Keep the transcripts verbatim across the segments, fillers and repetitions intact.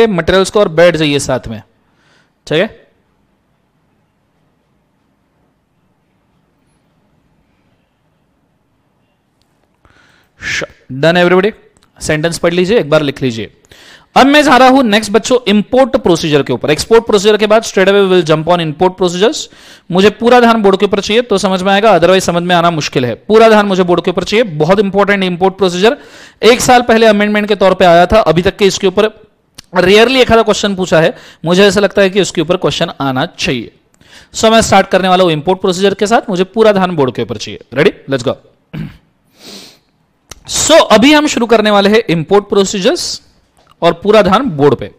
Materials को और बैठ जाइए साथ में, ठीक है। डन एवरीबॉडी, सेंटेंस पढ़ लीजिए, एक बार लिख लीजिए। अब मैं जा रहा हूं नेक्स्ट बच्चों इंपोर्ट प्रोसीजर के ऊपर। एक्सपोर्ट प्रोसीजर के बाद straight away will jump on import procedures. मुझे पूरा ध्यान बोर्ड के ऊपर चाहिए तो समझ में आएगा, अदरवाइज समझ में आना मुश्किल है। पूरा ध्यान मुझे बोर्ड के ऊपर चाहिए, बहुत इंपॉर्टेंट इंपोर्ट प्रोसीजर। एक साल पहले अमेंडमेंट के तौर पर आया था, अभी तक के इसके ऊपर रेयरली एक आधा क्वेश्चन पूछा है। मुझे ऐसा लगता है कि इसके ऊपर क्वेश्चन आना चाहिए। सो मैं स्टार्ट करने वाला हूं इंपोर्ट प्रोसीजर के साथ, मुझे पूरा ध्यान बोर्ड के ऊपर चाहिए। Ready, let's go. सो अभी हम शुरू करने वाले हैं इंपोर्ट प्रोसीजर्स और पूरा ध्यान बोर्ड पे।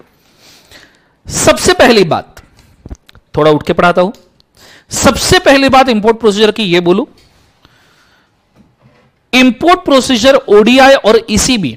सबसे पहली बात, थोड़ा उठ के पढ़ाता हूं। सबसे पहली बात इंपोर्ट प्रोसीजर की ये बोलूं, इंपोर्ट प्रोसीजर, ओडीआई और ईसीबी,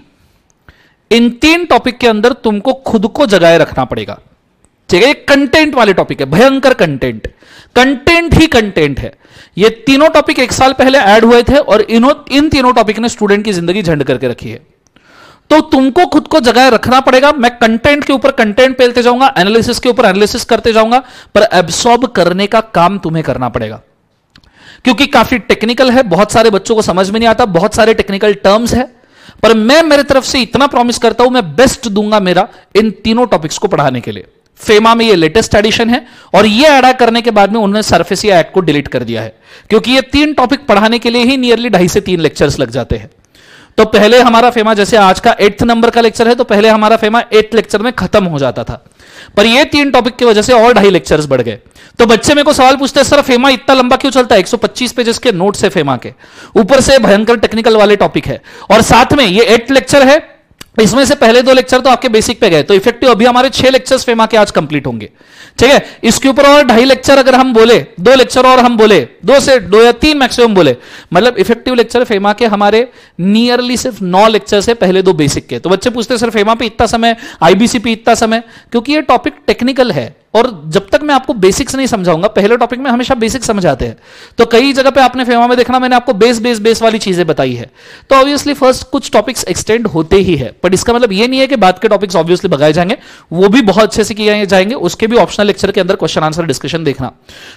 इन तीन टॉपिक के अंदर तुमको खुद को जगाए रखना पड़ेगा, ठीक है। कंटेंट वाले टॉपिक है, भयंकर कंटेंट, कंटेंट ही कंटेंट है। ये तीनों टॉपिक एक साल पहले ऐड हुए थे और इन्हों इन तीनों टॉपिक ने स्टूडेंट की जिंदगी झंड करके रखी है। तो तुमको खुद को जगाए रखना पड़ेगा। मैं कंटेंट के ऊपर कंटेंट पेलते जाऊंगा, एनालिसिस के ऊपर एनालिसिस करते जाऊंगा, पर एब्सॉर्ब करने का काम तुम्हें करना पड़ेगा, क्योंकि काफी टेक्निकल है, बहुत सारे बच्चों को समझ में नहीं आता, बहुत सारे टेक्निकल टर्म्स है। पर मैं मेरे तरफ से इतना प्रॉमिस करता हूं, मैं बेस्ट दूंगा मेरा इन तीनों टॉपिक्स को पढ़ाने के लिए। फेमा में ये लेटेस्ट एडिशन है और ये ऐड करने के बाद में उन्होंने सरफेसिया एक्ट को डिलीट कर दिया है, क्योंकि ये तीन टॉपिक पढ़ाने के लिए ही नियरली ढाई से तीन लेक्चर्स लग जाते हैं। तो पहले हमारा फेमा, जैसे आज का एट्थ नंबर का लेक्चर है, तो पहले हमारा फेमा एट्थ लेक्चर में खत्म हो जाता था, पर ये तीन टॉपिक की वजह से और ढाई लेक्चर्स बढ़ गए। तो बच्चे मेरे को सवाल पूछते हैं, सर फेमा इतना लंबा क्यों चलता है? एक सौ पच्चीस पेजेस के नोट्स है फेमा के, ऊपर से भयंकर टेक्निकल वाले टॉपिक है, और साथ में ये एट लेक्चर है, इसमें से पहले दो लेक्चर तो आपके बेसिक पे गए, तो इफेक्टिव अभी हमारे छह लेक्चर्स फेमा के आज कंप्लीट होंगे, ठीक है। इसके ऊपर और ढाई लेक्चर अगर हम बोले, दो लेक्चर और हम बोले, दो से दो या तीन मैक्सिमम बोले, मतलब इफेक्टिव लेक्चर फेमा के हमारे नियरली सिर्फ नौ लेक्चर है, पहले दो बेसिक के। तो बच्चे पूछते हैं सर फेमा पे इतना समय, आईबीसी पे इतना समय, क्योंकि ये टॉपिक टेक्निकल है और जब तक मैं आपको बेसिक्स नहीं समझाऊंगा, पहले टॉपिक में हमेशा बेसिक्स समझाते हैं। तो कई जगह पे आपने फेमा में देखना, मैंने आपको बेस बेस बेस वाली चीजें बताई है, तो ऑब्वियसली फर्स्ट कुछ टॉपिक्स एक्सटेंड होते ही है, बट इसका मतलब ये नहीं है कि बाद के टॉपिक्स ऑब्वियसली भगाए जाएंगे, वो भी बहुत अच्छे से किए जाएंगे। उसके भी ऑप्शनल लेक्चर के अंदर क्वेश्चन आंसर डिस्कशन देखना।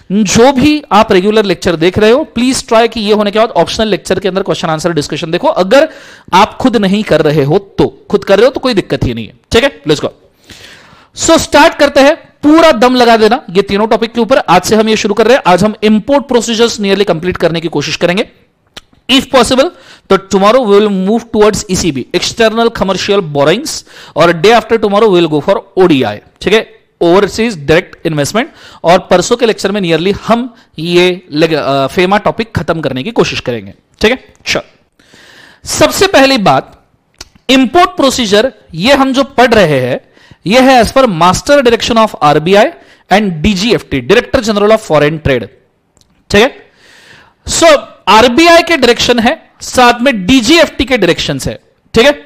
जो भी आप रेगुलर लेक्चर देख रहे हो, प्लीज ट्राई कि ये होने के बाद ऑप्शनल लेक्चर के अंदर क्वेश्चन आंसर डिस्कशन देखो। अगर आप खुद नहीं कर रहे हो तो, खुद कर रहे हो तो कोई दिक्कत ही नहीं है, ठीक है। Let's go. सो स्टार्ट करते हैं, पूरा दम लगा देना ये तीनों टॉपिक के ऊपर। आज से हम ये शुरू कर रहे हैं, आज हम इंपोर्ट प्रोसीजर्स नियरली कंप्लीट करने की कोशिश करेंगे इफ पॉसिबल। तो tomorrow we will move towards ECB, external commercial borrowings, और day after tomorrow we will go for ODI, ठीक है, ओवरसीज डायरेक्ट इन्वेस्टमेंट। और परसों के लेक्चर में नियरली हम ये फेमा टॉपिक खत्म करने की कोशिश करेंगे, ठीक है। श्योर। सबसे पहली बात, इंपोर्ट प्रोसीजर ये हम जो पढ़ रहे हैं, यह है एज पर master direction of RBI and DGFT, director general of foreign trade, ठीक है। सो आरबीआई के डायरेक्शन है, साथ में डीजीएफटी के डायरेक्शंस है, ठीक है।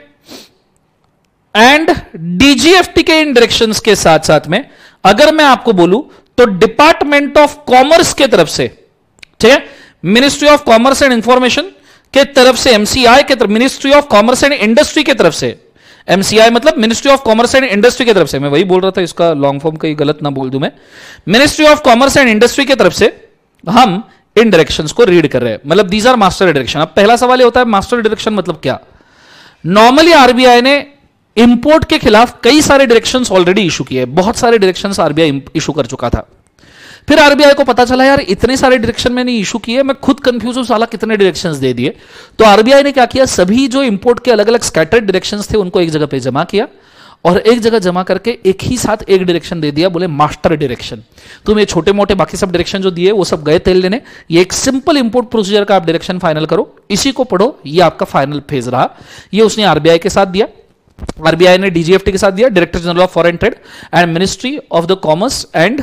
एंड डीजीएफटी के इन डायरेक्शंस के साथ साथ में अगर मैं आपको बोलूं तो डिपार्टमेंट ऑफ कॉमर्स के तरफ से, ठीक है, ministry of commerce and information के तरफ से, एमसीआई के तरफ, ministry of commerce and industry के तरफ से, एमसीआई मतलब ministry of commerce and industry की तरफ से, मैं वही बोल रहा था, इसका लॉन्ग फॉर्म कहीं गलत ना बोल दूं मैं, ministry of commerce and industry की तरफ से हम इन डायरेक्शंस को रीड कर रहे हैं, मतलब दीज आर मास्टर डायरेक्शन। अब पहला सवाल ये होता है, मास्टर डायरेक्शन मतलब क्या? नॉर्मली आरबीआई ने इंपोर्ट के खिलाफ कई सारे डायरेक्शंस ऑलरेडी इशू किए, बहुत सारे डायरेक्शंस आरबीआई इशू कर चुका था। फिर आरबीआई को पता चला यार इतने सारे डायरेक्शन मैंने इशू किए, मैं खुद कंफ्यूज हूं, साला कितने डायरेक्शंस दे दिए। तो आरबीआई ने क्या किया, सभी जो इंपोर्ट के अलग अलग स्कैटर्ड डायरेक्शंस थे उनको एक जगह पे जमा किया, और एक जगह जमा करके एक ही साथ एक डायरेक्शन दे दिया, बोले मास्टर डायरेक्शन। तुम ये छोटे मोटे बाकी सब डायरेक्शन जो दिए वो सब गए तेल लेने, ये एक सिंपल इंपोर्ट प्रोसीजर का आप डायरेक्शन फाइनल करो, इसी को पढ़ो, ये आपका फाइनल फेज रहा। ये उसने आरबीआई के साथ दिया, आरबीआई ने डीजीएफटी के साथ दिया, director general of foreign trade and ministry of the commerce and,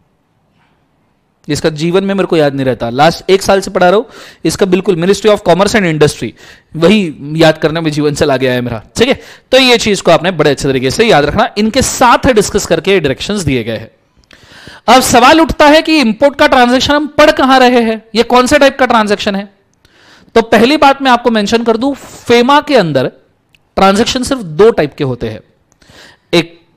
इसका जीवन में मेरे को याद नहीं रहता, लास्ट एक साल से पढ़ा रहा हूं इसका, बिल्कुल ministry of commerce and industry, वही याद करने में जीवन चला गया है मेरा, ठीक है। तो ये चीज को आपने बड़े अच्छे तरीके से याद रखना, इनके साथ डिस्कस करके डायरेक्शंस दिए गए हैं। अब सवाल उठता है कि इंपोर्ट का ट्रांजैक्शन हम पढ़ कहां रहे हैं, ये कौन से टाइप का ट्रांजैक्शन है? तो पहली बात मैं आपको मेंशन कर दूं, फेमा के अंदर ट्रांजैक्शन सिर्फ दो टाइप के होते हैं, एक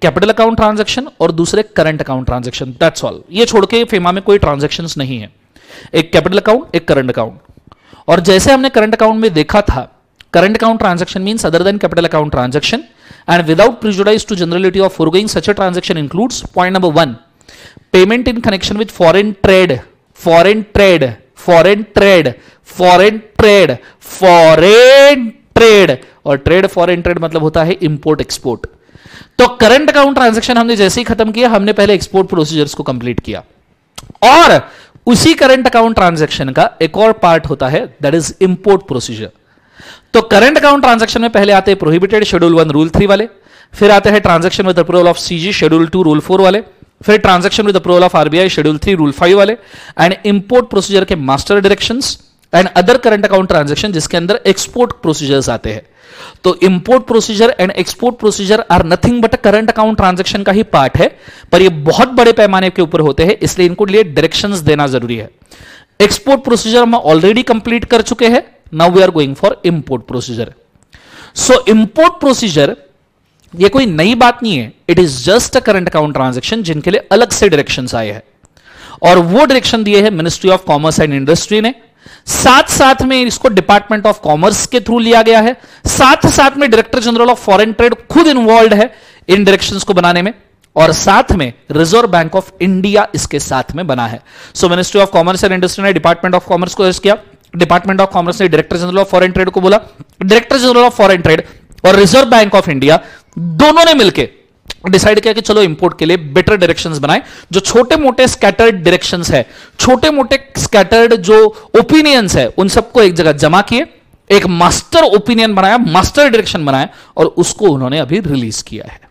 कैपिटल अकाउंट ट्रांजैक्शन और दूसरे current account transaction, that's all. ये छोड़ के फेमा में कोई ट्रांजैक्शंस नहीं है, एक कैपिटल अकाउंट, एक करंट अकाउंट। और जैसे हमने करंट अकाउंट में देखा था, current account transaction means other than capital account transaction and without prejudice to generality of foregoing, such a transaction includes point number one, payment in connection with foreign trade, foreign trade, foreign trade, foreign trade, foreign trade, और trade foreign trade मतलब होता है import export. तो current account transaction हमने जैसे ही खत्म किया, हमने पहले एक्सपोर्ट प्रोसीजर्स को कंप्लीट किया, और उसी करंट अकाउंट ट्रांजैक्शन का एक और पार्ट होता है, दैट इज इंपोर्ट प्रोसीजर। तो करंट अकाउंट ट्रांजैक्शन में पहले आते हैं prohibited schedule one rule three वाले, फिर आते हैं transaction with approval of CG schedule two rule four वाले, फिर transaction with approval of RBI schedule three rule five वाले, एंड इंपोर्ट प्रोसीजर के master directions and other current account transaction जिसके अंदर एक्सपोर्ट प्रोसीजर्स आते हैं। तो import procedure and export procedure are nothing but current account transaction का ही part है, पर ये बहुत बड़े पैमाने के ऊपर होते हैं, इसलिए इनको लिए डायरेक्शंस देना जरूरी है। एक्सपोर्ट प्रोसीजर हम ऑलरेडी कंप्लीट कर चुके हैं, now we are going for import procedure. So import procedure ये कोई नई बात नहीं है, it is just a current account transaction जिनके लिए अलग से डायरेक्शंस आए हैं, और वो डायरेक्शन दिए हैं ministry of commerce and industry ने। साथ साथ में इसको डिपार्टमेंट ऑफ कॉमर्स के थ्रू लिया गया है, साथ साथ में director general of foreign trade खुद इन्वॉल्व है इन डायरेक्शंस को बनाने में, और साथ में रिजर्व बैंक ऑफ इंडिया इसके साथ में बना है। So ministry of commerce and industry ने डिपार्टमेंट ऑफ कॉमर्स को किया, डिपार्टमेंट ऑफ कॉमर्स ने director general of foreign trade को बोला, director general of foreign trade और रिजर्व बैंक ऑफ इंडिया दोनों ने मिलकर डिसाइड किया कि चलो इंपोर्ट के लिए बेटर डायरेक्शंस बनाएं। जो छोटे मोटे स्कैटर्ड डायरेक्शंस है, छोटे मोटे स्कैटर्ड जो ओपिनियंस है, उन सबको एक जगह जमा किए, एक मास्टर ओपिनियन बनाया, मास्टर डायरेक्शन बनाया, और उसको उन्होंने अभी रिलीज किया है।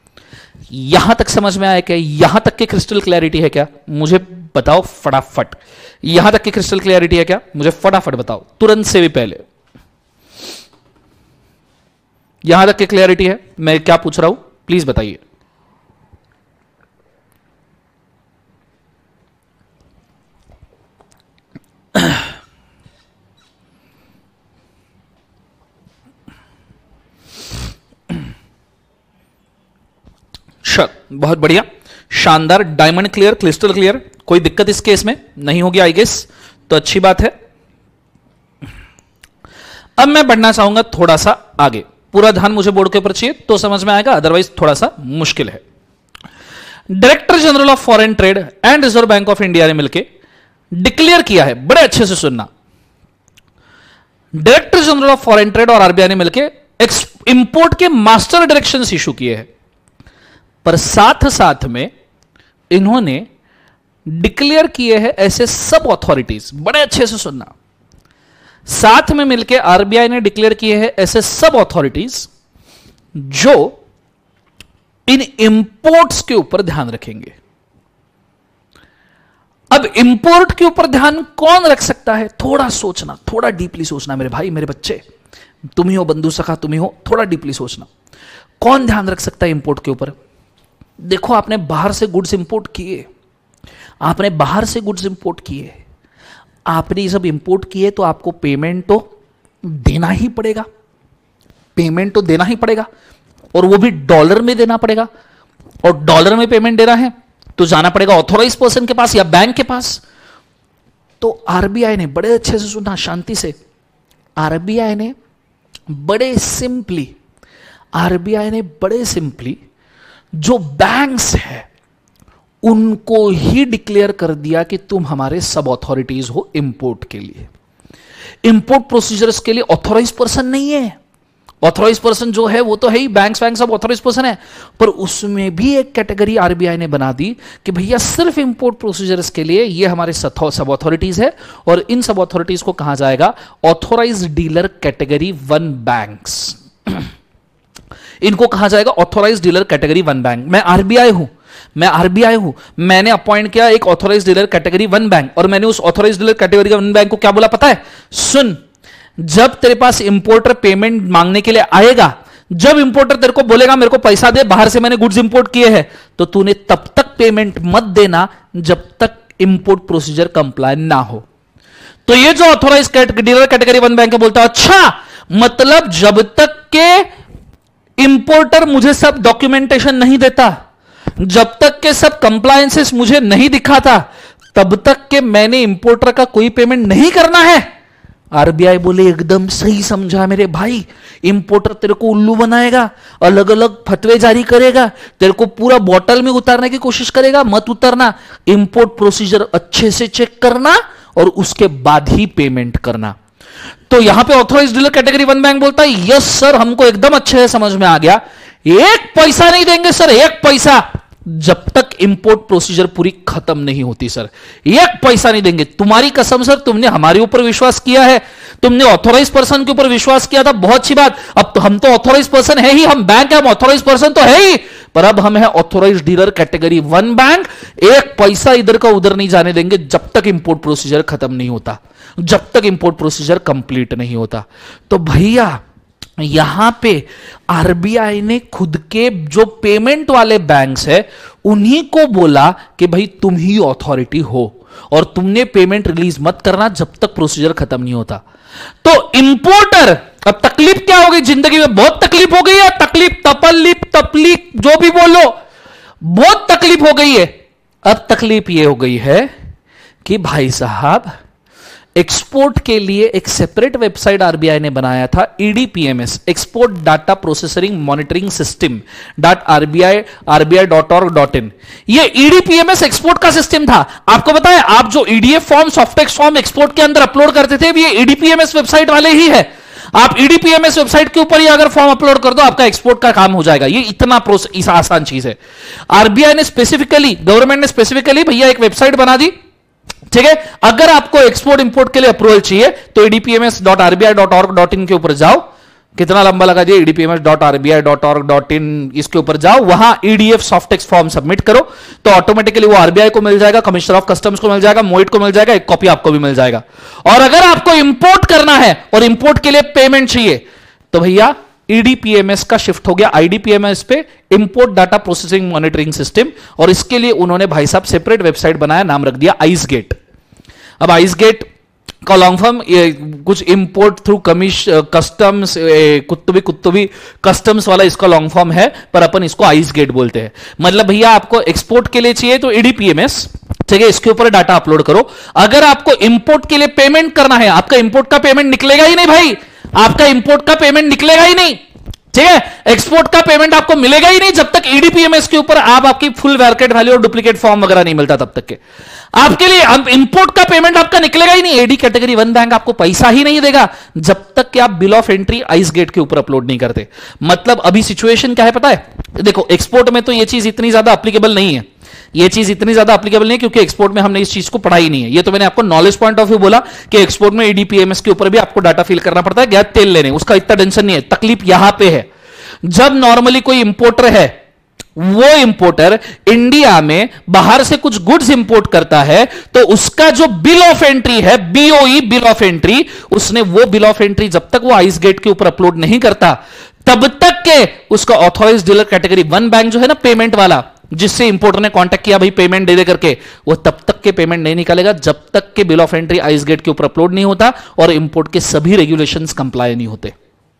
यहां तक समझ में आया क्या? यहां तक की क्रिस्टल क्लैरिटी है क्या? मुझे बताओ फटाफट। यहां तक की क्रिस्टल क्लैरिटी है क्या? मुझे फटाफट बताओ, तुरंत से भी पहले। यहां तक की क्लैरिटी है? मैं क्या पूछ रहा हूं प्लीज बताइए। श्योर, बहुत बढ़िया, शानदार, डायमंड क्लियर, क्रिस्टल क्लियर। कोई दिक्कत इस केस में नहीं होगी आई गेस, तो अच्छी बात है। अब मैं बढ़ना चाहूंगा थोड़ा सा आगे, पूरा ध्यान मुझे बोर्ड के ऊपर चाहिए तो समझ में आएगा, अदरवाइज थोड़ा सा मुश्किल है। Director general of foreign trade and Reserve bank of India ने मिलकर डिक्लेयर किया है, बड़े अच्छे से सुनना, director general of foreign trade और आरबीआई ने मिलकर इंपोर्ट के मास्टर डायरेक्शंस इशू किए हैं, पर साथ साथ में इन्होंने डिक्लेयर किए हैं ऐसे सब अथॉरिटीज, बड़े अच्छे से सुनना, साथ में मिलकर आरबीआई ने डिक्लेयर किए हैं ऐसे सब अथॉरिटीज जो इन इंपोर्ट्स के ऊपर ध्यान रखेंगे। अब इंपोर्ट के ऊपर ध्यान कौन रख सकता है? थोड़ा सोचना, थोड़ा डीपली सोचना मेरे भाई मेरे बच्चे, तुम ही हो बंधु सखा, तुम ही हो, थोड़ा डीपली सोचना। कौन ध्यान रख सकता है इंपोर्ट के ऊपर? देखो, आपने बाहर से गुड्स इंपोर्ट किए, आपने बाहर से गुड्स इंपोर्ट किए, आपने ये सब इंपोर्ट किए, तो आपको पेमेंट तो देना ही पड़ेगा, पेमेंट तो देना ही पड़ेगा, और वो भी डॉलर में देना पड़ेगा। और डॉलर में पेमेंट देना है तो जाना पड़ेगा ऑथोराइज पर्सन के पास या बैंक के पास। तो आरबीआई ने, बड़े अच्छे से सुनना शांति से, आरबीआई ने बड़े सिंपली आरबीआई ने बड़े सिंपली जो बैंक्स है उनको ही डिक्लेयर कर दिया कि तुम हमारे सब अथॉरिटीज हो इंपोर्ट के लिए। इंपोर्ट प्रोसीजर्स के लिए ऑथोराइज पर्सन नहीं है, ऑथोराइज पर्सन जो है वो तो है ही, बैंक्स बैंक सब ऑथोराइज पर्सन है, पर उसमें भी एक कैटेगरी आरबीआई ने बना दी कि भैया सिर्फ इंपोर्ट प्रोसीजर्स के लिए ये हमारे सब अथॉरिटीज है, और इन सब अथॉरिटीज को कहा जाएगा authorise dealer category one banks. इनको कहा जाएगा authorise dealer category one bank. मैं आरबीआई हूं, मैं आरबीआई हूं, मैंने अपॉइंट किया एक authorise dealer category one bank, और मैंने उस authorise dealer category one bank को क्या बोला पता है? सुन, जब तेरे पास इंपोर्टर पेमेंट मांगने के लिए आएगा, जब इंपोर्टर तेरे को बोलेगा मेरे को पैसा दे, बाहर से मैंने गुड्स इंपोर्ट किए हैं, तो तूने तब तक पेमेंट मत देना जब तक इंपोर्ट प्रोसीजर कंप्लाई ना हो। तो ये जो authorise dealer category one bank बोलता है, अच्छा मतलब जब तक के इंपोर्टर मुझे सब डॉक्यूमेंटेशन नहीं देता, जब तक के सब कंप्लायंसेस मुझे नहीं दिखाता, तब तक के मैंने इंपोर्टर का कोई पेमेंट नहीं करना है। आरबीआई बोले एकदम सही समझा मेरे भाई, इंपोर्टर तेरे को उल्लू बनाएगा, अलग अलग फतवे जारी करेगा, तेरे को पूरा बॉटल में उतारने की कोशिश करेगा, मत उतरना। इंपोर्ट प्रोसीजर अच्छे से चेक करना और उसके बाद ही पेमेंट करना। तो यहां पे authorised dealer category one bank बोलता है यस सर, हमको एकदम अच्छे से समझ में आ गया, एक पैसा नहीं देंगे सर, एक पैसा, जब तक इंपोर्ट प्रोसीजर पूरी खत्म नहीं होती सर, एक पैसा नहीं देंगे। तुम्हारी कसम सर, तुमने हमारे ऊपर विश्वास किया है, तुमने ऑथोराइज पर्सन के ऊपर विश्वास किया था, बहुत अच्छी बात। अब तो हम तो ऑथोराइज पर्सन है ही, हम बैंक है, हम ऑथोराइज पर्सन तो है ही, पर अब हम है authorise dealer category one bank, एक पैसा इधर का उधर नहीं जाने देंगे जब तक इंपोर्ट प्रोसीजर खत्म नहीं होता, जब तक इंपोर्ट प्रोसीजर कंप्लीट नहीं होता। तो भैया यहां पे आरबीआई ने खुद के जो पेमेंट वाले बैंक्स है उन्हीं को बोला कि भाई तुम ही अथॉरिटी हो और तुमने पेमेंट रिलीज मत करना जब तक प्रोसीजर खत्म नहीं होता। तो इंपोर्टर, अब तकलीफ क्या हो गई जिंदगी में, बहुत तकलीफ हो गई है, तकलीफ तपलीफ तपलीफ जो भी बोलो, बहुत तकलीफ हो गई है। अब तकलीफ यह हो गई है कि भाई साहब एक्सपोर्ट के लिए एक सेपरेट वेबसाइट आरबीआई ने बनाया था, EDPMS, export data processing monitoring system dot RBI RBI dot org dot in. ये ईडीपीएमएस एक्सपोर्ट का सिस्टम था। आपको पता है, आप जो EDF form, softex form export के अंदर अपलोड करते थे, ये ईडीपीएमएस वेबसाइट वाले ही है। आप ईडीपीएमएस वेबसाइट के ऊपर ही अगर फॉर्म अपलोड कर दो, आपका एक्सपोर्ट का काम हो जाएगा। ये इतना प्रोसेस आसान चीज है। आरबीआई ने स्पेसिफिकली, गवर्नमेंट ने स्पेसिफिकली भैया एक वेबसाइट बना दी, ठीक है। अगर आपको एक्सपोर्ट इंपोर्ट के लिए अप्रूवल चाहिए तो EDPMS dot RBI dot org dot in के ऊपर जाओ, कितना लंबा लगा दिया, EDPMS dot RBI dot org dot in, इसके ऊपर जाओ, वहां ईडीएफ सॉफ्टेक्स फॉर्म सबमिट करो तो ऑटोमेटिकली वो आरबीआई को मिल जाएगा, कमिश्नर ऑफ कस्टम्स को मिल जाएगा, मोइट को मिल जाएगा, एक कॉपी आपको भी मिल जाएगा। और अगर आपको इंपोर्ट करना है और इंपोर्ट के लिए पेमेंट चाहिए तो भैया ईडीपीएमएस का शिफ्ट हो गया आईडीपीएमएस पे, import data processing monitoring system, और इसके लिए उन्होंने भाई साहब सेपरेट वेबसाइट बनाया, नाम रख दिया आइसगेट। अब आइसगेट का लॉन्ग फॉर्म कुछ इंपोर्ट थ्रू कमिश कस्टम्स, कुत्तुबी कुत्तुबी कस्टम्स वाला इसका लॉन्ग फॉर्म है, पर अपन इसको आइसगेट बोलते हैं। मतलब भैया आपको एक्सपोर्ट के लिए चाहिए तो ईडीपीएमएस, ठीक है, इसके ऊपर डाटा अपलोड करो। अगर आपको इंपोर्ट के लिए पेमेंट करना है, आपका इंपोर्ट का पेमेंट निकलेगा ही नहीं भाई, आपका इंपोर्ट का पेमेंट निकलेगा ही नहीं, ठीक है, एक्सपोर्ट का पेमेंट आपको मिलेगा ही नहीं जब तक ईडीपीएमएस के ऊपर आप आपकी फुल वैलिड वैल्यू और डुप्लीकेट फॉर्म वगैरह नहीं मिलता, तब तक के आपके लिए इंपोर्ट का पेमेंट आपका निकलेगा ही नहीं। एडी कैटेगरी वन बैंक आपको पैसा ही नहीं देगा जब तक कि आप बिल ऑफ एंट्री आइसगेट के ऊपर अपलोड नहीं करते। मतलब अभी सिचुएशन क्या है पता है, देखो एक्सपोर्ट में तो ये चीज इतनी ज्यादा एप्लीकेबल नहीं है, ये चीज इतनी ज्यादा एप्लीकेबल नहीं है क्योंकि एक्सपोर्ट में हमने इस चीज को पढ़ा ही नहीं है। ये तो मैंने आपको नॉलेज पॉइंट ऑफ व्यू बोला कि एक्सपोर्ट में ईडीपीएमएस के ऊपर भी आपको डाटा फिल करना पड़ता है, गैस तेल लेने, उसका इतना टेंशन नहीं है। तकलीफ यहां पे है, जब नॉर्मली कोई इंपोर्टर है, वो इंपोर्टर इंडिया में बाहर से कुछ गुड्स इंपोर्ट करता है तो उसका जो बिल ऑफ एंट्री है, बीओई बिल ऑफ एंट्री, उसने वो बिल ऑफ एंट्री जब तक वो आइसगेट के ऊपर अपलोड नहीं करता तब तक के उसका authorised dealer category one bank जो है ना, पेमेंट वाला, जिससे इंपोर्टर ने कांटेक्ट किया भाई पेमेंट दे दे करके, वो तब तक के पेमेंट नहीं निकालेगा जब तक के बिल ऑफ एंट्री आइसगेट के ऊपर अपलोड नहीं होता और इंपोर्ट के सभी रेगुलेशंस कंप्लाई नहीं होते।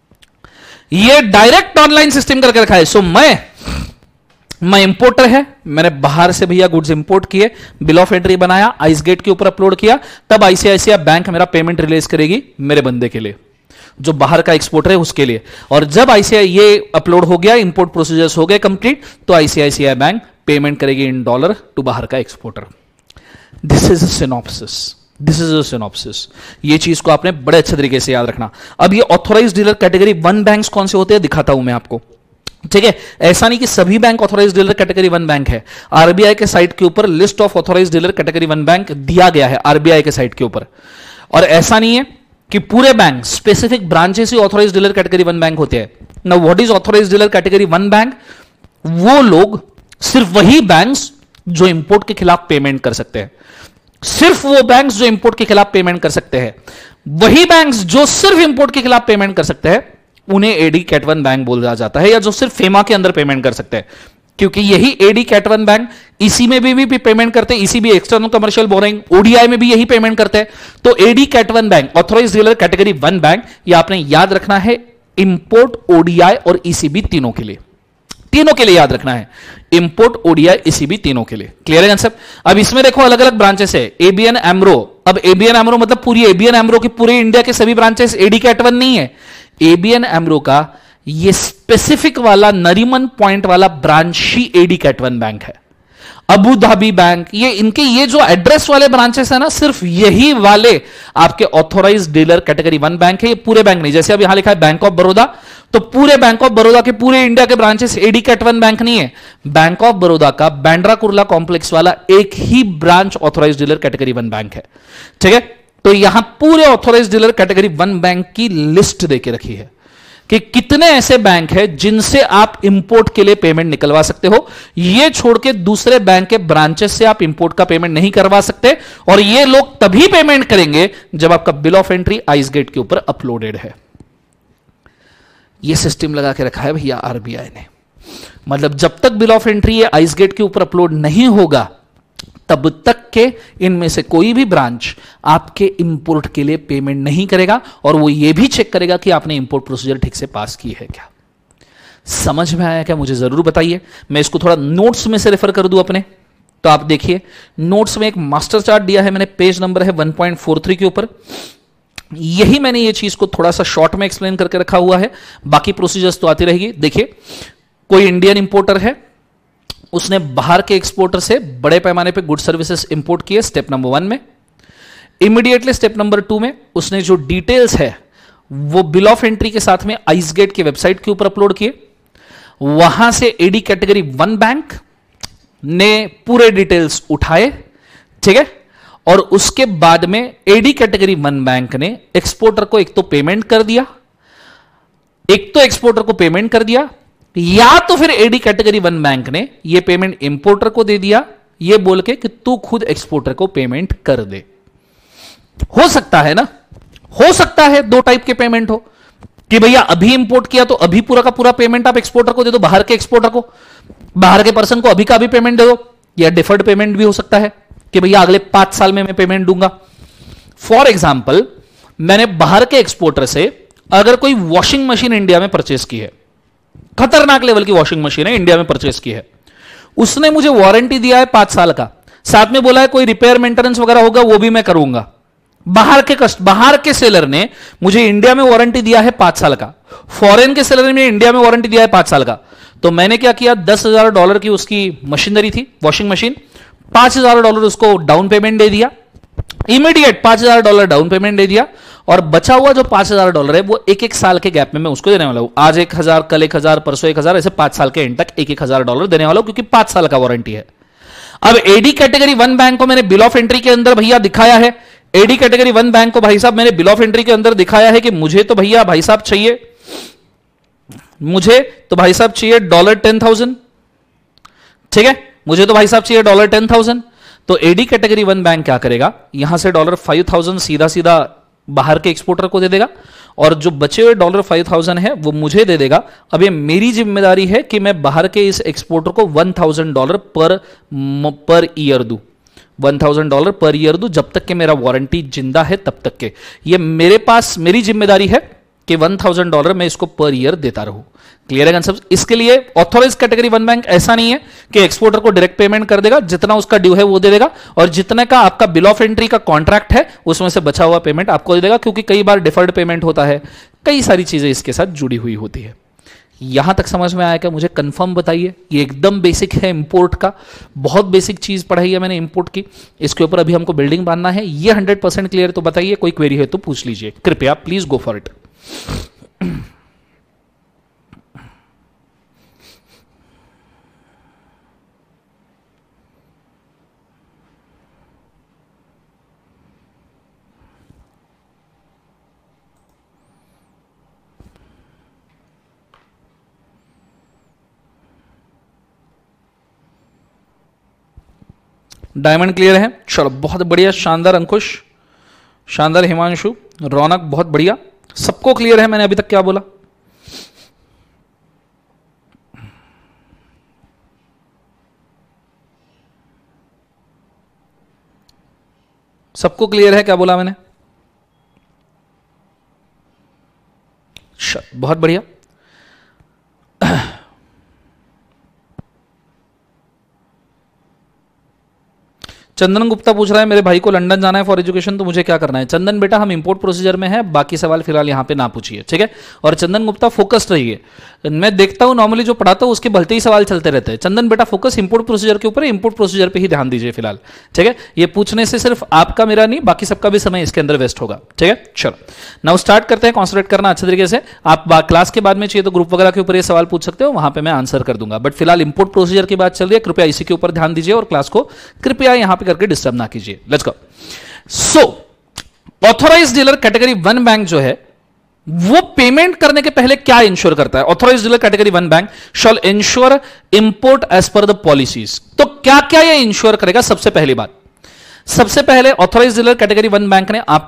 ये डायरेक्ट ऑनलाइन सिस्टम करके रखा है। सो मैं मैं इंपोर्टर है, मैंने बाहर से भैया गुड्स इंपोर्ट किए, बिल ऑफ एंट्री बनाया, आइसगेट के ऊपर अपलोड किया, तब आईसीआईसीआई बैंक मेरा पेमेंट रिलीज करेगी मेरे बंदे के लिए, जो बाहर का एक्सपोर्टर है उसके लिए। और जब आईसीआई ये अपलोड हो गया, इंपोर्ट प्रोसीजर्स हो गए कंप्लीट, तो आईसीआईसीआई बैंक पेमेंट करेगी इन डॉलर टू बाहर का exporter. This is a synopsis, this is a synopsis. ये चीज को आपने बड़े अच्छे तरीके से याद रखना। अब ये authorised dealer category one banks कौन से होते हैं दिखाता हूं मैं आपको, ठीक है। ऐसा नहीं कि सभी bank authorised dealer category one bank है, आरबीआई के साइट के ऊपर list of authorised dealer category one bank दिया गया है आरबीआई के साइट के ऊपर। और ऐसा नहीं है कि पूरे बैंक, स्पेसिफिक ब्रांचेस ही authorised dealer category one bank होते हैं। Now what is authorised dealer category one bank? वो लोग, सिर्फ वही बैंक्स जो इंपोर्ट के खिलाफ पेमेंट कर सकते हैं, सिर्फ वो बैंक्स जो इंपोर्ट के खिलाफ पेमेंट कर सकते हैं, वही बैंक्स जो सिर्फ इंपोर्ट के खिलाफ पेमेंट कर सकते हैं, उन्हें एडी कैट वन बैंक बोला जाता है, या जो सिर्फ फेमा के अंदर पेमेंट कर सकते हैं। क्योंकि यही एडी कैट वन बैंक इसी में भी, भी, भी पेमेंट करते हैं, इसी भी एक्सटर्नल कमर्शियल बोरिंग ओडीआई में भी यही पेमेंट करते हैं। तो AD cat one bank, authorised dealer category one bank, ये आपने याद रखना है, इंपोर्ट, ओडीआई और ईसीबी तीनों के लिए, तीनों के लिए याद रखना है, इंपोर्ट, ओडीआई, ईसीबी तीनों के लिए। क्लियर है कंसेप्ट? अब इसमें देखो अलग अलग ब्रांचेस है, एबीएन एमरो। अब एबीएन एमरो मतलब पूरी एबीएन एमरो की पूरे इंडिया के सभी ब्रांचेस, एडी कैट वन नहीं है। एबीएन एमरो का ये स्पेसिफिक वाला नरीमन पॉइंट वाला ब्रांच ही एडी कैट वन बैंक है। अबू धाबी बैंक, ये इनके ये जो एड्रेस वाले ब्रांचेस है ना, सिर्फ यही वाले आपके authorised dealer category one bank है, ये पूरे बैंक नहीं। जैसे अब यहां लिखा है बैंक ऑफ बड़ौदा, तो पूरे बैंक ऑफ बड़ौदा के पूरे इंडिया के branches AD cat one bank नहीं है। बैंक ऑफ बड़ौदा का बांद्रा कुर्ला कॉम्प्लेक्स वाला एक ही branch authorised dealer category one bank है। ठीक है, तो यहां पूरे authorised dealer category one bank की लिस्ट देके रखी है कि कितने ऐसे बैंक हैं जिनसे आप इंपोर्ट के लिए पेमेंट निकलवा सकते हो। ये छोड़ के दूसरे बैंक के ब्रांचेस से आप इंपोर्ट का पेमेंट नहीं करवा सकते, और ये लोग तभी पेमेंट करेंगे जब आपका bill of entry ICEGATE के ऊपर अपलोडेड है। ये सिस्टम लगा के रखा है भैया आरबीआई ने। मतलब जब तक बिल ऑफ एंट्री ये आइस गेट के ऊपर अपलोड नहीं होगा, तब तक के इनमें से कोई भी ब्रांच आपके इंपोर्ट के लिए पेमेंट नहीं करेगा, और वो ये भी चेक करेगा कि आपने इंपोर्ट प्रोसीजर ठीक से पास की है क्या। समझ में आया क्या? मुझे जरूर बताइए। मैं इसको थोड़ा नोट्स में से रेफर कर दूं अपने, तो आप देखिए नोट्स में एक मास्टर चार्ट दिया है मैंने, पेज नंबर है वन पॉइंट फोर थ्री के ऊपर। यही मैंने ये चीज को थोड़ा सा शॉर्ट में एक्सप्लेन करके रखा हुआ है, बाकी प्रोसीजर्स तो आती रहेगी। देखिए, कोई इंडियन इंपोर्टर है, उसने बाहर के एक्सपोर्टर से बड़े पैमाने पे गुड सर्विसेज इंपोर्ट किए स्टेप नंबर वन में। इमीडिएटली स्टेप नंबर टू में उसने जो डिटेल्स है वो बिल ऑफ एंट्री के साथ में आइस गेट के वेबसाइट के ऊपर अपलोड किए। वहां से एडी कैटेगरी वन बैंक ने पूरे डिटेल्स उठाए, ठीक है, और उसके बाद में एडी कैटेगरी वन बैंक ने एक्सपोर्टर को एक तो पेमेंट कर दिया, एक तो एक्सपोर्टर को पेमेंट कर दिया, या तो फिर एडी कैटेगरी वन बैंक ने यह पेमेंट इंपोर्टर को दे दिया, यह बोल के कि तू खुद एक्सपोर्टर को पेमेंट कर दे। हो सकता है ना, हो सकता है दो टाइप के पेमेंट हो कि भैया अभी इंपोर्ट किया तो अभी पूरा का पूरा पेमेंट आप एक्सपोर्टर को दे दो, बाहर के एक्सपोर्टर को, बाहर के पर्सन को अभी का भी पेमेंट दे दो, या डिफर्ड पेमेंट भी हो सकता है कि भैया अगले पांच साल में मैं पेमेंट दूंगा। फॉर एग्जाम्पल, मैंने बाहर के एक्सपोर्टर से अगर कोई वॉशिंग मशीन इंडिया में परचेस की है, खतरनाक लेवल की वॉशिंग मशीन है, इंडिया में परचेस की है, उसने मुझे वारंटी दिया है पांच साल का, साथ में बोला है कोई रिपेयर मेंटेनेंस वगैरह होगा वो भी मैं करूंगा। बाहर के कस्ट बाहर के सेलर ने मुझे इंडिया में वारंटी दिया है पांच साल का, फॉरेन के सेलर ने इंडिया में वारंटी दिया है पांच साल का। तो मैंने क्या किया, दस हजार डॉलर की उसकी मशीनरी थी, वॉशिंग मशीन, पांच हजार डॉलर उसको डाउन पेमेंट दे दिया, इमीडिएट पांच हजार डॉलर डाउन पेमेंट दे दिया, और बचा हुआ जो पांच हजार डॉलर है वो एक एक साल के गैप में मैं उसको देने वाला हूं। आज एक हजार, कल एक हजार, परसों एक हजार, ऐसे पांच साल के एंड तक एक एक हजार डॉलर देने वाला हूं, क्योंकि पांच साल का वारंटी है। अब एडी कैटेगरी वन बैंक को मैंने बिल ऑफ एंट्री के अंदर भैया दिखाया है, एडी कैटेगरी वन बैंक को भाई साहब मैंने बिल ऑफ एंट्री के अंदर दिखाया है कि मुझे तो भैया भाई साहब चाहिए, मुझे तो भाई साहब चाहिए डॉलर टेन थाउजेंड, ठीक है, मुझे तो भाई साहब चाहिए डॉलर टेन थाउजेंड। तो एडी कैटेगरी वन बैंक क्या करेगा, यहां से डॉलर फाइव थाउजेंड सीधा सीधा बाहर के एक्सपोर्टर को दे देगा, और जो बचे हुए डॉलर फाइव थाउजेंड है वो मुझे दे देगा। अब ये मेरी जिम्मेदारी है कि मैं बाहर के इस एक्सपोर्टर को वन थाउजेंड डॉलर पर पर ईयर दूं, one thousand dollar per year दूं, जब तक कि मेरा वारंटी जिंदा है तब तक के। ये मेरे पास मेरी जिम्मेदारी है कि वन थाउजेंड डॉलर मैं इसको पर ईयर देता रहूं। क्लियर है कंसेप्ट? इसके लिए ऑथोराइज कैटेगरी वन बैंक ऐसा नहीं है कि एक्सपोर्टर को डायरेक्ट पेमेंट कर देगा, जितना उसका ड्यू है वो दे देगा, और जितने का आपका बिल ऑफ एंट्री का कॉन्ट्रैक्ट है उसमें से बचा हुआ पेमेंट आपको दे देगा, क्योंकि कई बार डिफर्ड पेमेंट होता है, कई सारी चीजें इसके साथ जुड़ी हुई होती है। यहां तक समझ में आया क्या? मुझे कंफर्म बताइए। ये एकदम बेसिक है इंपोर्ट का, बहुत बेसिक चीज पढ़ाई है मैंने इंपोर्ट की, इसके ऊपर अभी हमको बिल्डिंग बांधना है। ये हंड्रेड परसेंट क्लियर? तो बताइए, कोई क्वेरी है तो पूछ लीजिए कृपया, please go for it. Diamond clear है? चलो बहुत बढ़िया, शानदार अंकुश, शानदार हिमांशु, रौनक, बहुत बढ़िया। सबको क्लियर है मैंने अभी तक क्या बोला? सबको क्लियर है क्या बोला मैंने? बहुत बढ़िया। चंदन गुप्ता पूछ रहा है मेरे भाई को लंदन जाना है फॉर एजुकेशन, तो मुझे क्या करना है? चंदन बेटा हम इंपोर्ट प्रोसीजर में है, बाकी सवाल फिलहाल यहाँ पे ना पूछिए, ठीक है। और चंदन गुप्ता फोकस्ड रहिए, मैं देखता हूँ नॉर्मली जो पढ़ाता हूँ उसके भलते ही सवाल चलते रहते हैं। चंदन बेटा फोकस इंपोर्ट प्रोसीजर के ऊपर, इंपोर्ट प्रोसीजर पे ही ध्यान दीजिए फिलहाल, ठीक है। ये पूछने से सिर्फ आपका मेरा नहीं बाकी सबका भी समय इसके अंदर वेस्ट होगा, ठीक है। चलो नाउ स्टार्ट करते हैं, कॉन्सेंट्रेट करना अच्छे तरीके से। आप क्लास के बाद में चाहिए तो ग्रुप वगैरह के ऊपर ये सवाल पूछ सकते हो, वहां पे मैं आंसर कर दूंगा, बट फिलहाल इंपोर्ट प्रोसीजर की बात चल रही है, कृपया इसी के ऊपर ध्यान दीजिए और क्लास को कृपया यहां पे करके डिस्टर्ब ना कीजिए। Let's go. So authorised dealer category one bank जो है वो पेमेंट करने के पहले क्या इंश्योर करता है? Authorised dealer category one bank shall ensure import as per the policies. तो क्या क्या ये इंश्योर करेगा? सबसे पहली बात, सबसे पहले authorised dealer category one bank ने आप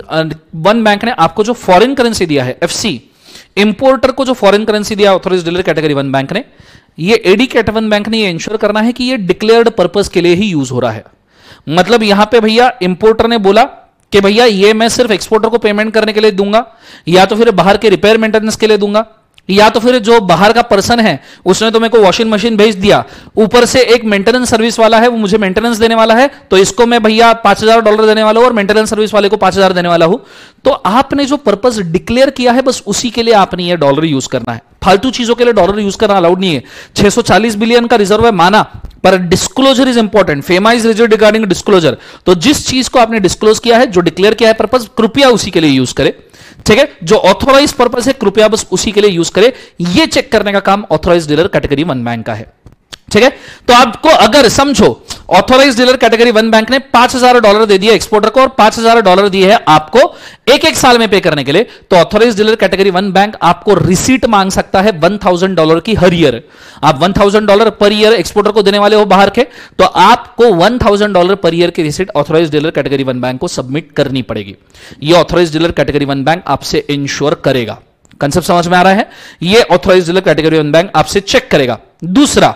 वन बैंक ने आपको जो फॉरेन करेंसी दिया है, एफसी इंपोर्टर को जो फॉरेन करेंसी दिया authorised dealer category one bank ने, ये एडी कैट वन बैंक ने ये इंश्योर करना है कि ये डिक्लेयर्ड पर्पस के लिए ही यूज हो रहा है। मतलब यहां पे भैया इंपोर्टर ने बोला कि भैया ये मैं सिर्फ एक्सपोर्टर को पेमेंट करने के लिए दूंगा, या तो फिर बाहर के रिपेयर मेंटेनेंस के लिए दूंगा, या तो फिर जो बाहर का पर्सन है उसने तो मेरे को वॉशिंग मशीन भेज दिया, ऊपर से एक मेंटेनेंस सर्विस वाला है वो मुझे मेंटेनेंस देने वाला है, तो इसको मैं भैया पांच हजार डॉलर देने वाला हूं और मेंटेनेंस सर्विस वाले को पांच हजार देने वाला हूं। तो आपने जो पर्पस डिक्लेयर किया है बस उसी के लिए आपने ये डॉलर यूज करना है, फालतू चीजों के लिए डॉलर यूज करना अलाउड नहीं है। छह सौ चालीस बिलियन का रिजर्व है माना, पर disclosure is important. FEMA is reserve regarding disclosure, तो जिस चीज को आपने डिस्क्लोज किया है, जो डिक्लेयर किया है पर्पस, कृपया उसी के लिए यूज करें, ठीक है। जो ऑथोराइज पर्पस है कृपया बस उसी के लिए यूज करें। यह चेक करने का काम authorise dealer category one bank का है, ठीक है। तो आपको अगर समझो authorise dealer category one bank ने पांच हजार डॉलर दे दिए एक्सपोर्टर को और पांच हजार डॉलर दिए हैं आपको एक एक साल में पे करने के लिए, तो authorise dealer category one bank आपको रिसीट मांग सकता है वन थाउजेंड डॉलर की हर ईयर। आप one thousand dollar per year exporter को देने वाले हो बाहर के, तो आपको one thousand dollar per year की receipt authorise dealer category one bank को सबमिट करनी पड़ेगी। यह authorise dealer category one bank आपसे इंश्योर करेगा। कंसेप्ट समझ में आ रहा है? यह authorise dealer category one bank आपसे चेक करेगा। दूसरा,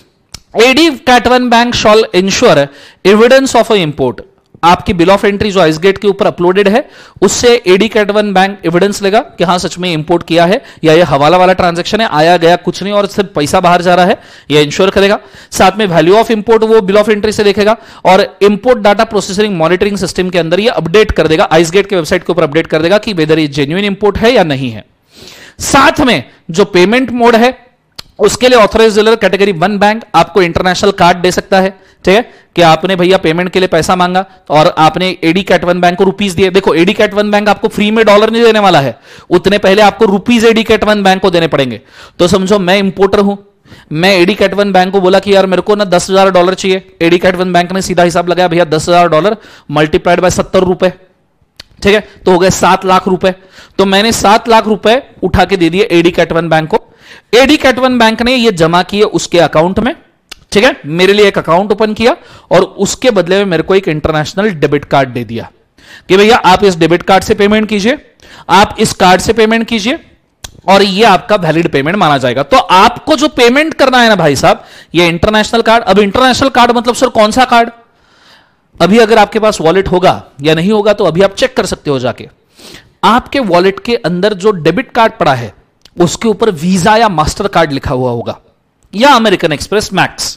AD cat one bank shall ensure evidence of a import. आपकी बिल ऑफ एंट्री जो आइसगेट के ऊपर अपलोडेड है उससे AD cat one bank evidence लेगा कि हाँ सच में इंपोर्ट किया है, या ये हवाला वाला ट्रांजैक्शन है, आया गया कुछ नहीं और सिर्फ पैसा बाहर जा रहा है, ये इंश्योर करेगा। साथ में वैल्यू ऑफ इंपोर्ट वो बिल ऑफ एंट्री से देखेगा और import data processing monitoring system के अंदर ये अपडेट कर देगा, आइसगेट के वेबसाइट के ऊपर अपडेट कर देगा कि वेदर ये जेन्युइन इंपोर्ट है या नहीं है। साथ में जो पेमेंट मोड है उसके लिए authorised dealer category one bank आपको इंटरनेशनल कार्ड दे सकता है, ठीक है। कि आपने भैया पेमेंट के लिए पैसा मांगा और आपने एडी कैट वन बैंक को रुपीस दिए। देखो एडी कैट वन बैंक आपको फ्री में डॉलर नहीं देने वाला है, उतने पहले आपको rupees AD cat one bank को देने पड़ेंगे। तो समझो मैं इंपोर्टर हूं, मैं एडी कैट वन बैंक को बोला कि यार मेरे को ना दस हजार डॉलर चाहिए, एडी कैट वन बैंक ने सीधा हिसाब लगाया भैया दस हजार डॉलर मल्टीप्लाइड बाय सत्तर रुपए, ठीक है, तो हो गए सात लाख रुपए। तो मैंने सात लाख रुपए उठा के दे दिए एडी कैट वन बैंक को, एडी कैट वन बैंक ने ये जमा किए उसके अकाउंट में, ठीक है, मेरे लिए एक अकाउंट ओपन किया और उसके बदले में मेरे को एक इंटरनेशनल डेबिट कार्ड दे दिया कि भैया आप इस डेबिट कार्ड से पेमेंट कीजिए, आप इस कार्ड से पेमेंट कीजिए और ये आपका वैलिड पेमेंट माना जाएगा। तो आपको जो पेमेंट करना है ना भाई साहब, ये इंटरनेशनल कार्ड। अब इंटरनेशनल कार्ड मतलब सर कौन सा कार्ड? अभी अगर आपके पास वॉलेट होगा या नहीं होगा तो अभी आप चेक कर सकते हो जाके। आपके वॉलेट के अंदर जो डेबिट कार्ड पड़ा है उसके ऊपर वीजा या मास्टर कार्ड लिखा हुआ होगा या अमेरिकन एक्सप्रेस मैक्स।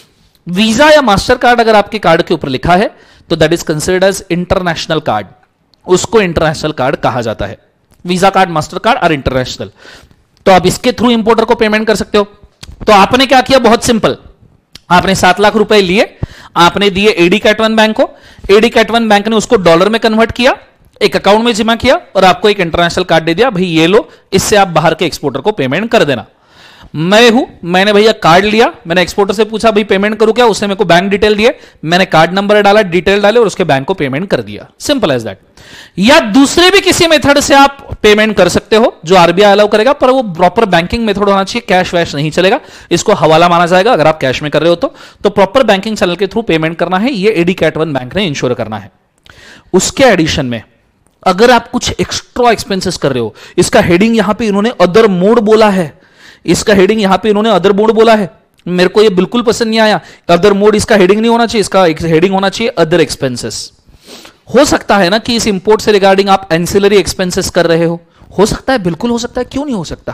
वीजा या मास्टर कार्ड अगर आपके कार्ड के ऊपर लिखा है तो that is considered as international card, उसको इंटरनेशनल कार्ड कहा जाता है। वीजा कार्ड, मास्टर कार्ड और इंटरनेशनल, तो आप इसके थ्रू इंपोर्टर को पेमेंट कर सकते हो। तो आपने क्या किया? बहुत सिंपल, आपने सात लाख रुपए लिए, आपने दिए एडी कैट वन बैंक को, एडी कैट वन बैंक ने उसको डॉलर में कन्वर्ट किया, एक अकाउंट में जमा किया और आपको एक इंटरनेशनल कार्ड दे दिया, भाई ये लो, इससे आप बाहर के एक्सपोर्टर को पेमेंट कर देना। मैं हूं, मैंने भैया कार्ड लिया, मैंने एक्सपोर्टर से पूछा भाई पेमेंट करूं क्या, उसने मेरे को बैंक डिटेल दिए, मैंने कार्ड नंबर डाला, डिटेल डाले और उसके बैंक को पेमेंट कर दिया। Simple as that. या दूसरे भी किसी मेथड से आप पेमेंट कर सकते हो जो आरबीआई अलाउ करेगा, पर वो प्रॉपर बैंकिंग मेथड होना चाहिए, कैश वैश नहीं चलेगा, इसको हवाला माना जाएगा अगर आप कैश में कर रहे हो तो। तो प्रॉपर बैंकिंग चैनल के थ्रू पेमेंट करना है, ये एडी कैट वन बैंक ने इंश्योर करना है। उसके एडिशन में अगर आप कुछ एक्स्ट्रा एक्सपेंसेस कर रहे हो, इसका हेडिंग यहां पे इन्होंने अदर मोड बोला है, इसका हेडिंग यहां पे इन्होंने अदर मोड बोला है, मेरे को ये बिल्कुल पसंद नहीं आया। अदर मोड इसका हेडिंग नहीं होना चाहिए, इसका हेडिंग होना चाहिए अदर एक्सपेंसेस। हो सकता है ना कि इस इंपोर्ट से रिगार्डिंग आप एंसिलरी एक्सपेंसेस कर रहे हो, हो सकता है, बिल्कुल हो सकता है, क्यों नहीं हो सकता?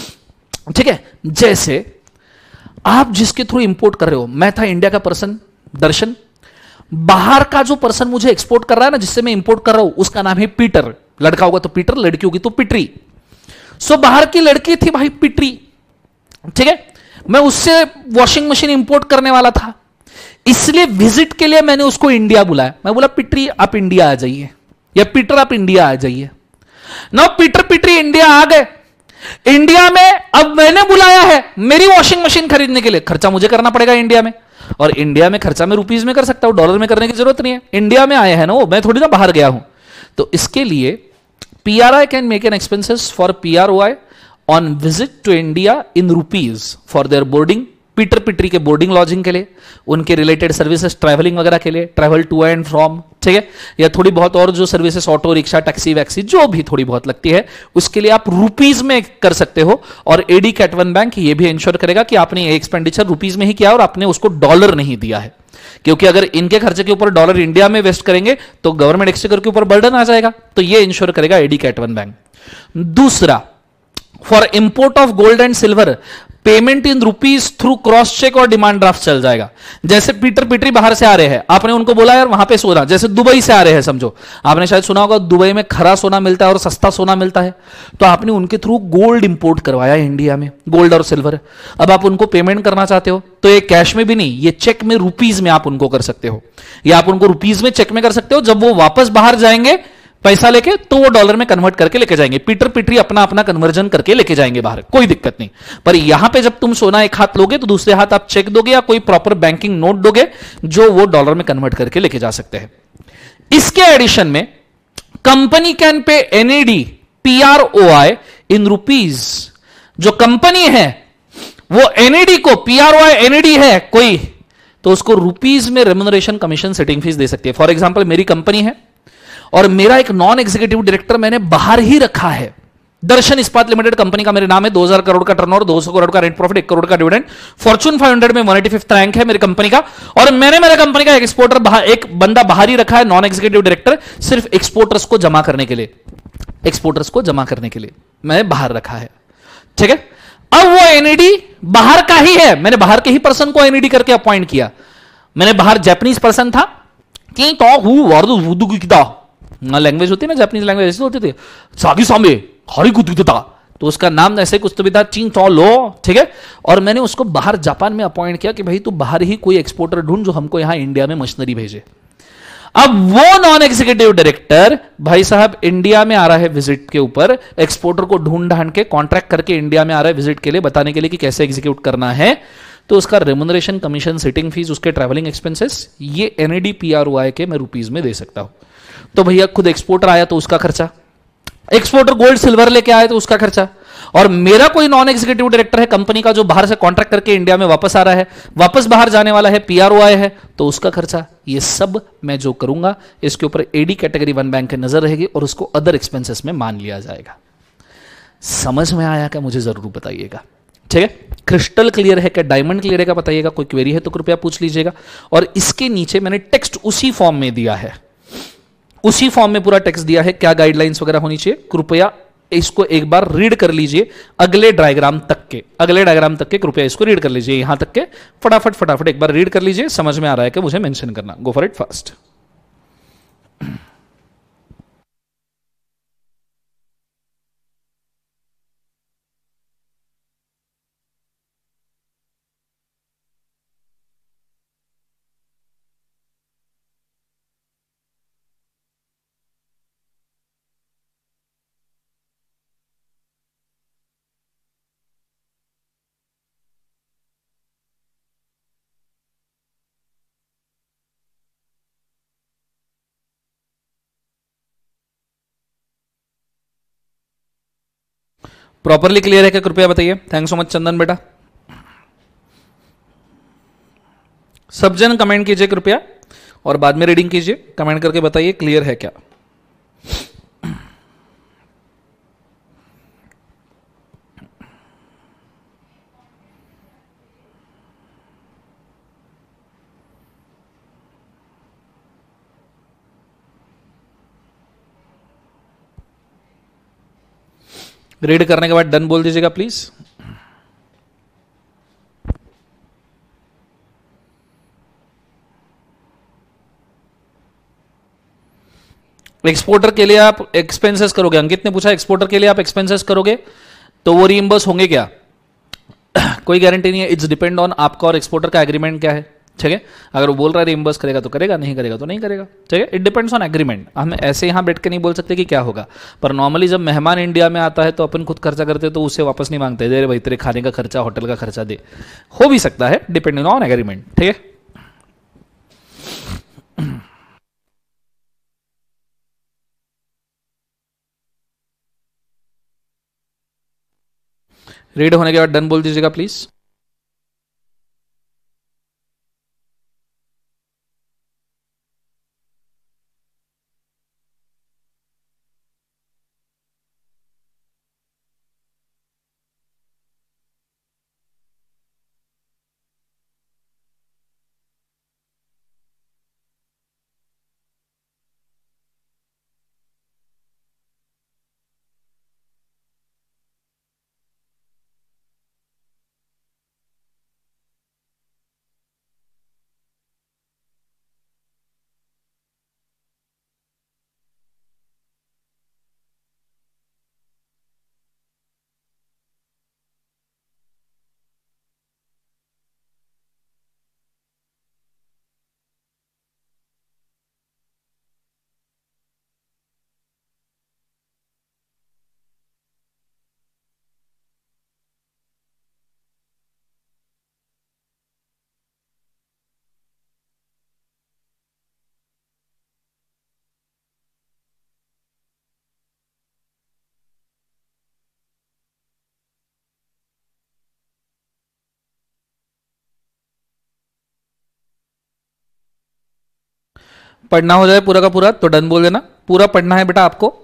ठीक है, जैसे आप जिसके थ्रू इंपोर्ट कर रहे हो, मैं था इंडिया का पर्सन दर्शन, बाहर का जो पर्सन मुझे एक्सपोर्ट कर रहा है ना, जिससे मैं इंपोर्ट कर रहा हूं, उसका नाम है पीटर। लड़का होगा तो पीटर, लड़की होगी तो पिटरी। सो बाहर की लड़की थी भाई पिटरी, ठीक है, मैं उससे वॉशिंग मशीन इंपोर्ट करने वाला था, इसलिए विजिट के लिए मैंने उसको इंडिया बुलाया। मैं बोला पिटरी आप इंडिया आ जाइए, या पीटर आप इंडिया आ जाइए। ना पीटर पिटरी इंडिया आ गए। इंडिया में अब मैंने बुलाया है मेरी वॉशिंग मशीन खरीदने के लिए, खर्चा मुझे करना पड़ेगा इंडिया में, और इंडिया में खर्चा मैं रुपीज में कर सकता हूं, डॉलर में करने की जरूरत नहीं है। इंडिया में आए हैं ना वो, मैं थोड़ी ना बाहर गया हूं। तो इसके लिए PRI can make an expenses for PROI on visit to India in rupees for their boarding, पीटर पिटरी के बोर्डिंग लॉजिंग के लिए, उनके रिलेटेड सर्विसेज ट्रैवलिंग वगैरह के लिए, ट्रैवल टू एंड फ्रॉम, ठीक है, या थोड़ी बहुत और जो सर्विसेज ऑटो रिक्शा टैक्सी वैक्सी जो भी थोड़ी बहुत लगती है, उसके लिए आप रुपीज में कर सकते हो। और एडी कैटवन बैंक ये भी इंश्योर करेगा कि आपने ये एक्सपेंडिचर रुपीज में ही किया और आपने उसको डॉलर नहीं दिया है, क्योंकि अगर इनके खर्चे के ऊपर डॉलर इंडिया में वेस्ट करेंगे तो गवर्नमेंट एक्सचेकर के ऊपर बर्डन आ जाएगा। तो ये इंश्योर करेगा एडी कैटवन बैंक। दूसरा, for import of gold and silver payment in rupees through cross check और डिमांड ड्राफ्ट चल जाएगा। जैसे पीटर पिटरी बाहर से आ रहे हैं, आपने उनको बोला यार वहां पे सोना, जैसे दुबई से आ रहे हैं समझो, आपने शायद सुना होगा दुबई में खरा सोना मिलता है और सस्ता सोना मिलता है, तो आपने उनके थ्रू गोल्ड इंपोर्ट करवाया इंडिया में, गोल्ड और सिल्वर। अब आप उनको पेमेंट करना चाहते हो तो ये कैश में भी नहीं, ये चेक में रुपीज में आप उनको कर सकते हो, या आप उनको रुपीज में चेक में कर सकते हो। जब वो वापस बाहर जाएंगे पैसा लेके तो वो डॉलर में कन्वर्ट करके लेके जाएंगे, पीटर पिटरी अपना अपना कन्वर्जन करके लेके जाएंगे बाहर, कोई दिक्कत नहीं। पर यहां पे जब तुम सोना एक हाथ लोगे तो दूसरे हाथ आप चेक दोगे या कोई प्रॉपर बैंकिंग नोट दोगे जो वो डॉलर में कन्वर्ट करके लेके जा सकते हैं। इसके एडिशन में company can pay NAD PROI in rupees. जो कंपनी है वो एनएडी को, पीआरओआई एनएडी है कोई, तो उसको रुपीज में रेम्यूनरेशन कमीशन सेटिंग फीस दे सकती है। फॉर एग्जांपल मेरी कंपनी है और मेरा एक नॉन एग्जीक्यूटिव डायरेक्टर मैंने बाहर ही रखा है, दर्शन इस्पात लिमिटेड कंपनी का मेरे नाम है, दो हज़ार करोड़ का टर्नओवर, दो सौ करोड़ का नेट प्रॉफिट, एक करोड़ का डिविडेंड, फॉर्च्यून पाँच सौ में वन एटी फिफ्थ रैंक है मेरी कंपनी का, और मैंने मेरे कंपनी का एक एक्सपोर्टर बाहर, एक बंदा बाहर ही रखा है, नॉन एग्जीक्यूटिव डायरेक्टर, सिर्फ एक्सपोर्टर्स को जमा करने के लिए, एक्सपोर्टर्स को जमा करने के लिए मैंने बाहर रखा है, ठीक है। अब वो एनईडी बाहर का ही है, मैंने बाहर के ही पर्सन को एनईडी करके अपॉइंट किया। मैंने बाहर जापानीज पर्सन था कि तो हु वार्दु वुदु की किता लैंग्वेज होती है ना, जापानीज लैंग्वेज ऐसे होती थी, सागी सामे हरी कुतुता, तो उसका नाम ऐसे कुछ तो भी था, चिंग तो लो, ठीक है। और मैंने उसको बाहर जापान में अपॉइंट किया कि भाई तू बाहर ही कोई एक्सपोर्टर ढूंढ जो हमको यहां इंडिया में मशीनरी भेजे। अब वो नॉन एग्जीक्यूटिव डायरेक्टर भाई साहब इंडिया में आ रहा है विजिट के ऊपर, एक्सपोर्टर को ढूंढ ढांड के कॉन्ट्रैक्ट करके इंडिया में आ रहा है विजिट के लिए, बताने के लिए कि कैसे एग्जीक्यूट करना है, तो उसका रेम्यूनरेशन कमीशन सिटिंग फीस, उसके ट्रैवलिंग एक्सपेंसेस, ये एनएडी पीआरओआई के मैं रुपीज में दे सकता हूं। तो भैया खुद एक्सपोर्टर आया तो उसका खर्चा, एक्सपोर्टर गोल्ड सिल्वर लेके आया तो उसका खर्चा, और मेरा कोई नॉन एग्जीक्यूटिव डायरेक्टर है कंपनी का जो बाहर से कॉन्ट्रैक्ट करके इंडिया में वापस आ रहा है, वापस बाहर जाने वाला है, पीआरओआई है, तो उसका खर्चा। ये सब मैं जो करूंगा इसके ऊपर एडी कैटेगरी वन बैंक की नजर रहेगी और उसको अदर एक्सपेंसेस में मान लिया जाएगा। समझ में आया क्या? मुझे जरूर बताइएगा, ठीक है। क्रिस्टल क्लियर है क्या? डायमंड क्लियर है क्या? बताइएगा। कोई क्वेरी है तो कृपया पूछ लीजिएगा। और इसके नीचे मैंने टेक्स्ट उसी फॉर्म में दिया है, उसी फॉर्म में पूरा टेक्स्ट दिया है, क्या गाइडलाइंस वगैरह होनी चाहिए, कृपया इसको एक बार रीड कर लीजिए, अगले डायग्राम तक के, अगले डायग्राम तक के कृपया इसको रीड कर लीजिए, यहां तक के फटाफट फटाफट एक बार रीड कर लीजिए, समझ में आ रहा है कि मुझे मेंशन करना। Go for it fast. Properly clear है क्या? कृपया बताइए। थैंक्स सो मच चंदन बेटा। सब जन कमेंट कीजिए कृपया, और बाद में रीडिंग कीजिए, कमेंट करके बताइए क्लियर है क्या। रीड करने के बाद डन बोल दीजिएगा प्लीज। एक्सपोर्टर के लिए आप एक्सपेंसेस करोगे, अंकित ने पूछा एक्सपोर्टर के लिए आप एक्सपेंसेस करोगे तो वो रीइंबर्स होंगे क्या? कोई गारंटी नहीं है, इट्स डिपेंड ऑन आपका और एक्सपोर्टर का एग्रीमेंट क्या है। ठीक है, अगर वो बोल रहा है रीइंबर्स करेगा तो करेगा, नहीं करेगा तो नहीं करेगा। ठीक है, इट डिपेंड्स ऑन एग्रीमेंट। हम ऐसे यहां बैठ के नहीं बोल सकते कि क्या होगा, पर नॉर्मली जब मेहमान इंडिया में आता है तो अपन खुद खर्चा करते तो उससे वापस नहीं मांगते, दे भाई तेरे खाने का खर्चा, होटल का खर्चा दे। हो भी सकता है, डिपेंडिंग ऑन एग्रीमेंट। ठीक है, रीड होने के बाद डन बोल दीजिएगा प्लीज। पढ़ना हो जाए पूरा का पूरा तो डन बोल देना। पूरा पढ़ना है बेटा आपको,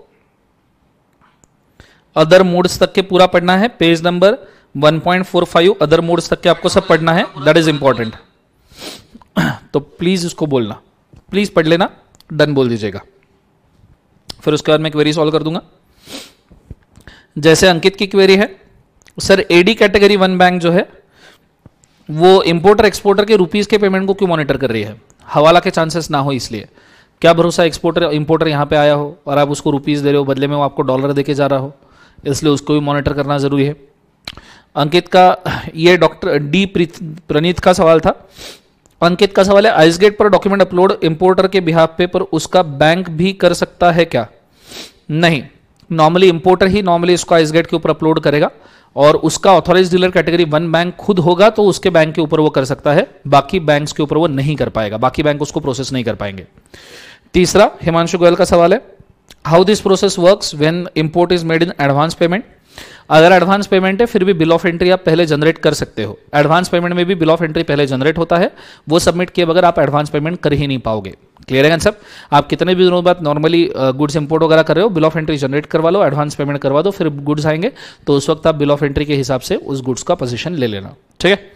अदर मोड्स तक के पूरा पढ़ना है, page number one point four five other modes तक के आपको सब पढ़ना है, दैट इज इंपॉर्टेंट। तो प्लीज उसको बोलना, प्लीज पढ़ लेना, डन बोल दीजिएगा। फिर उसके बाद मैं क्वेरी सॉल्व कर दूंगा। जैसे अंकित की क्वेरी है, sir AD category one bank जो है वो इंपोर्टर एक्सपोर्टर के रुपीस के पेमेंट को क्यों मॉनिटर कर रही है? हवाला के चांसेस ना हो इसलिए। क्या भरोसा एक्सपोर्टर इंपोर्टर यहां पे आया हो और आप उसको रुपीस दे रहे हो, बदले में वो आपको डॉलर देके जा रहा हो, इसलिए उसको भी मॉनिटर करना जरूरी है। अंकित का ये डॉक्टर डी प्रणीत का सवाल था। अंकित का सवाल है आइसगेट पर डॉक्यूमेंट अपलोड इंपोर्टर के बिहाफ पे, पर उसका बैंक भी कर सकता है क्या? नहीं, नॉर्मली इंपोर्टर ही नॉर्मली इसको आइसगेट के ऊपर अपलोड करेगा और उसका authorise dealer category one bank खुद होगा तो उसके बैंक के ऊपर वो कर सकता है, बाकी बैंक्स के ऊपर वो नहीं कर पाएगा, बाकी बैंक उसको प्रोसेस नहीं कर पाएंगे। तीसरा हिमांशु गोयल का सवाल है how this process works when import is made in advance payment. अगर एडवांस पेमेंट है फिर भी बिल ऑफ एंट्री आप पहले जनरेट कर सकते हो। एडवांस पेमेंट में भी बिल ऑफ एंट्री पहले जनरेट होता है, वो सबमिट किए बगैर आप एडवांस पेमेंट कर ही नहीं पाओगे। क्लियर है सब? आप कितने भी दिनों बाद नॉर्मली गुड्स इंपोर्ट वगैरह कर रहे हो, बिल ऑफ एंट्री जनरेट करवा लो, एडवांस पेमेंट करवा दो, फिर गुड्स आएंगे तो उस वक्त आप बिल ऑफ एंट्री के हिसाब से उस गुड्स का पोजीशन ले लेना। ठीक है,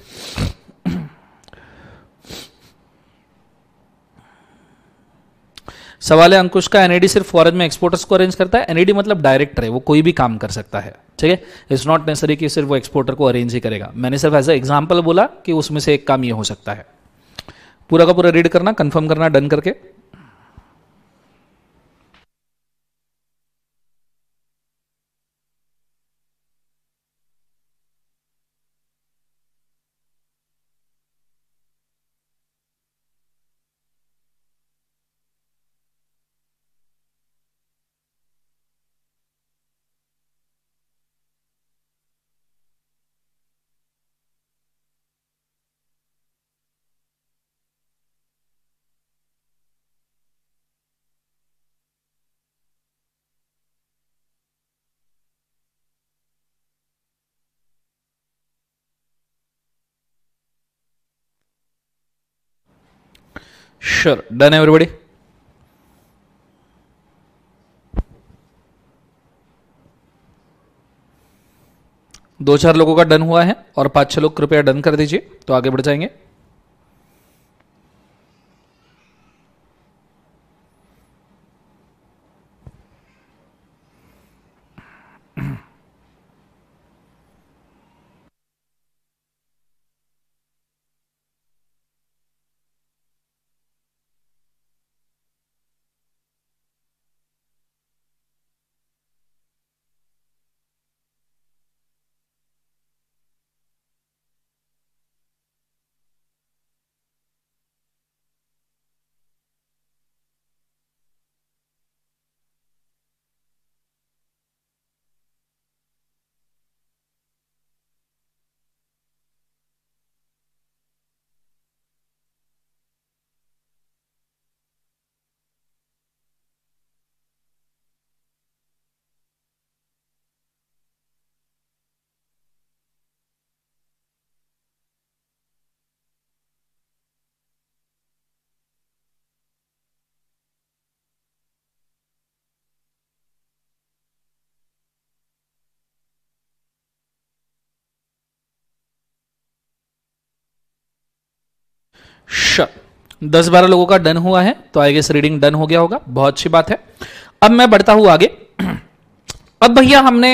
सवाल है अंकुश का एनएडी सिर्फ फॉरेन में एक्सपोर्टर्स को अरेंज करता है? एनएडी मतलब डायरेक्टर है, वो कोई भी काम कर सकता है। ठीक है, इट्स नॉट नेसेसरी कि सिर्फ वो एक्सपोर्टर को अरेंज ही करेगा। मैंने सिर्फ एज ए एग्जांपल बोला कि उसमें से एक काम ये हो सकता है। पूरा का पूरा रीड करना, कंफर्म करना डन करके। Sure, done everybody. दो चार लोगों का डन हुआ है और पांच छह लोग कृपया डन कर दीजिए तो आगे बढ़ जाएंगे। अच्छा, दस बारह लोगों का डन हुआ है, तो आई गेस रीडिंग डन हो गया होगा, बहुत अच्छी बात है। अब मैं बढ़ता हूं आगे। अब भैया हमने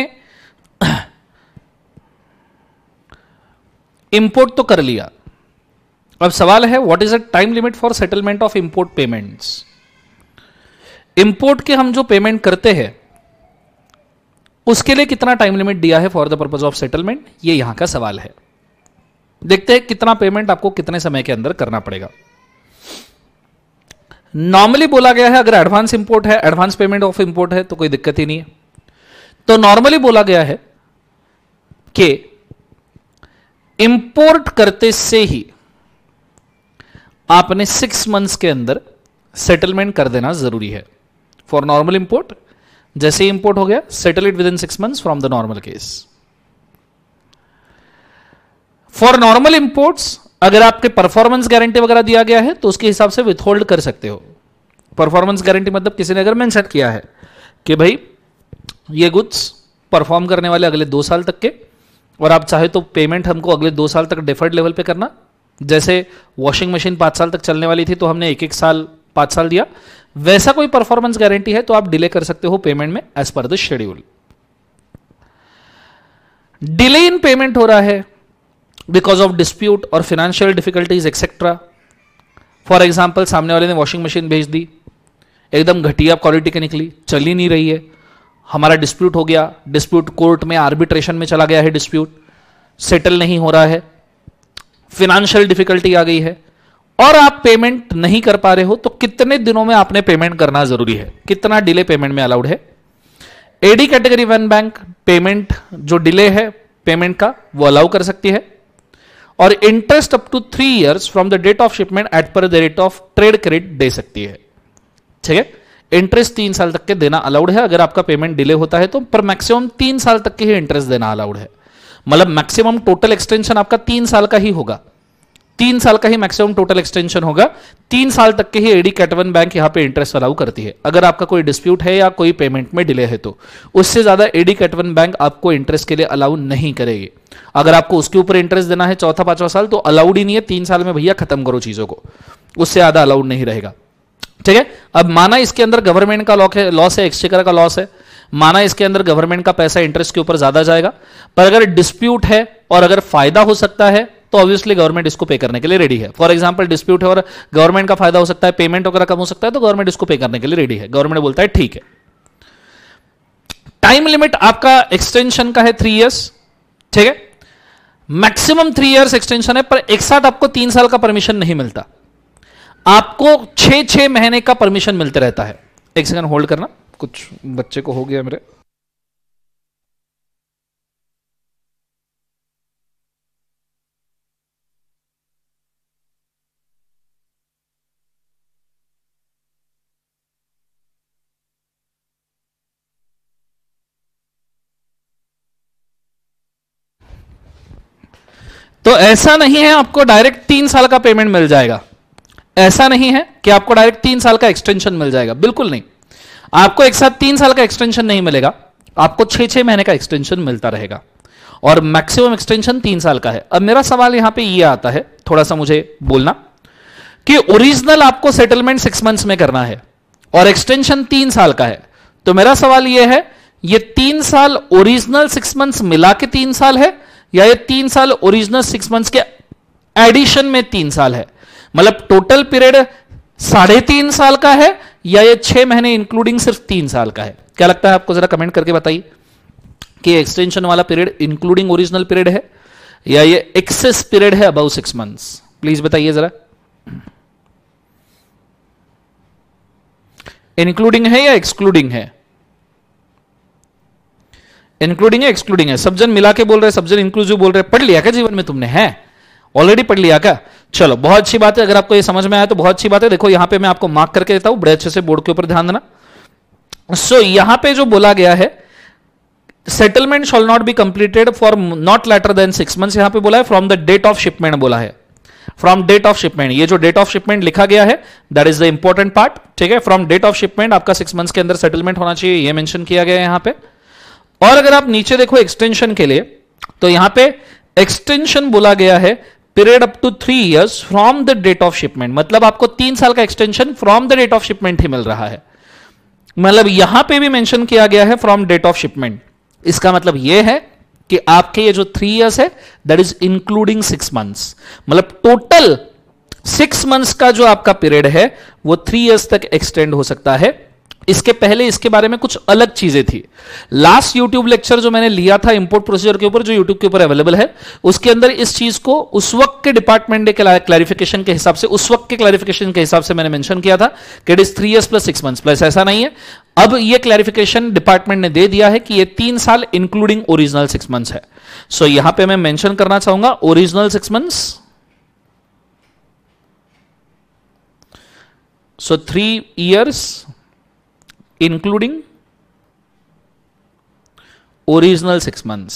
इंपोर्ट तो कर लिया, अब सवाल है what is the time limit for settlement of import payments. Import के हम जो पेमेंट करते हैं उसके लिए कितना टाइम लिमिट दिया है for the purpose of settlement, ये यहां का सवाल है। देखते हैं कितना पेमेंट आपको कितने समय के अंदर करना पड़ेगा। नॉर्मली बोला गया है अगर एडवांस इंपोर्ट है, एडवांस पेमेंट ऑफ इंपोर्ट है तो कोई दिक्कत ही नहीं है। तो नॉर्मली बोला गया है कि इंपोर्ट करते से ही आपने सिक्स मंथ्स के अंदर सेटलमेंट कर देना जरूरी है। फॉर नॉर्मल इंपोर्ट, जैसे ही इंपोर्ट हो गया settle it within six months from the normal case. For normal imports अगर आपके परफॉर्मेंस गारंटी वगैरह दिया गया है तो उसके हिसाब से विथहोल्ड कर सकते हो। परफॉर्मेंस गारंटी मतलब किसी ने अगर मेंशन किया है कि भाई ये गुड्स परफॉर्म करने वाले अगले दो साल तक के, और आप चाहे तो पेमेंट हमको अगले दो साल तक डिफर्ड लेवल पे करना, जैसे वॉशिंग मशीन पांच साल तक चलने वाली थी तो हमने एक एक साल पांच साल दिया, वैसा कोई परफॉर्मेंस गारंटी है तो आप डिले कर सकते हो पेमेंट में as per the schedule. Delay in payment हो रहा है बिकॉज ऑफ डिस्प्यूट और financial difficulties etcetera. For example सामने वाले ने वॉशिंग मशीन भेज दी, एकदम घटिया क्वालिटी की निकली, चल ही नहीं रही है, हमारा डिस्प्यूट हो गया, डिस्प्यूट कोर्ट में आर्बिट्रेशन में चला गया है, डिस्प्यूट सेटल नहीं हो रहा है, फाइनेंशियल डिफिकल्टी आ गई है और आप पेमेंट नहीं कर पा रहे हो, तो कितने दिनों में आपने पेमेंट करना जरूरी है, कितना डिले पेमेंट में अलाउड है। AD category one bank payment जो डिले है पेमेंट का वो अलाउ कर सकती है, और interest up to three years from the date of shipment at per the rate of trade credit दे सकती है। ठीक है, इंटरेस्ट तीन साल तक के देना अलाउड है अगर आपका पेमेंट डिले होता है तो, पर मैक्सिमम तीन साल तक के ही इंटरेस्ट देना अलाउड है। मतलब मैक्सिमम टोटल एक्सटेंशन आपका तीन साल का ही होगा, तीन साल का ही मैक्सिमम टोटल एक्सटेंशन होगा, तीन साल तक के ही एडी कैट वन बैंक यहां पे इंटरेस्ट अलाउ करती है। अगर आपका कोई डिस्प्यूट है या कोई पेमेंट में डिले है तो उससे ज्यादा एडी कैट वन बैंक आपको इंटरेस्ट के लिए अलाउ नहीं करेगी। अगर आपको उसके ऊपर इंटरेस्ट देना है चौथा पांचवा साल तो अलाउड ही नहीं है, तीन साल में भैया खत्म करो चीजों को, उससे ज्यादा अलाउड नहीं रहेगा। ठीक है, अब माना इसके अंदर गवर्नमेंट का लॉस है, एक्सचेकर का लॉस है, माना इसके अंदर गवर्नमेंट का पैसा इंटरेस्ट के ऊपर ज्यादा जाएगा, पर अगर डिस्प्यूट है और अगर फायदा हो सकता है तो ऑब्वियसली गवर्नमेंट इसको पे करने के लिए रेडी है। फॉर एग्जांपल डिस्प्यूट है और गवर्नमेंट का फायदा हो सकता है, पेमेंट वगैरह कम हो सकता है, तो गवर्नमेंट इसको पे करने के लिए रेडी है। गवर्नमेंट बोलता है ठीक है। टाइम लिमिट आपका एक्सटेंशन का है थ्री इयर्स। ठीक है, मैक्सिमम थ्री इयर्स एक्सटेंशन है, पर एक साथ आपको तीन साल का परमिशन नहीं मिलता, आपको छह छह महीने का परमिशन मिलते रहता है। एक सेकंड होल्ड करना, कुछ बच्चे को हो गया मेरे। तो ऐसा नहीं है आपको डायरेक्ट तीन साल का पेमेंट मिल जाएगा, ऐसा नहीं है कि आपको डायरेक्ट तीन साल का एक्सटेंशन मिल जाएगा, बिल्कुल नहीं। आपको एक साथ तीन साल का एक्सटेंशन नहीं मिलेगा, आपको छह छह महीने का एक्सटेंशन मिलता रहेगा और मैक्सिमम एक्सटेंशन तीन साल का है। अब मेरा सवाल यहां पे ये आता है, थोड़ा सा मुझे बोलना, कि ओरिजिनल आपको सेटलमेंट सिक्स मंथ्स में करना है और एक्सटेंशन तीन साल का है, तो मेरा सवाल ये है ये तीन साल ओरिजिनल सिक्स मंथ्स मिला के तीन साल है या ये तीन साल ओरिजिनल सिक्स मंथ्स के एडिशन में तीन साल है? मतलब टोटल पीरियड साढ़े तीन साल का है या ये छह महीने इंक्लूडिंग सिर्फ तीन साल का है? क्या लगता है आपको, जरा कमेंट करके बताइए कि एक्सटेंशन वाला पीरियड इंक्लूडिंग ओरिजिनल पीरियड है या ये एक्सेस पीरियड है अबाउ सिक्स मंथ्स? प्लीज बताइए जरा, इंक्लूडिंग है या एक्सक्लूडिंग है? इंक्लूडिंग है एक्सक्लूडिंग है? सब जन मिला के बोल रहे, सब जन इंक्लूसिव बोल रहे। पढ़ लिया क्या जीवन में तुमने? है ऑलरेडी पढ़ लिया क्या? चलो बहुत अच्छी बात है, अगर आपको ये समझ में आया तो बहुत अच्छी बात है। देखो यहां पे मैं आपको मार्क करके देता हूं, बड़े अच्छे से बोर्ड के ऊपर ध्यान देना। सो so, यहां पे जो बोला गया है settlement shall not be completed for not later than six months, यहां पे बोला है from the date of shipment बोला है, फ्रॉम डेट ऑफ शिपमेंट। ये जो डेट ऑफ शिपमेंट लिखा गया है that is the important part. ठीक है, फ्रॉम डेट ऑफ शिपमेंट आपका सिक्स मंथ्स के अंदर सेटलमेंट होना चाहिए, ये मेंशन किया गया है यहां पे। और अगर आप नीचे देखो एक्सटेंशन के लिए, तो यहां पे एक्सटेंशन बोला गया है period up to three years from the date of shipment, मतलब आपको तीन साल का extension from the date of shipment ही मिल रहा है। मतलब यहां पे भी मेंशन किया गया है फ्रॉम डेट ऑफ शिपमेंट। इसका मतलब यह है कि आपके ये जो थ्री इयर्स है that is including six months, मतलब टोटल सिक्स मंथ्स का जो आपका पीरियड है वो थ्री इयर्स तक एक्सटेंड हो सकता है। इसके पहले इसके बारे में कुछ अलग चीजें थी। लास्ट यूट्यूब लेक्चर जो मैंने लिया था इंपोर्ट प्रोसीजर के ऊपर, जो यूट्यूब के ऊपर अवेलेबल है, उसके अंदर इस चीज को उस वक्त के डिपार्टमेंट के क्लैरिफिकेशन के हिसाब से, उस वक्त के क्लैरिफिकेशन के हिसाब से मैंने मेंशन किया था कि it is three years plus six months plus, ऐसा नहीं है। अब ये क्लैरिफिकेशन डिपार्टमेंट ने दे दिया है कि ये तीन साल इंक्लूडिंग ओरिजिनल सिक्स मंथ्स है। सो so, यहां पे मैं मेंशन करना चाहूंगा original six months, so three years including original six months,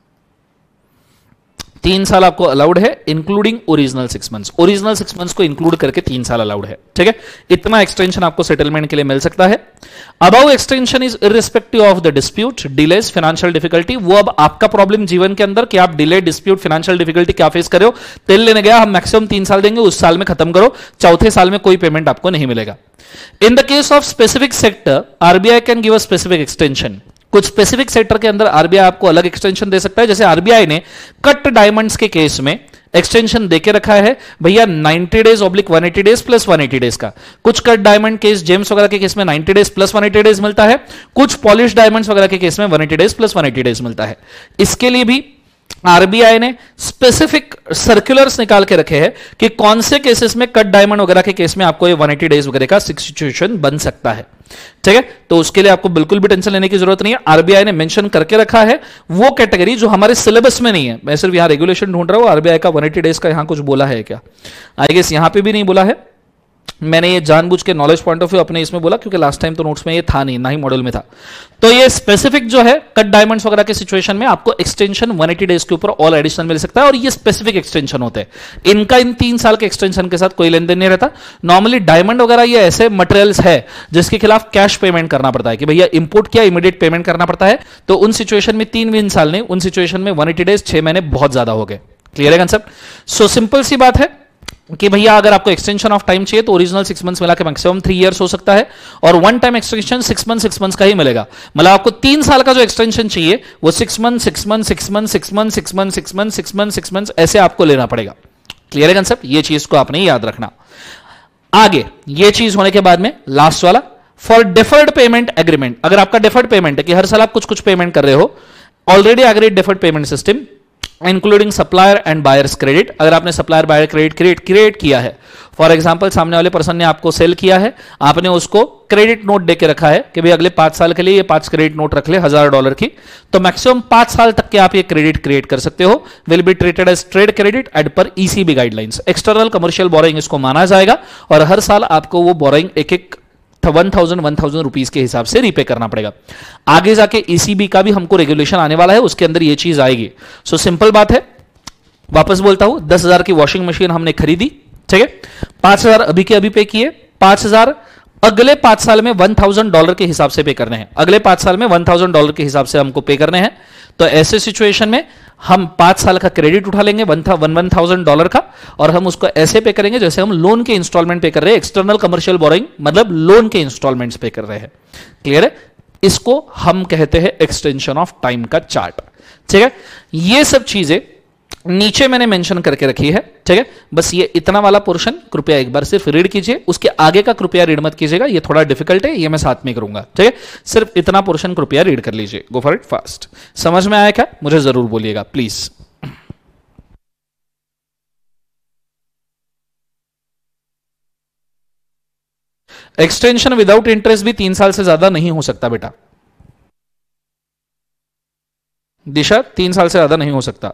तीन साल आपको अलाउड है including original six months, original six months को इंक्लूड करके तीन साल अलाउड है, ठीक है। इतना एक्सटेंशन आपको सेटलमेंट के लिए मिल सकता है। About extension is irrespective of the dispute, delays, financial difficulty. वो अब आपका प्रॉब्लम जीवन के अंदर कि आप डिले, डिस्प्यूट, फाइनेंशियल डिफिकल्टी क्या फेस कर रहे हो। तेल लेने गया, हम मैक्सिमम तीन साल देंगे, उस साल में खत्म करो, चौथे साल में कोई पेमेंट आपको नहीं मिलेगा। In the case of specific sector RBI can give a specific extension. कुछ स्पेसिफिक सेक्टर के अंदर आरबीआई आपको अलग एक्सटेंशन दे सकता है। जैसे आरबीआई ने कट डायमंड्स के केस में एक्सटेंशन देके रखा है भैया ninety days oblique one eighty days plus one eighty days का। कुछ कट डायमंड केस, जेम्स वगैरह के केस में ninety days plus one eighty days मिलता है। कुछ पॉलिश डायमंड्स वगैरह के केस में one eighty days plus one eighty days मिलता है। इसके लिए भी आरबीआई ने स्पेसिफिक सर्कुलर्स निकाल के रखे हैं कि कौन से केसेस में कट डायमंड वगैरह के केस में आपको ये वन एटी डेज वगैरह का सिचुएशन बन सकता है, ठीक है। तो उसके लिए आपको बिल्कुल भी टेंशन लेने की जरूरत नहीं है। आरबीआई ने मेंशन करके रखा है वो कैटेगरी जो हमारे सिलेबस में नहीं है। मैं सिर्फ यहां रेगुलेशन ढूंढ रहा हूं, आरबीआई का वन एटी डेज का यहां कुछ बोला है क्या? आई गेस यहां पे भी नहीं बोला है। मैंने ये जानबूझ के नॉलेज पॉइंट ऑफ व्यू अपने इसमें बोला क्योंकि लास्ट टाइम तो नोट्स में ये था नहीं, ना ही मॉडल में था। तो ये स्पेसिफिक जो है कट डायमंड्स वगैरह के सिचुएशन में आपको एक्सटेंशन वन एटी डेज के ऊपर ऑल एडिशनल मिल सकता है, और ये स्पेसिफिक एक्सटेंशन होते हैं। इनका इन तीन साल के एक्सटेंशन के साथ कोई लेन देन नहीं रहता। नॉर्मली डायमंड वगैरह ये ऐसे मटेरियल्स है जिसके खिलाफ कैश पेमेंट करना पड़ता है कि भैया इंपोर्ट किया इमीडिएट पेमेंट करना पड़ता है। तो उन सिचुएशन में तीन तीन साल नहीं, उन सिचुएशन में वन एटी डेज, छह महीने बहुत ज्यादा हो गए। क्लियर है कंसेप्ट? सो सिंपल सी बात है कि भैया अगर आपको एक्सटेंशन ऑफ टाइम चाहिए तो ओरिजिनल सिक्स मंथ्स मिला के मैक्सिमम थ्री इयर्स हो सकता है, और one time extension six month six months का ही मिलेगा। मतलब आपको तीन साल का जो एक्सटेंशन चाहिए वो six month six month six month six month six month six month six month six month ऐसे आपको लेना पड़ेगा। क्लियर है कंसेप्ट? ये चीज को आपने याद रखना। आगे ये चीज होने के बाद में लास्ट वाला, फॉर डिफर्ड पेमेंट एग्रीमेंट। अगर आपका डिफर्ड पेमेंट है कि हर साल आप कुछ कुछ पेमेंट कर रहे हो, already agreed deferred payment system including supplier and buyers credit. अगर आपने supplier buyer credit create create किया है, फॉर एग्जांपल सामने वाले पर्सन ने आपको सेल किया है, आपने उसको क्रेडिट नोट देके रखा है कि भाई अगले पांच साल के लिए ये पांच क्रेडिट नोट रख ले हजार डॉलर की, तो मैक्सिमम पांच साल तक के आप ये क्रेडिट क्रिएट कर सकते हो। Will be treated as trade credit as per ECB guidelines. External commercial borrowing इसको माना जाएगा, और हर साल आपको वो बोरोइंग एक एक one thousand one thousand rupees के हिसाब से रीपे करना पड़ेगा। आगे जाके ईसीबी का भी हमको रेगुलेशन आने वाला है, उसके अंदर ये चीज आएगी। सो so, सिंपल बात है, वापस बोलता हूं, दस हजार की वॉशिंग मशीन हमने खरीदी, ठीक है, पांच हजार अभी के अभी पे किए, पांच हजार अगले पांच साल में वन थाउजेंड डॉलर के हिसाब से पे करने हैं। अगले पांच साल में वन थाउजेंड डॉलर के हिसाब से हमको पे करने हैं। तो ऐसे सिचुएशन में हम पांच साल का क्रेडिट उठा लेंगे वन था वन वन थाउजेंड डॉलर का, और हम उसको ऐसे पे करेंगे जैसे हम लोन के इंस्टॉलमेंट पे कर रहे हैं। एक्सटर्नल कमर्शियल बोरोइंग मतलब लोन के इंस्टॉलमेंट्स पे कर रहे हैं। क्लियर है? इसको हम कहते हैं एक्सटेंशन ऑफ टाइम का चार्ट, ठीक है। ये सब चीजें नीचे मैंने मेंशन करके रखी है, ठीक है। बस ये इतना वाला पोर्शन कृपया एक बार सिर्फ रीड कीजिए, उसके आगे का कृपया रीड मत कीजिएगा, ये थोड़ा डिफिकल्ट है, ये मैं साथ में करूंगा, ठीक है। सिर्फ इतना पोर्शन कृपया रीड कर लीजिए। Go for it fast. समझ में आया क्या? मुझे जरूर बोलिएगा प्लीज। एक्सटेंशन विदाउट इंटरेस्ट भी तीन साल से ज्यादा नहीं हो सकता बेटा। दिशा, तीन साल से ज्यादा नहीं हो सकता।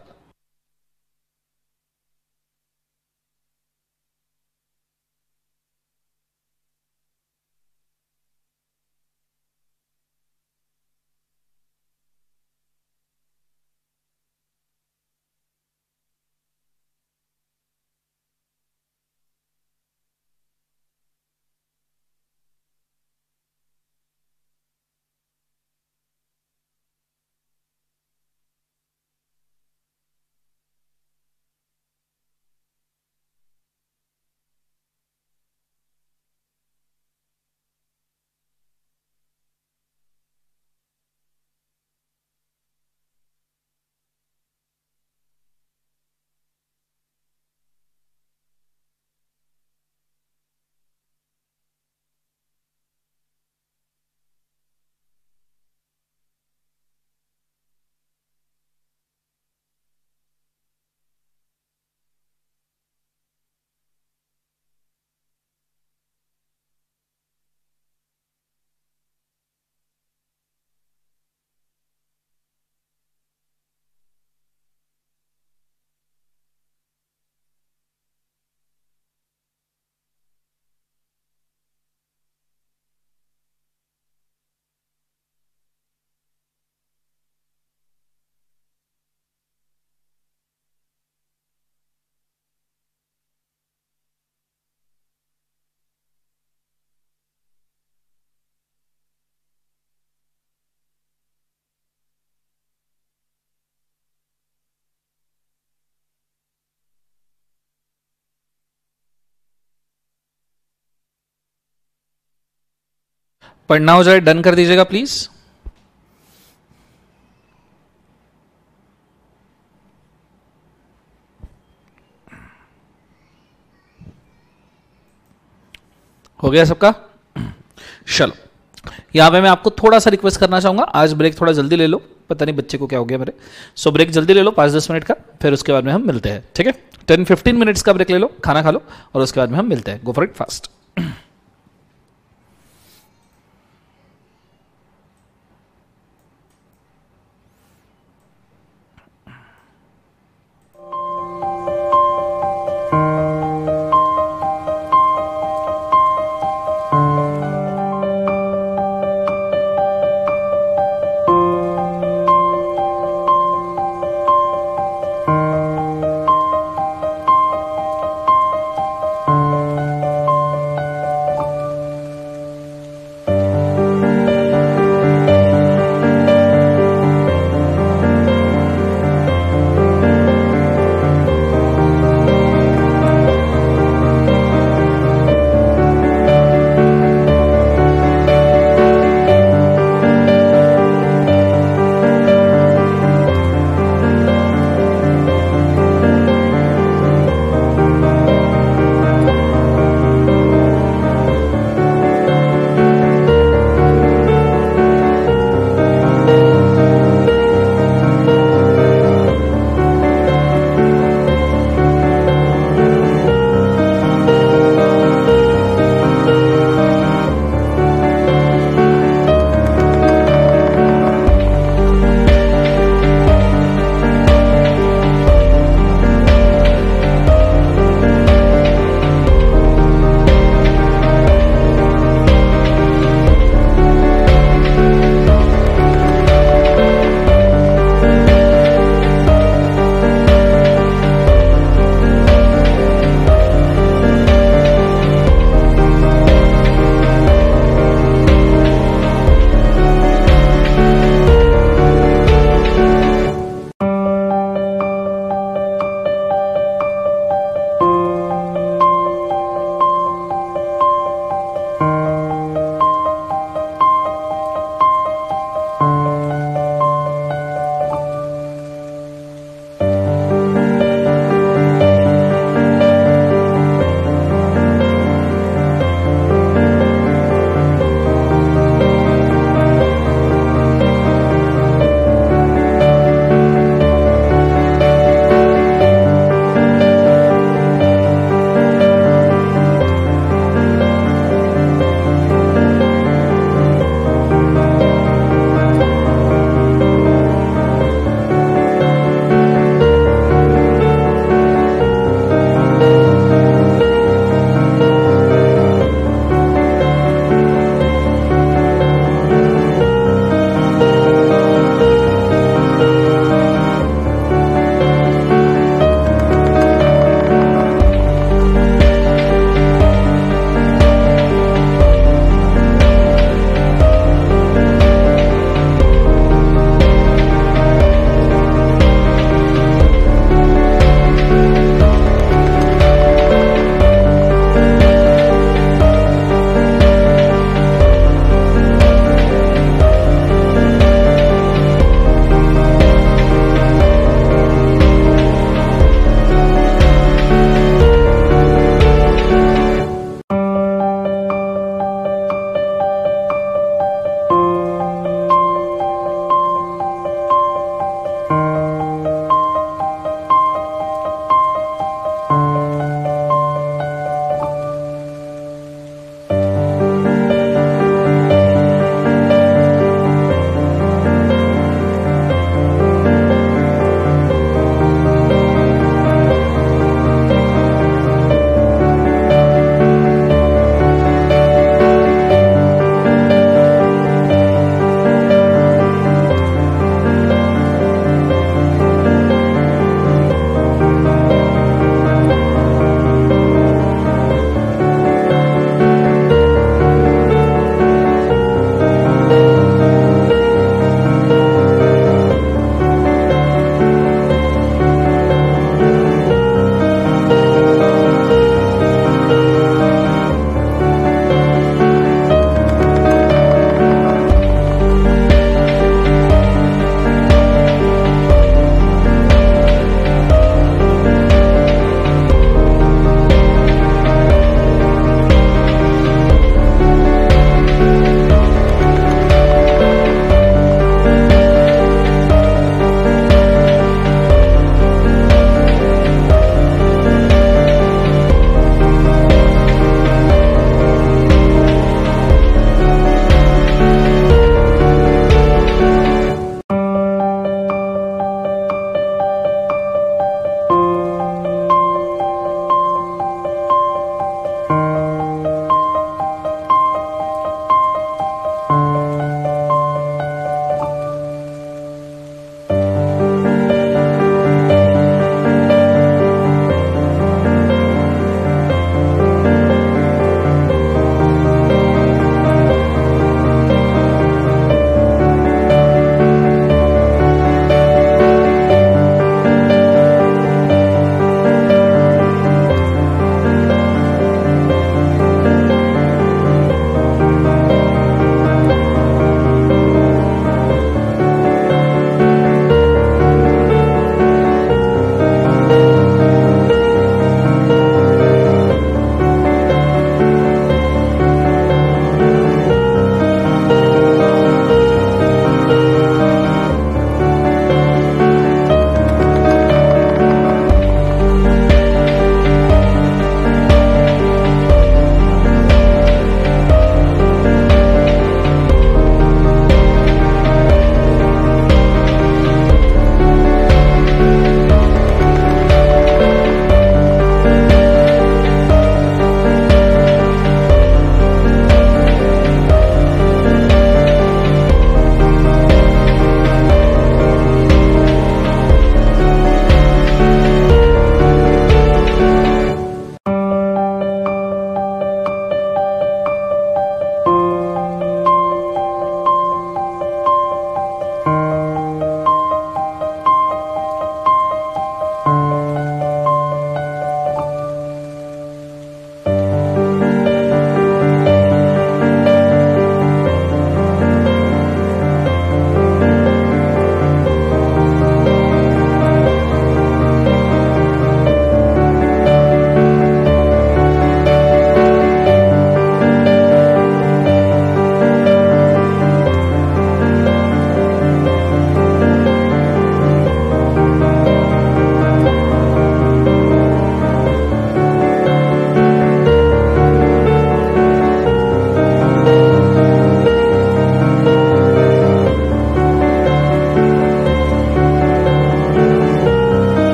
पढ़ना हो जाए डन कर दीजिएगा प्लीज। हो गया सबका? चलो, यहां पे मैं आपको थोड़ा सा रिक्वेस्ट करना चाहूंगा, आज ब्रेक थोड़ा जल्दी ले लो, पता नहीं बच्चे को क्या हो गया मेरे। सो ब्रेक जल्दी ले लो, पाँच दस मिनट का, फिर उसके बाद में हम मिलते हैं, ठीक है? टेन फिफ्टीन मिनट्स का ब्रेक ले लो, खाना खा लो, और उसके बाद में हम मिलते हैं। Go for it fast.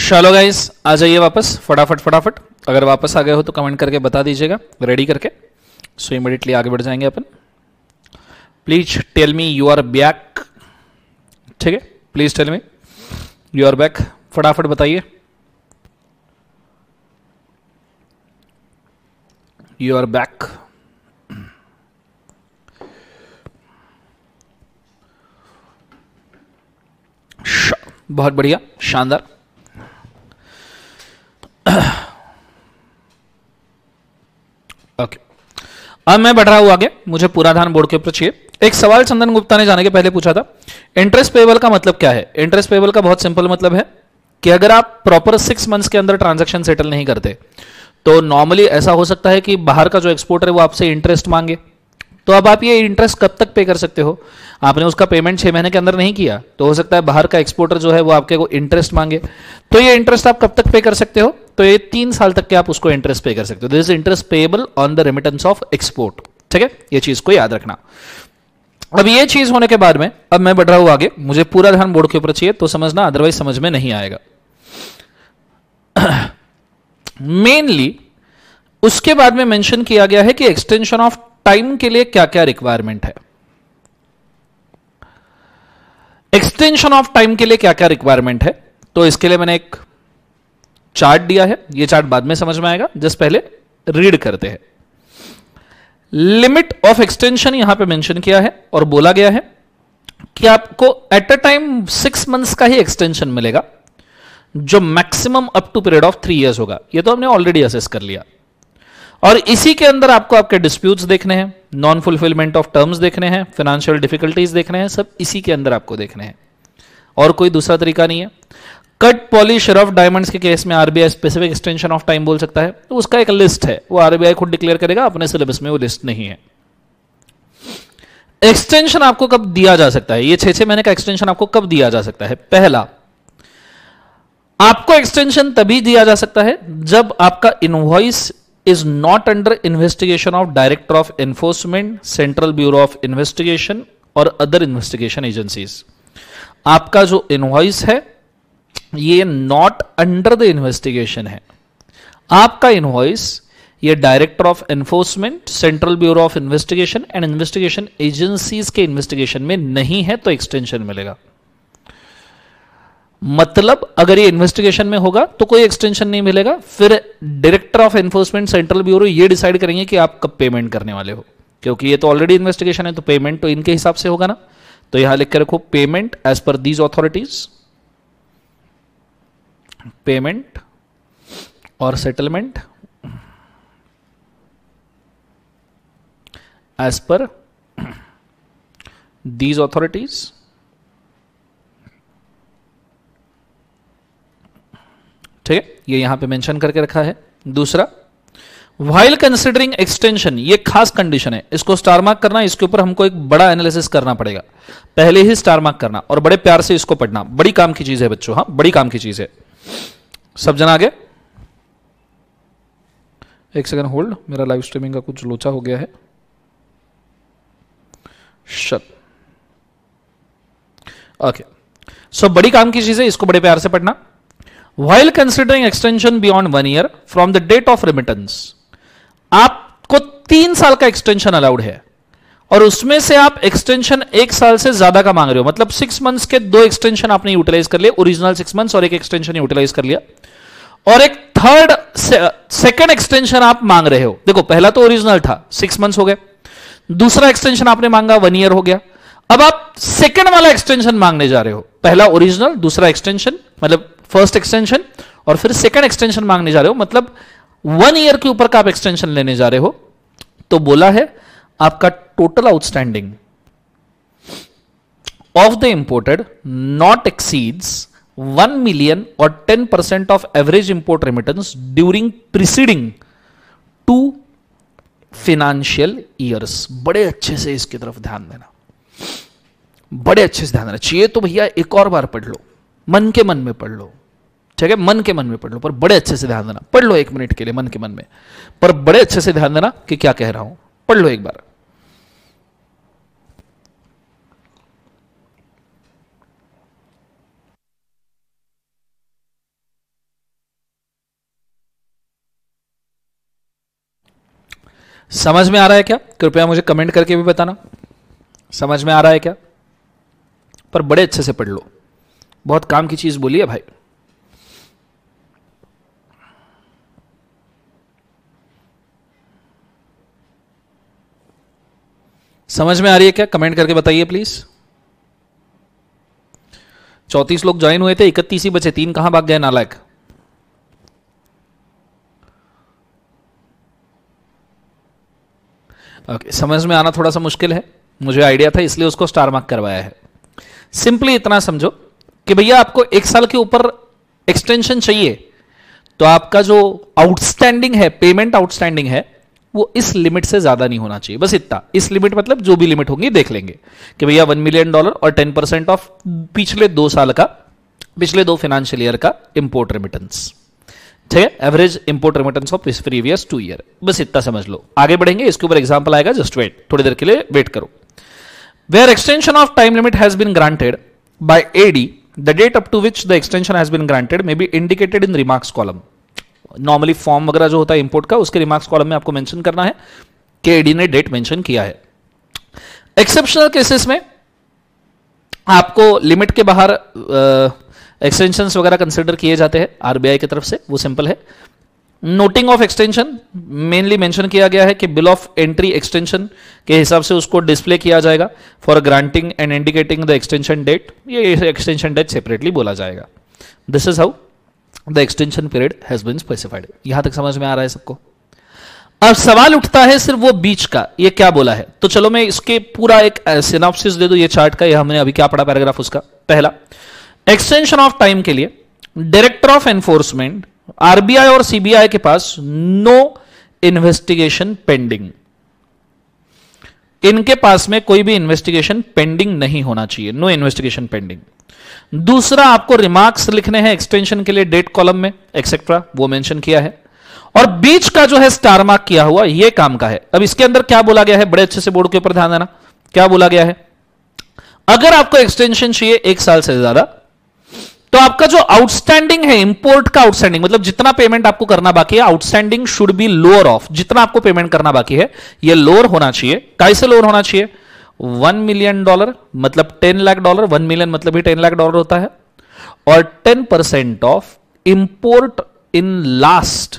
चलो गाइस, आ जाइए वापस फटाफट फटाफट। अगर वापस आ गए हो तो कमेंट करके बता दीजिएगा, रेडी करके। सो इमीडिएटली आगे बढ़ जाएंगे अपन। Please tell me you are back. ठीक है, please tell me you are back. फटाफट बताइए यू आर बैक। बहुत बढ़िया, शानदार। ओके, अब मैं बढ़ रहा हूं आगे। मुझे पूरा ध्यान बोर्ड के ऊपर चाहिए। एक सवाल चंदन गुप्ता ने जाने के पहले पूछा था, इंटरेस्ट पेबल का मतलब क्या है? इंटरेस्ट पेबल का बहुत सिंपल मतलब है कि अगर आप प्रॉपर सिक्स मंथ्स के अंदर ट्रांजैक्शन सेटल नहीं करते तो नॉर्मली ऐसा हो सकता है कि बाहर का जो एक्सपोर्टर है वो आपसे इंटरेस्ट मांगे। तो अब आप ये इंटरेस्ट कब तक पे कर सकते हो? आपने उसका पेमेंट छह महीने के अंदर नहीं किया तो हो सकता है बाहर का एक्सपोर्टर जो है वो आपके को इंटरेस्ट मांगे। तो ये इंटरेस्ट आप कब तक पे कर सकते हो? तो ये तीन साल तक के आप उसको इंटरेस्ट पे कर सकते हो। This is interest payable on the remittance of export. ठीक है, ये चीज को याद रखना। अब ये चीज होने के बाद में अब मैं बढ़ रहा हूं आगे। मुझे पूरा ध्यान बोर्ड के ऊपर चाहिए तो समझना, अदरवाइज समझ में नहीं आएगा। मेनली उसके बाद में मेंशन किया गया है कि एक्सटेंशन ऑफ टाइम के लिए क्या क्या रिक्वायरमेंट है। एक्सटेंशन ऑफ टाइम के लिए क्या क्या रिक्वायरमेंट है, तो इसके लिए मैंने एक चार्ट दिया है। ये चार्ट बाद में समझ में आएगा, जस्ट पहले रीड करते हैं। लिमिट ऑफ एक्सटेंशन यहां पे मेंशन किया है और बोला गया है कि आपको at a time six months का ही एक्सटेंशन मिलेगा, जो maximum up to period of three years होगा। ये तो हमने ऑलरेडी असेस कर लिया। और इसी के अंदर आपको आपके डिस्प्यूट्स देखने हैं, नॉन फुलफिलमेंट ऑफ टर्म्स देखने हैं, फाइनेंशियल डिफिकल्टीज देखने हैं, सब इसी के अंदर आपको देखने हैं। और कोई दूसरा तरीका नहीं है। कट पॉलिश रफ डायमंड्स के केस में RBI specific extension of time बोल सकता है, तो उसका एक लिस्ट है, वो आरबीआई खुद डिक्लेयर करेगा, अपने सिलेबस में वो लिस्ट नहीं है। एक्सटेंशन आपको कब दिया जा सकता है? ये छह छह महीने का एक्सटेंशन आपको कब दिया जा सकता है? पहला, आपको एक्सटेंशन तभी दिया जा सकता है जब आपका invoice is not under investigation of director of enforcement, central bureau of investigation और अदर इन्वेस्टिगेशन एजेंसीज। आपका जो इनवॉइस है ये नॉट अंडर द इन्वेस्टिगेशन है। आपका इनवॉइस ये director of enforcement, central bureau of investigation and investigation agencies के investigation में नहीं है तो एक्सटेंशन मिलेगा। मतलब अगर ये इन्वेस्टिगेशन में होगा तो कोई एक्सटेंशन नहीं मिलेगा। फिर director of enforcement, central bureau ये डिसाइड करेंगे कि आप कब पेमेंट करने वाले हो, क्योंकि ये तो ऑलरेडी इन्वेस्टिगेशन है तो पेमेंट तो इनके हिसाब से होगा ना। तो यहां लिख के रखो payment as per these authorities, payment और settlement as per these authorities. ठीक है, ये यहां पे मेंशन करके रखा है। दूसरा, व्हाइल कंसिडरिंग एक्सटेंशन, ये खास कंडीशन है, इसको स्टार मार्क करना। इसके ऊपर हमको एक बड़ा एनालिसिस करना पड़ेगा, पहले ही स्टार मार्क करना और बड़े प्यार से इसको पढ़ना। बड़ी काम की चीज है बच्चों, हाँ बड़ी काम की चीज है। सब जन आगे, एक सेकंड होल्ड, मेरा लाइव स्ट्रीमिंग का कुछ लोचा हो गया है। Shut, okay. सो बड़ी काम की चीज है, इसको बड़े प्यार से पढ़ना। While considering extension beyond one year from the date of remittance, आपको तीन साल का एक्सटेंशन अलाउड है और उसमें से आप एक्सटेंशन एक साल से ज्यादा का मांग रहे हो। मतलब सिक्स मंथ्स के दो एक्सटेंशन आपने यूटिलाइज कर लिए, ओरिजिनल सिक्स मंथ्स और एक एक्सटेंशन यूटिलाइज कर लिया, और एक थर्ड सेकंड एक्सटेंशन आप मांग रहे हो। देखो पहला तो ओरिजिनल था, सिक्स मंथ्स हो गए, दूसरा एक्सटेंशन आपने मांगा, वन ईयर हो गया। अब आप सेकंड वाला एक्सटेंशन मांगने जा रहे हो। पहला ओरिजिनल, दूसरा एक्सटेंशन, मतलब फर्स्ट एक्सटेंशन, और फिर सेकंड एक्सटेंशन मांगने जा रहे हो, मतलब वन ईयर के ऊपर का आप एक्सटेंशन लेने जा रहे हो। तो बोला है आपका total outstanding of the imported not exceeds one million और ten percent of average import remittance during preceding two financial years. बड़े अच्छे से इसकी तरफ ध्यान देना, बड़े अच्छे से ध्यान देना चाहिए। तो भैया एक और बार पढ़ लो, मन के मन में पढ़ लो, ठीक है, मन के मन में पढ़ लो, पर बड़े अच्छे से ध्यान देना। पढ़ लो एक मिनट के लिए मन के मन में, पर बड़े अच्छे से ध्यान देना कि क्या कह रहा हूं। पढ़ लो एक बार। समझ में आ रहा है क्या? कृपया मुझे कमेंट करके भी बताना समझ में आ रहा है क्या, पर बड़े अच्छे से पढ़ लो, बहुत काम की चीज बोली है भाई। समझ में आ रही है क्या? कमेंट करके बताइए प्लीज। चौंतीस लोग ज्वाइन हुए थे, इकतीस ही बचे, तीन कहां भाग गए नालायक। ओके, समझ में आना थोड़ा सा मुश्किल है, मुझे आइडिया था इसलिए उसको स्टार मार्क करवाया है। सिंपली इतना समझो कि भैया आपको एक साल के ऊपर एक्सटेंशन चाहिए, तो आपका जो आउटस्टैंडिंग है, पेमेंट आउटस्टैंडिंग है, वो इस लिमिट से ज्यादा नहीं होना चाहिए। बस इतना, इस लिमिट मतलब जो भी लिमिट होगी देख लेंगे कि भैया वन मिलियन डॉलर और टेन परसेंट ऑफ पिछले दो साल का, पिछले दो फाइनेंशियल ईयर का इंपोर्ट रेमिटेंस, ठीक है, average import remittance of previous two year. बस इतना समझ लो, आगे बढ़ेंगे, इसके ऊपर एग्जांपल आएगा, जस्ट वेट, थोड़ी देर के लिए वेट करो। Where extension of time limit has been granted by AD, the date up to which the extension has been granted may be indicated in remarks column. Normally form वगैरह जो होता है import का, उसके रिमार्क्स कॉलम में आपको mention करना है कि एडी ने डेट मेंशन किया है। एक्सेप्शनल केसेस में आपको लिमिट के बाहर एक्सटेंशंस वगैरह कंसिडर किए जाते हैं आरबीआई की तरफ से, वो सिंपल है। Noting of extension mainly mention किया गया है कि बिल ऑफ एंट्री एक्सटेंशन के हिसाब से उसको डिस्प्ले किया जाएगा for granting and indicating the extension date, ये एक्सटेंशन डेट सेपरेटली बोला जाएगा। This is how the extension period has been specified. यहां तक समझ में आ रहा है सबको? अब सवाल उठता है सिर्फ वो बीच का, ये क्या बोला है, तो चलो मैं इसके पूरा एक सिनॉप्सिस दे दूं, ये चार्ट का, ये हमने अभी क्या पढ़ा पैराग्राफ उसका। पहला, एक्सटेंशन ऑफ टाइम के लिए डायरेक्टर ऑफ एनफोर्समेंट आरबीआई और सीबीआई के पास नो इन्वेस्टिगेशन पेंडिंग, इनके पास में कोई भी इन्वेस्टिगेशन पेंडिंग नहीं होना चाहिए, नो इन्वेस्टिगेशन पेंडिंग। दूसरा, आपको रिमार्क्स लिखने हैं एक्सटेंशन के लिए डेट कॉलम में एक्सेट्रा, वो मेंशन किया है। और बीच का जो है स्टार मार्क किया हुआ, ये काम का है। अब इसके अंदर क्या बोला गया है, बड़े अच्छे से बोर्ड के ऊपर ध्यान देना, क्या बोला गया है, अगर आपको एक्सटेंशन चाहिए एक साल से ज्यादा, तो आपका जो आउटस्टैंडिंग है, इंपोर्ट का आउटस्टैंडिंग, मतलब जितना पेमेंट आपको करना बाकी है, outstanding should be lower of, जितना आपको पेमेंट करना बाकी है ये लोअर होना चाहिए। कैसे लोअर होना चाहिए? वन मिलियन डॉलर मतलब ten lakh dollar, one million मतलब ही टेन लाख डॉलर होता है, और ten percent of import in last,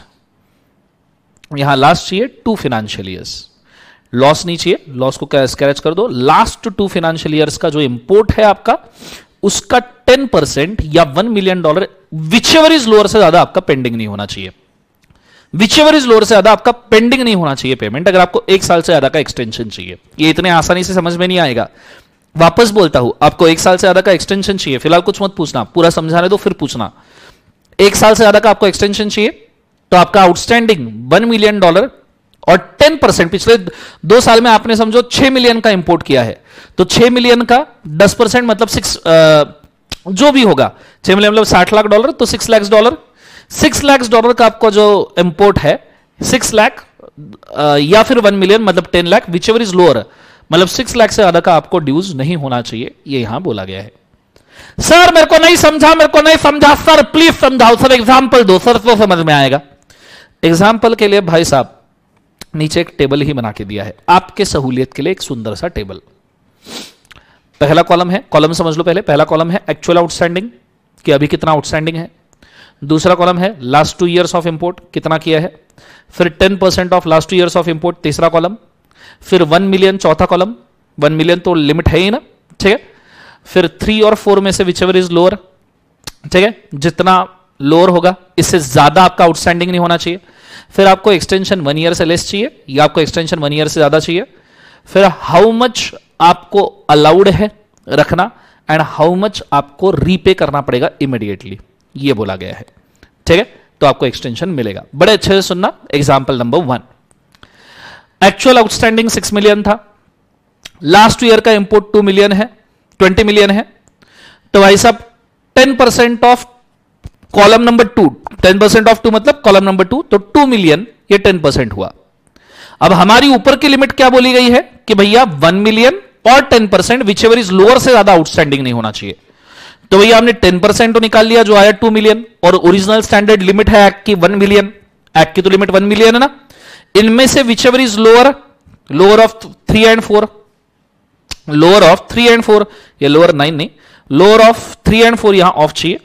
यहां लास्ट चाहिए टू फाइनेंशियल ईयर्स, लॉस नहीं चाहिए, लॉस को स्क्रैच कर दो। लास्ट टू फाइनेंशियल ईयर्स का जो इंपोर्ट है आपका, उसका टेन परसेंट या one million dollar, whichever is lower से ज्यादा आपका पेंडिंग नहीं होना चाहिए, विचएवर इज लोअर से ज्यादा आपका पेंडिंग नहीं होना चाहिए पेमेंट, अगर आपको एक साल से ज्यादा का एक्सटेंशन चाहिए। ये इतने आसानी से समझ में नहीं आएगा, वापस बोलता हूं, आपको एक साल से ज्यादा का एक्सटेंशन चाहिए, फिलहाल कुछ मत पूछना, पूरा समझाने दो फिर पूछना। एक साल से ज्यादा का आपको एक्सटेंशन चाहिए, तो आपका आउटस्टैंडिंग वन मिलियन डॉलर और टेन परसेंट, पिछले दो साल में आपने समझो छह मिलियन का इंपोर्ट किया है, तो छह मिलियन का दस परसेंट मतलब सिक्स, जो भी होगा, छह मिलियन मतलब साठ लाख डॉलर, तो six lakh dollar, six lakh dollar का आपका जो इंपोर्ट है, सिक्स लाख या फिर वन मिलियन मतलब ten lakh, whichever is lower, मतलब सिक्स लाख से ज्यादा का आपको ड्यूज नहीं होना चाहिए, ये यहां बोला गया है। सर मेरे को नहीं समझा, मेरे को नहीं समझा सर, प्लीज समझाओ सर, एग्जाम्पल दो सर, तो समझ में आएगा। एग्जाम्पल के लिए भाई साहब नीचे एक टेबल ही बना के दिया है आपके सहूलियत के लिए, एक सुंदर सा टेबल। पहला कॉलम है, कॉलम समझ लो पहले, पहला कॉलम है एक्चुअल आउटस्टैंडिंग कि अभी कितना आउटस्टैंडिंग है। दूसरा कॉलम है last two years of import, कितना किया है। फिर ten percent of last two years of import, तीसरा कॉलम। फिर वन मिलियन, चौथा कॉलम, वन मिलियन तो लिमिट है ही ना, ठीक है। फिर थ्री और फोर में से विच एवर इज लोअर, ठीक है, जितना लोअर होगा इससे ज्यादा आपका आउटस्टैंडिंग नहीं होना चाहिए। फिर आपको एक्सटेंशन वन ईयर से लेस चाहिए या आपको एक्सटेंशन वन ईयर से ज्यादा चाहिए। फिर हाउ मच आपको अलाउड है रखना एंड हाउ मच आपको रीपे करना पड़ेगा इमीडिएटली, ये बोला गया है, ठीक है। तो आपको एक्सटेंशन मिलेगा। बड़े अच्छे से सुनना। Example number one, actual outstanding six million था, लास्ट ईयर का इंपोर्ट टू मिलियन है, ट्वेंटी मिलियन है, तो भाई साहब ten percent of column number two, ten percent of two मतलब कॉलम नंबर टू, तो टू मिलियन ये टेन परसेंट हुआ। अब हमारी ऊपर की लिमिट क्या बोली गई है कि भैया वन मिलियन और ten percent whichever is lower से ज्यादा आउटस्टैंडिंग नहीं होना चाहिए। तो भैया हमने टेन परसेंट तो निकाल लिया जो आया टू मिलियन, और ओरिजिनल स्टैंडर्ड लिमिट है एक्ट की वन मिलियन, एक्ट की तो लिमिट वन मिलियन है ना। इनमें से whichever is lower, lower of three and four, lower of three and four, ये लोअर नाइन नहीं, lower of three and four यहां ऑफ चाहिए।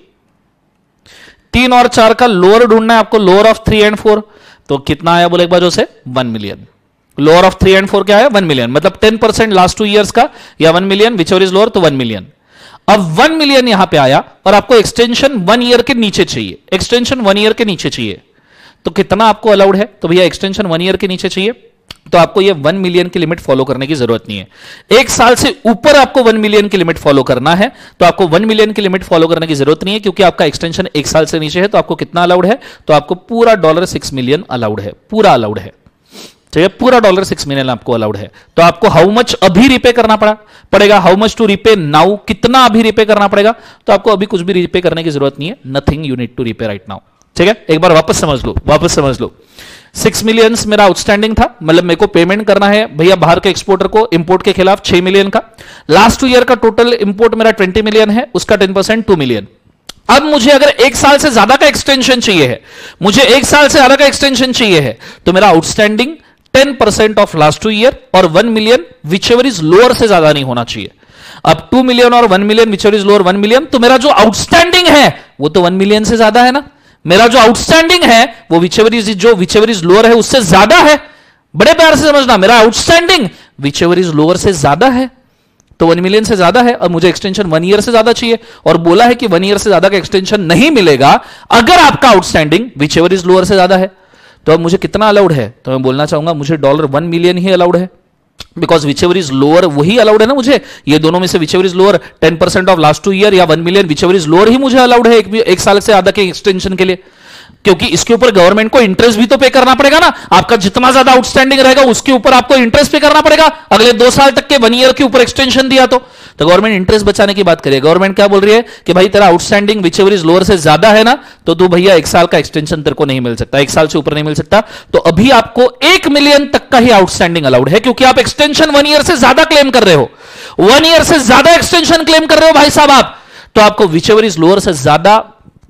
तीन और चार का लोअर ढूंढना है आपको, lower of three and four, तो कितना आया बोले एक बार से one million. Lower of three and four क्या है, वन मिलियन, मतलब ten percent last two years का या one million, whichever is lower, तो वन मिलियन। अब वन मिलियन यहां पे आया और आपको एक्सटेंशन वन ईयर के नीचे चाहिए, एक्सटेंशन वन ईयर के नीचे चाहिए, तो कितना आपको अलाउड है, तो भैया एक्सटेंशन वन ईयर के नीचे चाहिए, तो आपको ये वन मिलियन की लिमिट फॉलो करने की जरूरत नहीं है। एक साल से ऊपर आपको वन मिलियन की लिमिट फॉलो करना है, तो आपको वन मिलियन की लिमिट फॉलो करने की जरूरत नहीं है, क्योंकि आपका एक्सटेंशन एक साल से नीचे है। तो आपको कितना अलाउड है, तो आपको पूरा डॉलर सिक्स मिलियन अलाउड है, पूरा अलाउड है, ठीक है, पूरा डॉलर सिक्स मिलियन आपको अलाउड है। तो आपको हाउ मच अभी रिपे करना पड़ा पड़ेगा, how much to repay now, कितना अभी रिपे करना पड़ेगा, तो आपको अभी कुछ भी रिपे करने की जरूरत नहीं है, nothing you need to repay right now, ठीक है। एक बार वापस समझ लो, वापस समझ लो, सिक्स मिलियन मेरा आउटस्टैंडिंग था, मतलब मेरे को पेमेंट करना है भैया बाहर के एक्सपोर्टर को इंपोर्ट के खिलाफ छह मिलियन का। लास्ट टू ईयर का टोटल इंपोर्ट मेरा ट्वेंटी मिलियन है, उसका टेन परसेंट टू मिलियन। अब मुझे अगर एक साल से ज्यादा का एक्सटेंशन चाहिए है, मुझे एक साल से ज्यादा का एक्सटेंशन चाहिए है, तो मेरा outstanding ten percent of last two year और one million whichever is lower से ज्यादा नहीं होना चाहिए। अब टू मिलियन और one million whichever is lower one million, तो मेरा जो आउटस्टैंडिंग है वो तो वन मिलियन से ज्यादा है ना, मेरा जो आउटस्टैंडिंग है वो विचेवर इज जो विचेवर इज लोअर है उससे ज्यादा है। बड़े प्यार से समझना, मेरा आउटस्टैंडिंग विचेवर इज लोअर से ज्यादा है, तो वन मिलियन से ज्यादा है। और मुझे एक्सटेंशन वन ईयर से ज्यादा चाहिए, और बोला है कि वन ईयर से ज्यादा का एक्सटेंशन नहीं मिलेगा अगर आपका आउटस्टैंडिंग विचेवर इज लोअर से ज्यादा है। तो अब मुझे कितना अलाउड है, तो मैं बोलना चाहूंगा मुझे डॉलर वन मिलियन ही अलाउड है, बिकॉज विचेवर इज लोअर वही अलाउड है ना मुझे। ये दोनों में से whichever is lower ten percent of last two year या one million whichever is lower ही मुझे अलाउड है एक, एक साल से ज्यादा के एक्सटेंशन के लिए, क्योंकि इसके ऊपर गवर्नमेंट को इंटरेस्ट भी तो पे करना पड़ेगा ना। आपका जितना ज्यादा आउटस्टैंडिंग रहेगा उसके ऊपर आपको इंटरेस्ट पे करना पड़ेगा, अगले दो साल तक के, वन ईयर के ऊपर एक्सटेंशन दिया तो तो गवर्नमेंट इंटरेस्ट बचाने की बात करिए। गवर्नमेंट क्या बोल रही है कि भाई तेरा outstanding whichever is lower से ज्यादा है ना, तो तू भैया एक साल का एक्सटेंशन तेरे को नहीं मिल सकता, एक साल से ऊपर नहीं मिल सकता। तो अभी आपको एक मिलियन तक का ही आउटस्टैंडिंग अलाउड है, क्योंकि आप एक्सटेंशन वन ईयर से ज्यादा क्लेम कर रहे हो, वन ईयर से ज्यादा एक्सटेंशन क्लेम कर रहे हो भाई साहब आप, तो आपको विच एवर इज लोअर से ज्यादा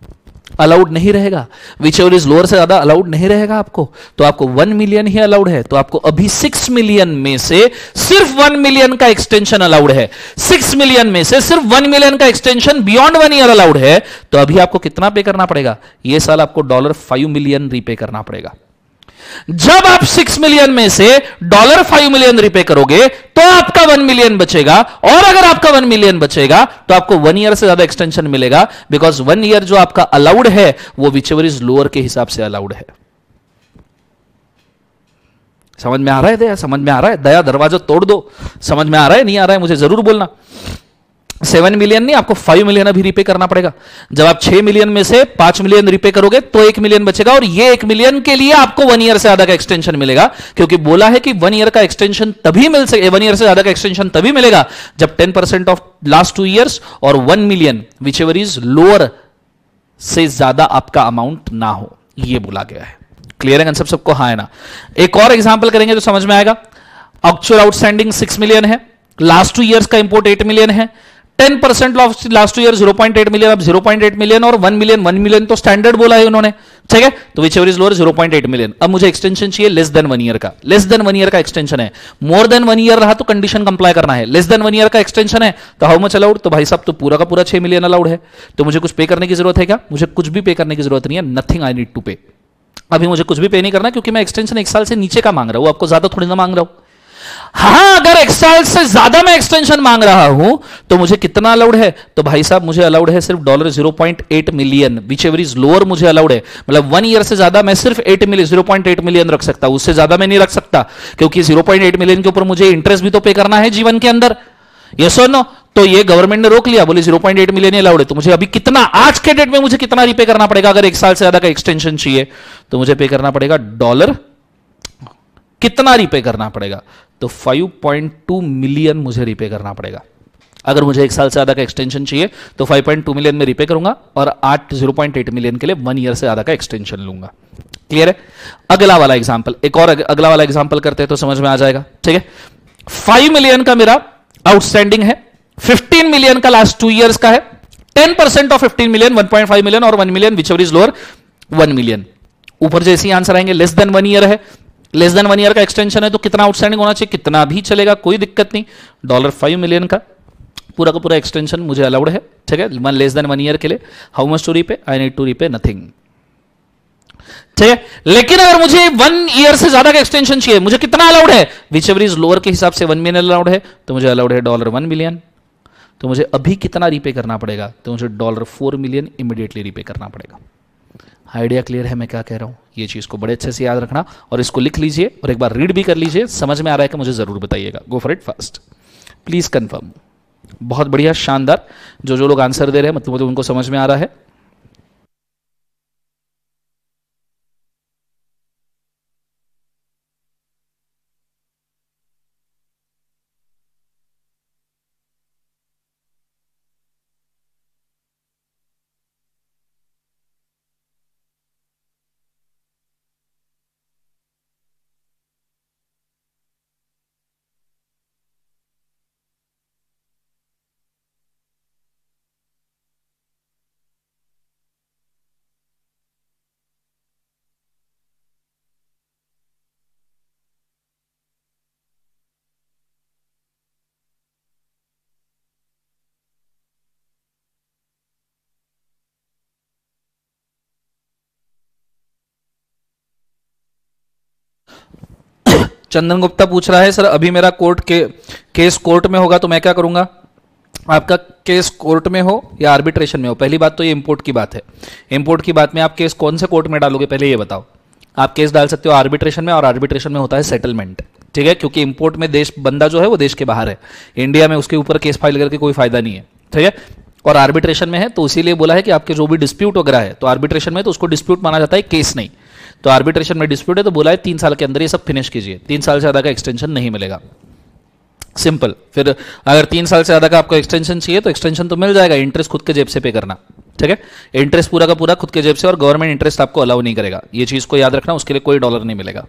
अलाउड नहीं रहेगा, विच एवर इज लोअर से ज्यादा अलाउड नहीं रहेगा आपको, तो आपको वन मिलियन ही अलाउड है। तो आपको अभी सिक्स मिलियन में से सिर्फ वन मिलियन का एक्सटेंशन अलाउड है, सिक्स मिलियन में से सिर्फ वन मिलियन का extension beyond one year allowed है। तो अभी आपको कितना पे करना पड़ेगा, ये साल आपको डॉलर फाइव मिलियन रीपे करना पड़ेगा। जब आप सिक्स मिलियन में से डॉलर फाइव मिलियन रिपे करोगे तो आपका वन मिलियन बचेगा, और अगर आपका वन मिलियन बचेगा तो आपको वन ईयर से ज्यादा एक्सटेंशन मिलेगा, बिकॉज वन ईयर जो आपका अलाउड है वो विच एवर इज लोअर के हिसाब से अलाउड है। समझ में आ रहा है दया, समझ में आ रहा है दया, दरवाजा तोड़ दो, समझ में आ रहा है नहीं आ रहा है मुझे जरूर बोलना। सेवन मिलियन नहीं, आपको फाइव मिलियन अभी रिपे करना पड़ेगा। जब आप छह मिलियन में से पांच मिलियन रिपे करोगे तो एक मिलियन बचेगा, और ये एक मिलियन के लिए आपको वन ईयर से ज्यादा का एक्सटेंशन मिलेगा, क्योंकि बोला है कि वन ईयर का एक्सटेंशन तभी मिल सके, वन ईयर से ज्यादा का एक्सटेंशन तभी मिलेगा जब ten percent of last two years और one million whichever is lower से ज्यादा आपका अमाउंट ना हो, ये बोला गया है। क्लियर है कंसेप्ट सबको, हाँ है ना। एक और एग्जाम्पल करेंगे तो समझ में आएगा। एक्चुअल आउटस्टैंडिंग सिक्स मिलियन है, लास्ट टू ईयर्स का इंपोर्ट एट मिलियन है, ten percent of last year zero point eight million, अब जीरो पॉइंट एट मिलियन और वन मिलियन, वन मिलियन तो स्टैंडर्ड बोला है उन्होंने, ठीक है। तो whichever is lower zero point eight million. अब मुझे एक्सटेंशन चाहिए लेस देन वन ईयर का, लेस देन वन ईयर का एक्सटेंशन है, मोर देन वन ईयर रहा तो कंडीशन कंप्लाई करना है, लेस देन वन ईयर का एक्सटेंशन है तो हाउ मच अलाउड, तो भाई साहब तो पूरा का पूरा छह मिलियन अलाउड है। तो मुझे कुछ पे करने की जरूरत है क्या, मुझे कुछ भी पे करने की जरूरत नहीं है, नथिंग आई नीड टू पे। अभी मुझे कुछ भी पे नहीं करना, क्योंकि मैं एक्सटेंशन एक साल से नीचे का मांग रहा हूं, आपको ज्यादा थोड़ी ना मांग रहा हूं। हाँ, अगर एक साल से ज्यादा मैं एक्सटेंशन मांग रहा हूं तो मुझे कितना अलाउड है, तो भाई साहब मुझे अलाउड है सिर्फ dollar zero point eight million, whichever is lower मुझे अलाउड है। मतलब वन ईयर से ज्यादा मैं सिर्फ eight million zero point eight million रख सकता हूं, उससे ज्यादा मैं नहीं रख सकता, क्योंकि जीरो पॉइंट एट मिलियन के ऊपर मुझे इंटरेस्ट भी तो पे करना है जीवन के अंदर, यस और नो। तो ये गवर्नमेंट ने रोक लिया, बोले zero point eight million allowed है, तो मुझे अभी कितना, आज के डेट में मुझे कितना रिपे करना पड़ेगा अगर एक साल से ज्यादा का एक्सटेंशन चाहिए, तो मुझे पे करना पड़ेगा डॉलर कितना रिपे करना पड़ेगा, तो फाइव पॉइंट टू मिलियन मुझे रिपे करना पड़ेगा। अगर मुझे एक साल से ज्यादा का एक्सटेंशन चाहिए तो फाइव पॉइंट टू मिलियन में रिपे करूंगा, और आठ जीरो पॉइंट एट मिलियन के लिए वन ईयर से ज्यादा का एक्सटेंशन लूंगा। क्लियर है। अगला वाला एग्जांपल, एक और अगला वाला एग्जांपल करते हैं तो समझ में आ जाएगा, ठीक है। फाइव मिलियन का मेरा आउटस्टैंडिंग है, फिफ्टीन मिलियन का लास्ट टू ईयर्स का है, ten percent of fifteen million one point five million और one million whichever is lower one million. ऊपर जैसे आंसर आएंगे लेस देन वन ईयर है, लेस देन वन ईयर का extension है तो कितना आउटस्टैंडिंग होना चाहिए, कितना भी चलेगा, कोई दिक्कत नहीं। डॉलर फाइव मिलियन का पूरा का पूरा एक्सटेंशन मुझे अलाउड है, ठीक है, one less than one year के लिए। How much to repay, I need to repay nothing, ठीक है। लेकिन अगर मुझे वन ईयर से ज्यादा का एक्सटेंशन चाहिए, मुझे कितना अलाउड है, विच एवर इज लोअर के हिसाब से वन मिलियन अलाउड है, तो मुझे अलाउड है डॉलर वन मिलियन। तो मुझे अभी कितना रीपे करना पड़ेगा, तो मुझे dollar four million immediately repay करना पड़ेगा। आइडिया क्लियर है मैं क्या कह रहा हूं, ये चीज को बड़े अच्छे से याद रखना और इसको लिख लीजिए और एक बार रीड भी कर लीजिए, समझ में आ रहा है कि मुझे जरूर बताइएगा। Go for it fast, please confirm. बहुत बढ़िया, शानदार। जो जो लोग आंसर दे रहे हैं मतलब उनको समझ में आ रहा है। चंदन गुप्ता पूछ रहा है, सर अभी मेरा कोर्ट के केस कोर्ट में होगा तो मैं क्या करूंगा। आपका केस कोर्ट में हो या आर्बिट्रेशन में हो, पहली बात तो ये इंपोर्ट की बात है। इंपोर्ट की बात में आप केस कौन से कोर्ट में डालोगे, पहले ये बताओ। आप केस डाल सकते हो आर्बिट्रेशन में, और आर्बिट्रेशन में होता है सेटलमेंट, ठीक है, क्योंकि इंपोर्ट में देश बंदा जो है वो देश के बाहर है, इंडिया में उसके ऊपर केस फाइल करके कोई फायदा नहीं है, ठीक है। और आर्बिट्रेशन में है तो इसीलिए बोला है कि आपके जो भी डिस्प्यूट वगैरह है तो आर्बिट्रेशन में तो उसको डिस्प्यूट माना जाता है, केस नहीं। तो आर्बिट्रेशन में डिस्प्यूट है तो बोला है तीन साल के अंदर ये सब फिनिश कीजिए, तीन साल से ज्यादा का एक्सटेंशन नहीं मिलेगा। सिंपल। फिर अगर तीन साल से ज्यादा का आपको एक्सटेंशन चाहिए तो एक्सटेंशन तो मिल जाएगा, इंटरेस्ट खुद के जेब से पे करना, ठीक है। इंटरेस्ट पूरा का पूरा खुद के जेब से, और गवर्नमेंट इंटरेस्ट आपको अलाउ नहीं करेगा, ये चीज को याद रखना, उसके लिए कोई डॉलर नहीं मिलेगा।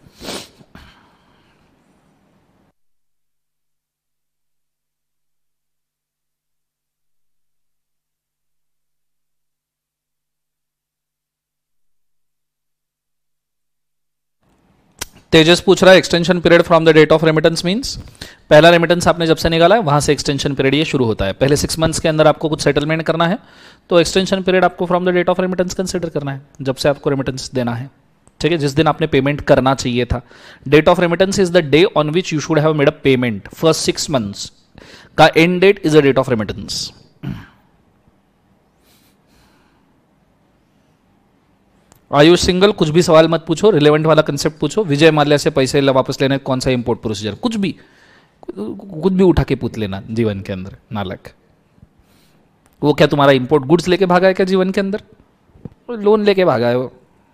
तेजस पूछ रहा है extension period from the date of remittance means, पहला रेमिटेंस आपने जब से निकाला है वहां से एक्सटेंशन पीरियड ये शुरू होता है। पहले सिक्स मंथ्स के अंदर आपको कुछ सेटलमेंट करना है तो एक्सटेंशन पीरियड आपको from the date of remittance consider करना है, जब से आपको रेमिटेंस देना है, ठीक है, जिस दिन आपने पेमेंट करना चाहिए था। Date of remittance is the day on which you should have made a payment. First six months का end date is the date of remittance. Ayush Singhal, कुछ भी सवाल मत पूछो, रिलेवेंट वाला कंसेप्ट पूछो। विजय माल्या से पैसे वापस लेने कौन सा इंपोर्ट प्रोसीजर, कुछ भी कुछ भी उठा के पूछ लेना जीवन के अंदर, नालक। वो क्या तुम्हारा इंपोर्ट गुड्स लेके भागा है क्या जीवन के अंदर, लोन लेके भागा है वो।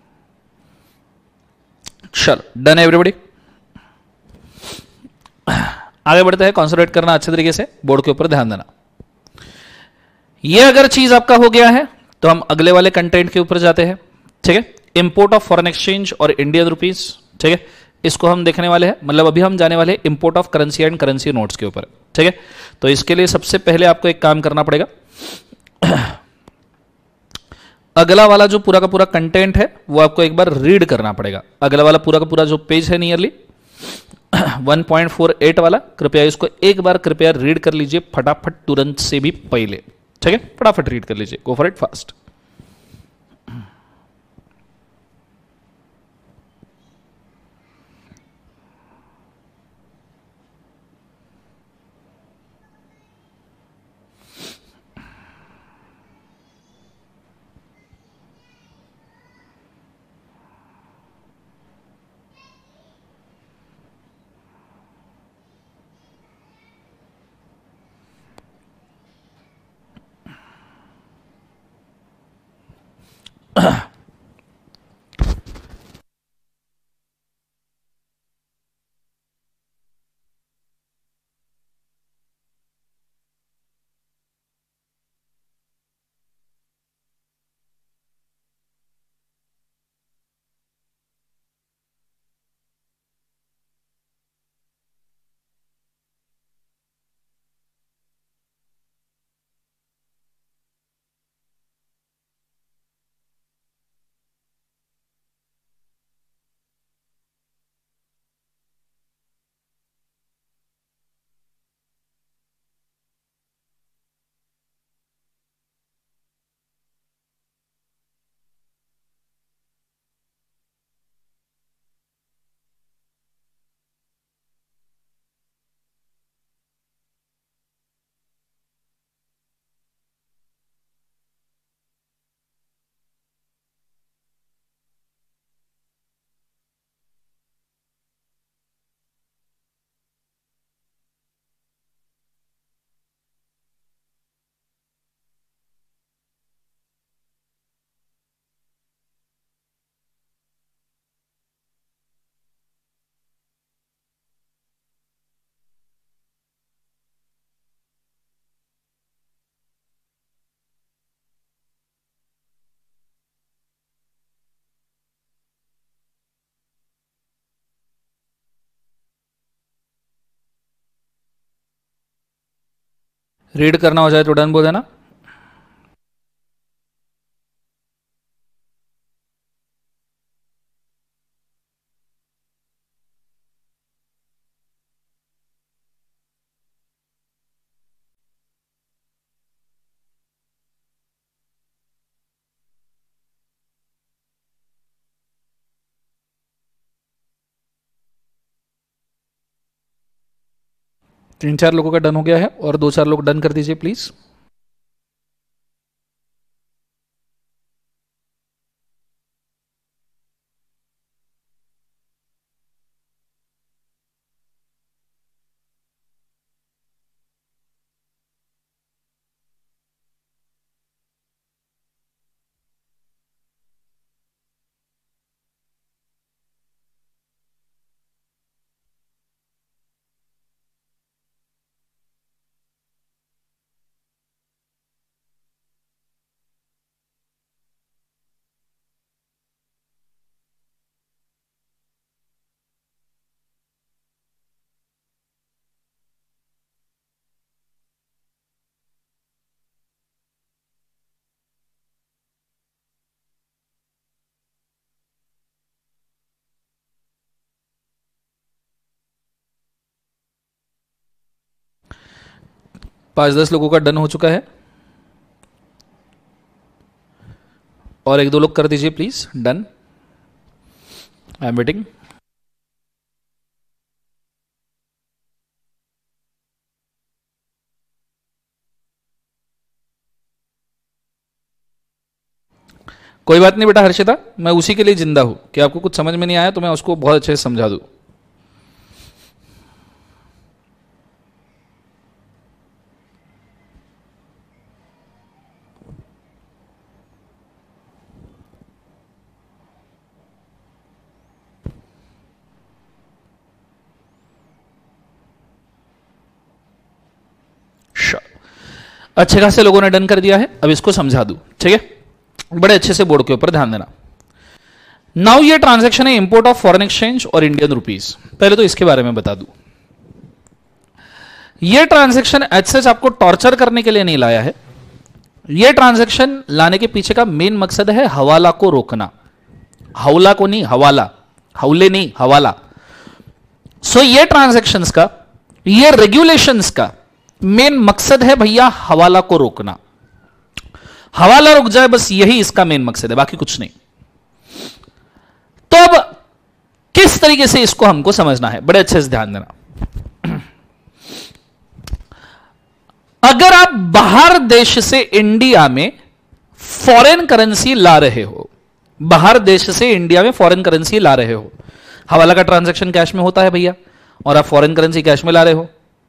चलो डन है एवरीबॉडी, आगे बढ़ते हैं। कॉन्सेंट्रेट करना अच्छे तरीके से, बोर्ड के ऊपर ध्यान देना। ये अगर चीज आपका हो गया है तो हम अगले वाले कंटेंट के ऊपर जाते हैं, ठीक है। इंपोर्ट ऑफ फॉरेन एक्सचेंज और इंडियन रुपीज, ठीक है, इसको हम देखने वाले हैं। मतलब अभी हम जाने वाले हैं import of currency and currency notes के ऊपर, ठीक है। तो इसके लिए सबसे पहले आपको एक काम करना पड़ेगा, अगला वाला जो पूरा का पूरा कंटेंट है वो आपको एक बार रीड करना पड़ेगा। अगला वाला पूरा का पूरा जो पेज है nearly one point four eight वाला, कृपया इसको एक बार कृपया रीड कर लीजिए फटाफट, तुरंत से भी पहले, ठीक है, फटाफट रीड कर लीजिए। Go for it fast. Read करना हो जाए तो डन बोल देना। तीन चार लोगों का डन हो गया है और दो चार लोग डन कर दीजिए प्लीज। पांच दस लोगों का डन हो चुका है और एक दो लोग कर दीजिए please done. I am waiting. कोई बात नहीं बेटा हर्षिता, मैं उसी के लिए जिंदा हूं कि आपको कुछ समझ में नहीं आया तो मैं उसको बहुत अच्छे से समझा दूं। अच्छे खासे लोगों ने डन कर दिया है, अब इसको समझा दूं, ठीक है। बड़े अच्छे से बोर्ड के ऊपर ध्यान देना। नाउ ये ट्रांजैक्शन है इंपोर्ट ऑफ फॉरेन एक्सचेंज और इंडियन रुपीज। पहले तो इसके बारे में बता दूं, ये ट्रांजैक्शन एच सच आपको टॉर्चर करने के लिए नहीं लाया है। ये ट्रांजैक्शन लाने के पीछे का मेन मकसद है हवाला को रोकना। हौला को नहीं, हवाला, हौले नहीं, हवाला। सो so, ये ट्रांजैक्शंस का, ये रेगुलेशंस का मेन मकसद है भैया हवाला को रोकना। हवाला रुक जाए, बस यही इसका मेन मकसद है, बाकी कुछ नहीं। तो अब किस तरीके से इसको हमको समझना है, बड़े अच्छे से ध्यान देना। अगर आप बाहर देश से इंडिया में फॉरेन करेंसी ला रहे हो, बाहर देश से इंडिया में फॉरेन करेंसी ला रहे हो, हवाला का ट्रांजैक्शन कैश में होता है भैया, और आप फॉरेन करेंसी कैश में ला रहे हो,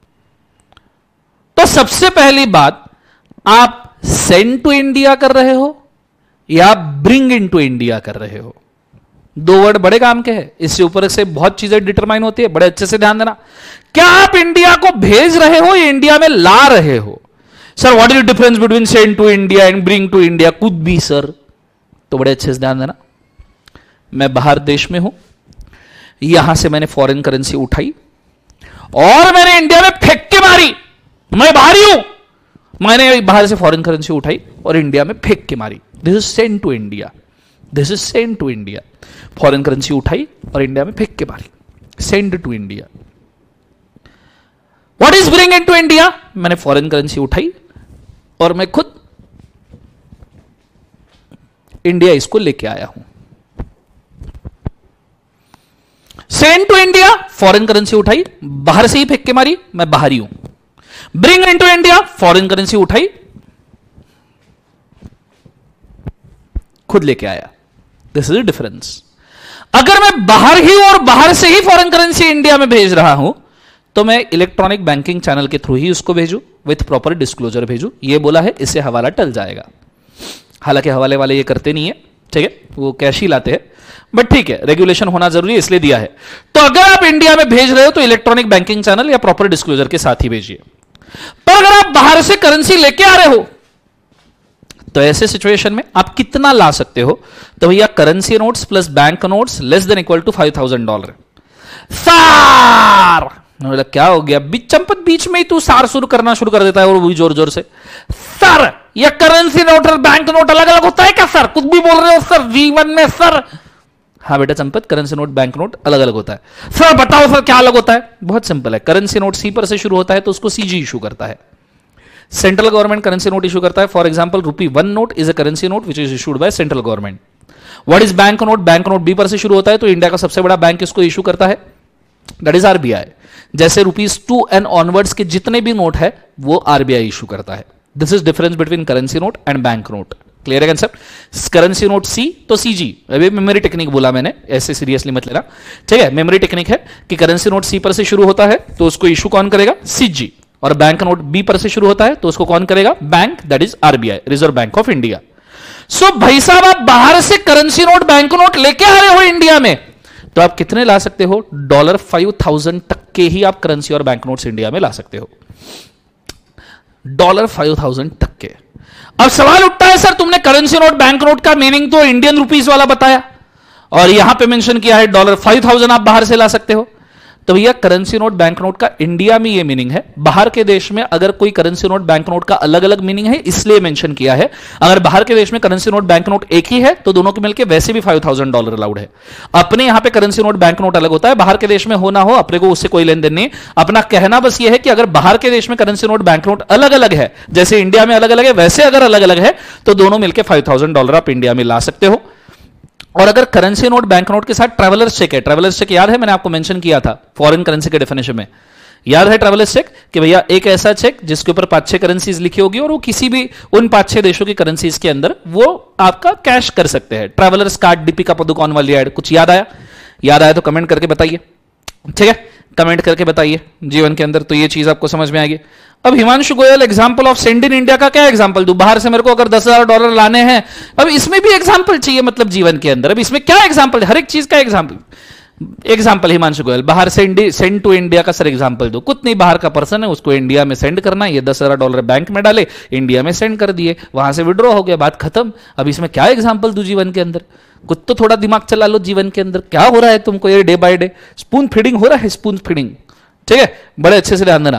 तो सबसे पहली बात, आप सेंड टू इंडिया कर रहे हो या ब्रिंग इन टू इंडिया कर रहे हो। दो वर्ड बड़े काम के हैं, इससे ऊपर से बहुत चीजें डिटरमाइन होती है, बड़े अच्छे से ध्यान देना। क्या आप इंडिया को भेज रहे हो या इंडिया में ला रहे हो? Sir what is the difference between send to India and bring to India? Could be sir. तो बड़े अच्छे से ध्यान देना, मैं बाहर देश में हूं, यहां से मैंने फॉरेन करेंसी उठाई और मैंने इंडिया में फेंक के मारी। मैं बाहरी हूं, मैंने बाहर से फॉरेन करेंसी उठाई और इंडिया में फेंक के मारी। This is send to India, this is send to India. Foreign currency उठाई और इंडिया में फेंक के मारी, send to India. What is bring in to India? मैंने फॉरेन करेंसी उठाई और मैं खुद इंडिया इसको लेके आया हूं। Send to India, foreign currency उठाई, बाहर से ही फेंक के मारी, मैं बाहरी हूं। Bring in to India, foreign currency उठाई, खुद लेके आया। This is the difference. अगर मैं बाहर ही और बाहर से ही फॉरेन करेंसी इंडिया में भेज रहा हूं, तो मैं इलेक्ट्रॉनिक बैंकिंग चैनल के थ्रू ही उसको भेजू, विथ प्रॉपर डिस्क्लोजर भेजू। ये बोला है, इससे हवाला टल जाएगा। हालांकि हवाले वाले ये करते नहीं है, ठीक है, वो कैश ही लाते हैं, बट ठीक है, रेगुलेशन होना जरूरी है इसलिए दिया है। तो अगर आप इंडिया में भेज रहे हो तो इलेक्ट्रॉनिक बैंकिंग चैनल या प्रॉपर डिस्क्लोजर के साथ ही भेजिए। पर अगर आप बाहर से करेंसी लेके आ रहे हो, तो ऐसे सिचुएशन में आप कितना ला सकते हो? तो भैया currency notes plus bank notes less than equal to five thousand dollar. Sir बोला क्या हो गया, बीच चंपत बीच में ही तू सार शुरू करना शुरू कर देता है और वो भी जोर जोर से, सर ये करेंसी नोट और बैंक नोट अलग अलग होता है क्या सर, कुछ भी बोल रहे हो सर जीवन में सर। हाँ बेटा Champat, currency note bank note अलग अलग होता है। सर बताओ सर क्या अलग होता है। बहुत सिंपल है, करेंसी नोट सी पर से शुरू होता है तो उसको सीजी इशू करता है, central government currency note issue करता है। For example rupee one note is a currency note which is issued by central government. What is bank note, bank note B पर से शुरू होता है तो इंडिया का सबसे बड़ा बैंक इसको इशू करता है, दैट इज आरबीआई। जैसे रुपीज टू एंड ऑनवर्ड्स के जितने भी नोट है वो आरबीआई इशू करता है। This is difference between currency note and bank note. Clear है कंसेप्ट। करेंसी नोट सी तो सीजी, अभी मेमोरी टेक्निक बोला मैंने, ऐसे सीरियसली मत लेना, ठीक है। मेमोरी टेक्निक है कि करेंसी नोट सी पर से शुरू होता है तो उसको इशू कौन करेगा, सीजी। और बैंक नोट बी पर से शुरू होता है तो उसको कौन करेगा, bank, that is RBI, reserve bank of India. So भाई साहब आप बाहर से करेंसी नोट बैंक नोट लेके आ रहे हो इंडिया में तो आप कितने ला सकते हो, डॉलर फाइव थाउजेंड तक के ही आप करेंसी और बैंक नोट्स इंडिया में ला सकते हो, डॉलर फाइव थाउजेंड तक के। अब सवाल उठता है सर तुमने करेंसी नोट बैंक नोट का मीनिंग तो इंडियन रुपीस वाला बताया और यहां पे मेंशन किया है डॉलर फाइव थाउजेंड आप बाहर से ला सकते हो। तो भैया करेंसी नोट बैंक नोट का इंडिया में ये मीनिंग है, बाहर के देश में अगर कोई करेंसी नोट बैंक नोट का अलग अलग मीनिंग है इसलिए मेंशन किया है। अगर बाहर के देश में करेंसी नोट बैंक नोट एक ही है तो दोनों के मिलकर वैसे भी फाइव थाउजेंड डॉलर अलाउड है। अपने यहां पे करेंसी नोट बैंक नोट अलग होता है, बाहर के देश में हो ना हो अपने को उससे कोई लेन देन नहीं। अपना कहना बस ये है कि अगर बाहर के देश में करेंसी नोट बैंक नोट अलग अलग है, जैसे इंडिया में अलग अलग है वैसे अगर अलग अलग है तो दोनों मिलकर फाइव थाउजेंड डॉलर आप इंडिया में ला सकते हो। और अगर करेंसी नोट बैंक नोट के साथ ट्रैवलर्स चेक है, ट्रैवलर्स चेक याद है मैंने आपको मेंशन किया था फॉरेन करेंसी के डेफिनेशन में, याद है ट्रैवलर्स चेक कि भैया एक ऐसा चेक जिसके ऊपर पांच छह करेंसीज लिखी होगी और वो किसी भी उन पांच छह देशों की करेंसीज के अंदर वो आपका कैश कर सकते हैं। ट्रैवलर्स कार्ड, दीपिका पादुकोण वाली ऐड, कुछ याद आया? याद आया तो कमेंट करके बताइए, ठीक है, कमेंट करके बताइए जीवन के अंदर, तो ये चीज आपको समझ में आएगी। अब Himanshu Goyal example of send in India का क्या एग्जांपल दूं, बाहर से मेरे को अगर दस हजार डॉलर लाने हैं, अब इसमें भी एग्जांपल चाहिए मतलब जीवन के अंदर, अब इसमें क्या एग्जांपल, हर एक चीज का एग्जांपल एग्जांपल हिमांशु गोयल बाहर से सेंड टू इंडिया का सर एग्जांपल दो, कुछ नहीं, बाहर का पर्सन है उसको इंडिया में सेंड करना, ये दस हजार डॉलर बैंक में डाले, इंडिया में सेंड कर दिए, वहां से विड्रॉ हो गया, बात खत्म। अब इसमें क्या एग्जांपल दूं जीवन के अंदर, कुछ तो थोड़ा दिमाग चला लो जीवन के अंदर, क्या हो रहा है तुमको ये day by day, spoon feeding हो रहा है, स्पून फीडिंग, ठीक है, बड़े अच्छे से ध्यान देना।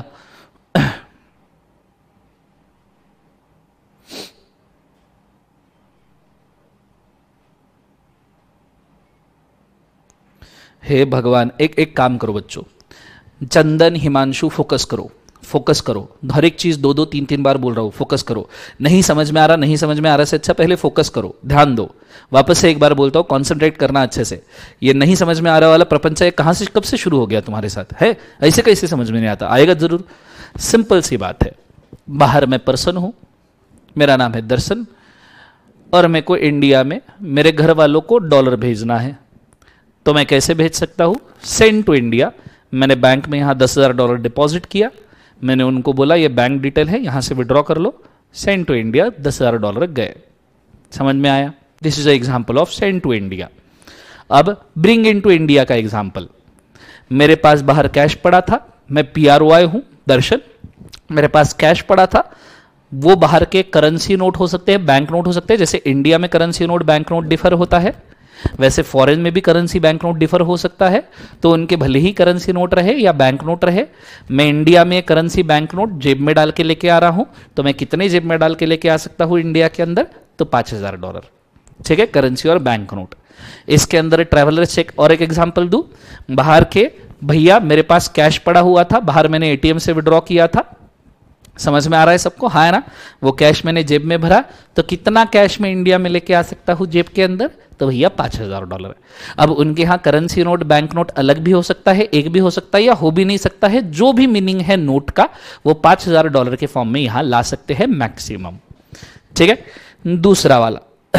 हे भगवान, एक एक काम करो बच्चों, चंदन, हिमांशु, फोकस करो, फोकस करो, हर एक चीज दो दो तीन तीन बार बोल रहा हूं, फोकस करो। नहीं समझ में आ रहा, नहीं समझ में आ रहा से अच्छा पहले फोकस करो, ध्यान दो। वापस से एक बार बोलता हूं, कॉन्सेंट्रेट करना अच्छे से। ये नहीं समझ में आ रहा वाला प्रपंच है कहां से कब से शुरू हो गया तुम्हारे साथ है, ऐसे कैसे समझ में नहीं आता, आएगा जरूर। सिंपल सी बात है, बाहर मैं पर्सन हूं, मेरा नाम है दर्शन, और मेरे को इंडिया में मेरे घर वालों को डॉलर भेजना है, तो मैं कैसे भेज सकता हूं, सेंड टू इंडिया। मैंने बैंक में यहां दस हजार डॉलर डिपॉजिट किया, मैंने उनको बोला ये बैंक डिटेल है, यहां से विड्रॉ कर लो, सेंड टू इंडिया, दस हजार डॉलर गए। समझ में आया? This is a example of send to India. अब ब्रिंग इन टू इंडिया का एग्जांपल, मेरे पास बाहर कैश पड़ा था, मैं पीआरओ आए हूं दर्शन, मेरे पास कैश पड़ा था, वो बाहर के करेंसी नोट हो सकते हैं, बैंक नोट हो सकते हैं, जैसे इंडिया में currency note bank note differ होता है वैसे फॉरेन में भी करेंसी बैंक नोट डिफर हो सकता है, तो उनके भले ही करेंसी नोट रहे या बैंक नोट रहे, मैं इंडिया में करेंसी बैंक नोट जेब में डाल के लेके आ रहा हूं, तो मैं कितने जेब में डाल के लेके आ सकता हूं इंडिया के अंदर, तो पांच हजार डॉलर, ठीक है, करेंसी और बैंक नोट। इसके अंदर ट्रैवलर चेक और एक एग्जांपल दूं, बाहर के भैया मेरे पास कैश पड़ा हुआ था, बाहर मैंने एटीएम से विड्रॉ किया था, समझ में आ रहा है सबको, हाँ है ना, वो कैश मैंने जेब में भरा, तो कितना कैश में इंडिया में लेके आ सकता हूं जेब के अंदर, तो भैया पांच हजार डॉलर। अब उनके यहां करेंसी नोट बैंक नोट अलग भी हो सकता है, एक भी हो सकता है या हो भी नहीं सकता है, जो भी मीनिंग है नोट का वो पांच हजार डॉलर के फॉर्म में यहां ला सकते हैं मैक्सिमम, ठीक है। दूसरा वाला,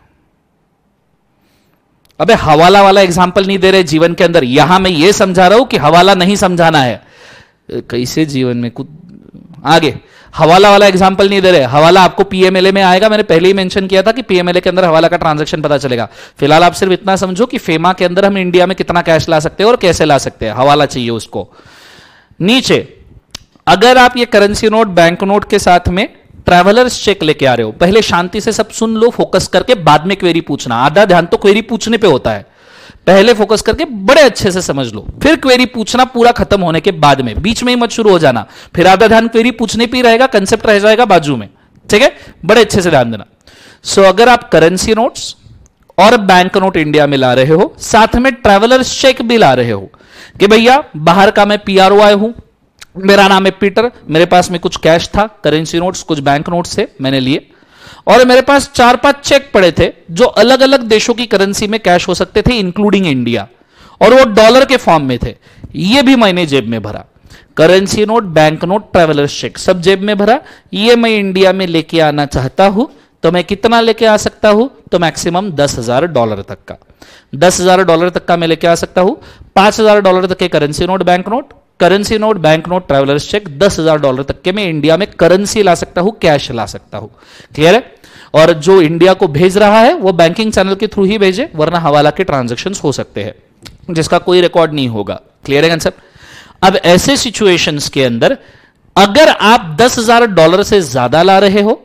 अबे हवाला वाला एग्जांपल नहीं दे रहे जीवन के अंदर, यहां मैं ये समझा रहा हूं कि हवाला नहीं समझाना है, कैसे जीवन में कुछ आगे हवाला वाला एग्जांपल नहीं दे रहे। हवाला आपको पीएमएलए में आएगा, मैंने पहले ही मेंशन किया था कि पीएमएलए के अंदर हवाला का ट्रांजैक्शन पता चलेगा। फिलहाल आप सिर्फ इतना समझो कि फेमा के अंदर हम इंडिया में कितना कैश ला सकते हैं और कैसे ला सकते हैं, हवाला चाहिए उसको। नीचे अगर आप ये करेंसी नोट बैंक नोट के साथ में ट्रैवलर्स चेक लेके आ रहे हो, पहले शांति से सब सुन लो, फोकस करके बाद में क्वेरी पूछना, आधा ध्यान तो क्वेरी पूछने पे होता है, पहले फोकस करके बड़े अच्छे से समझ लो, फिर क्वेरी पूछना पूरा खत्म होने के बाद में, बीच में ही मत शुरू हो जाना, फिर आधा ध्यान क्वेरी पूछने पे ही रहेगा, कंसेप्ट रह जाएगा बाजू में, ठीक है, बड़े अच्छे से ध्यान देना। सो so, अगर आप करेंसी नोट्स और बैंक नोट इंडिया में ला रहे हो, साथ में ट्रैवलर्स चेक भी ला रहे हो कि भैया बाहर का मैं पीआरओ आया हूं, मेरा नाम है पीटर, मेरे पास में कुछ कैश था, करेंसी नोट्स कुछ बैंक नोट्स थे मैंने लिए, और मेरे पास चार पांच चेक पड़े थे जो अलग अलग देशों की करेंसी में कैश हो सकते थे इंक्लूडिंग इंडिया, और वो डॉलर के फॉर्म में थे, ये भी मैंने जेब में भरा। Currency note, bank note, travellers cheque सब जेब में भरा। ये मैं इंडिया में लेके आना चाहता हूं तो मैं कितना लेके आ सकता हूं? तो मैक्सिमम दस हजार डॉलर तक का, दस हजार डॉलर तक का मैं लेके आ सकता हूं। पांच हजार डॉलर तक के currency note, bank note, currency note, bank note, travellers cheque, दस हजार डॉलर तक के मैं इंडिया में करेंसी ला सकता हूं, कैश ला सकता हूं। क्लियर है? और जो इंडिया को भेज रहा है वो बैंकिंग चैनल के थ्रू ही भेजे, वरना हवाला के ट्रांजैक्शन हो सकते हैं जिसका कोई रिकॉर्ड नहीं होगा। क्लियर है कंसेप्ट? अब ऐसे सिचुएशंस के अंदर अगर आप दस हजार डॉलर से ज्यादा ला रहे हो,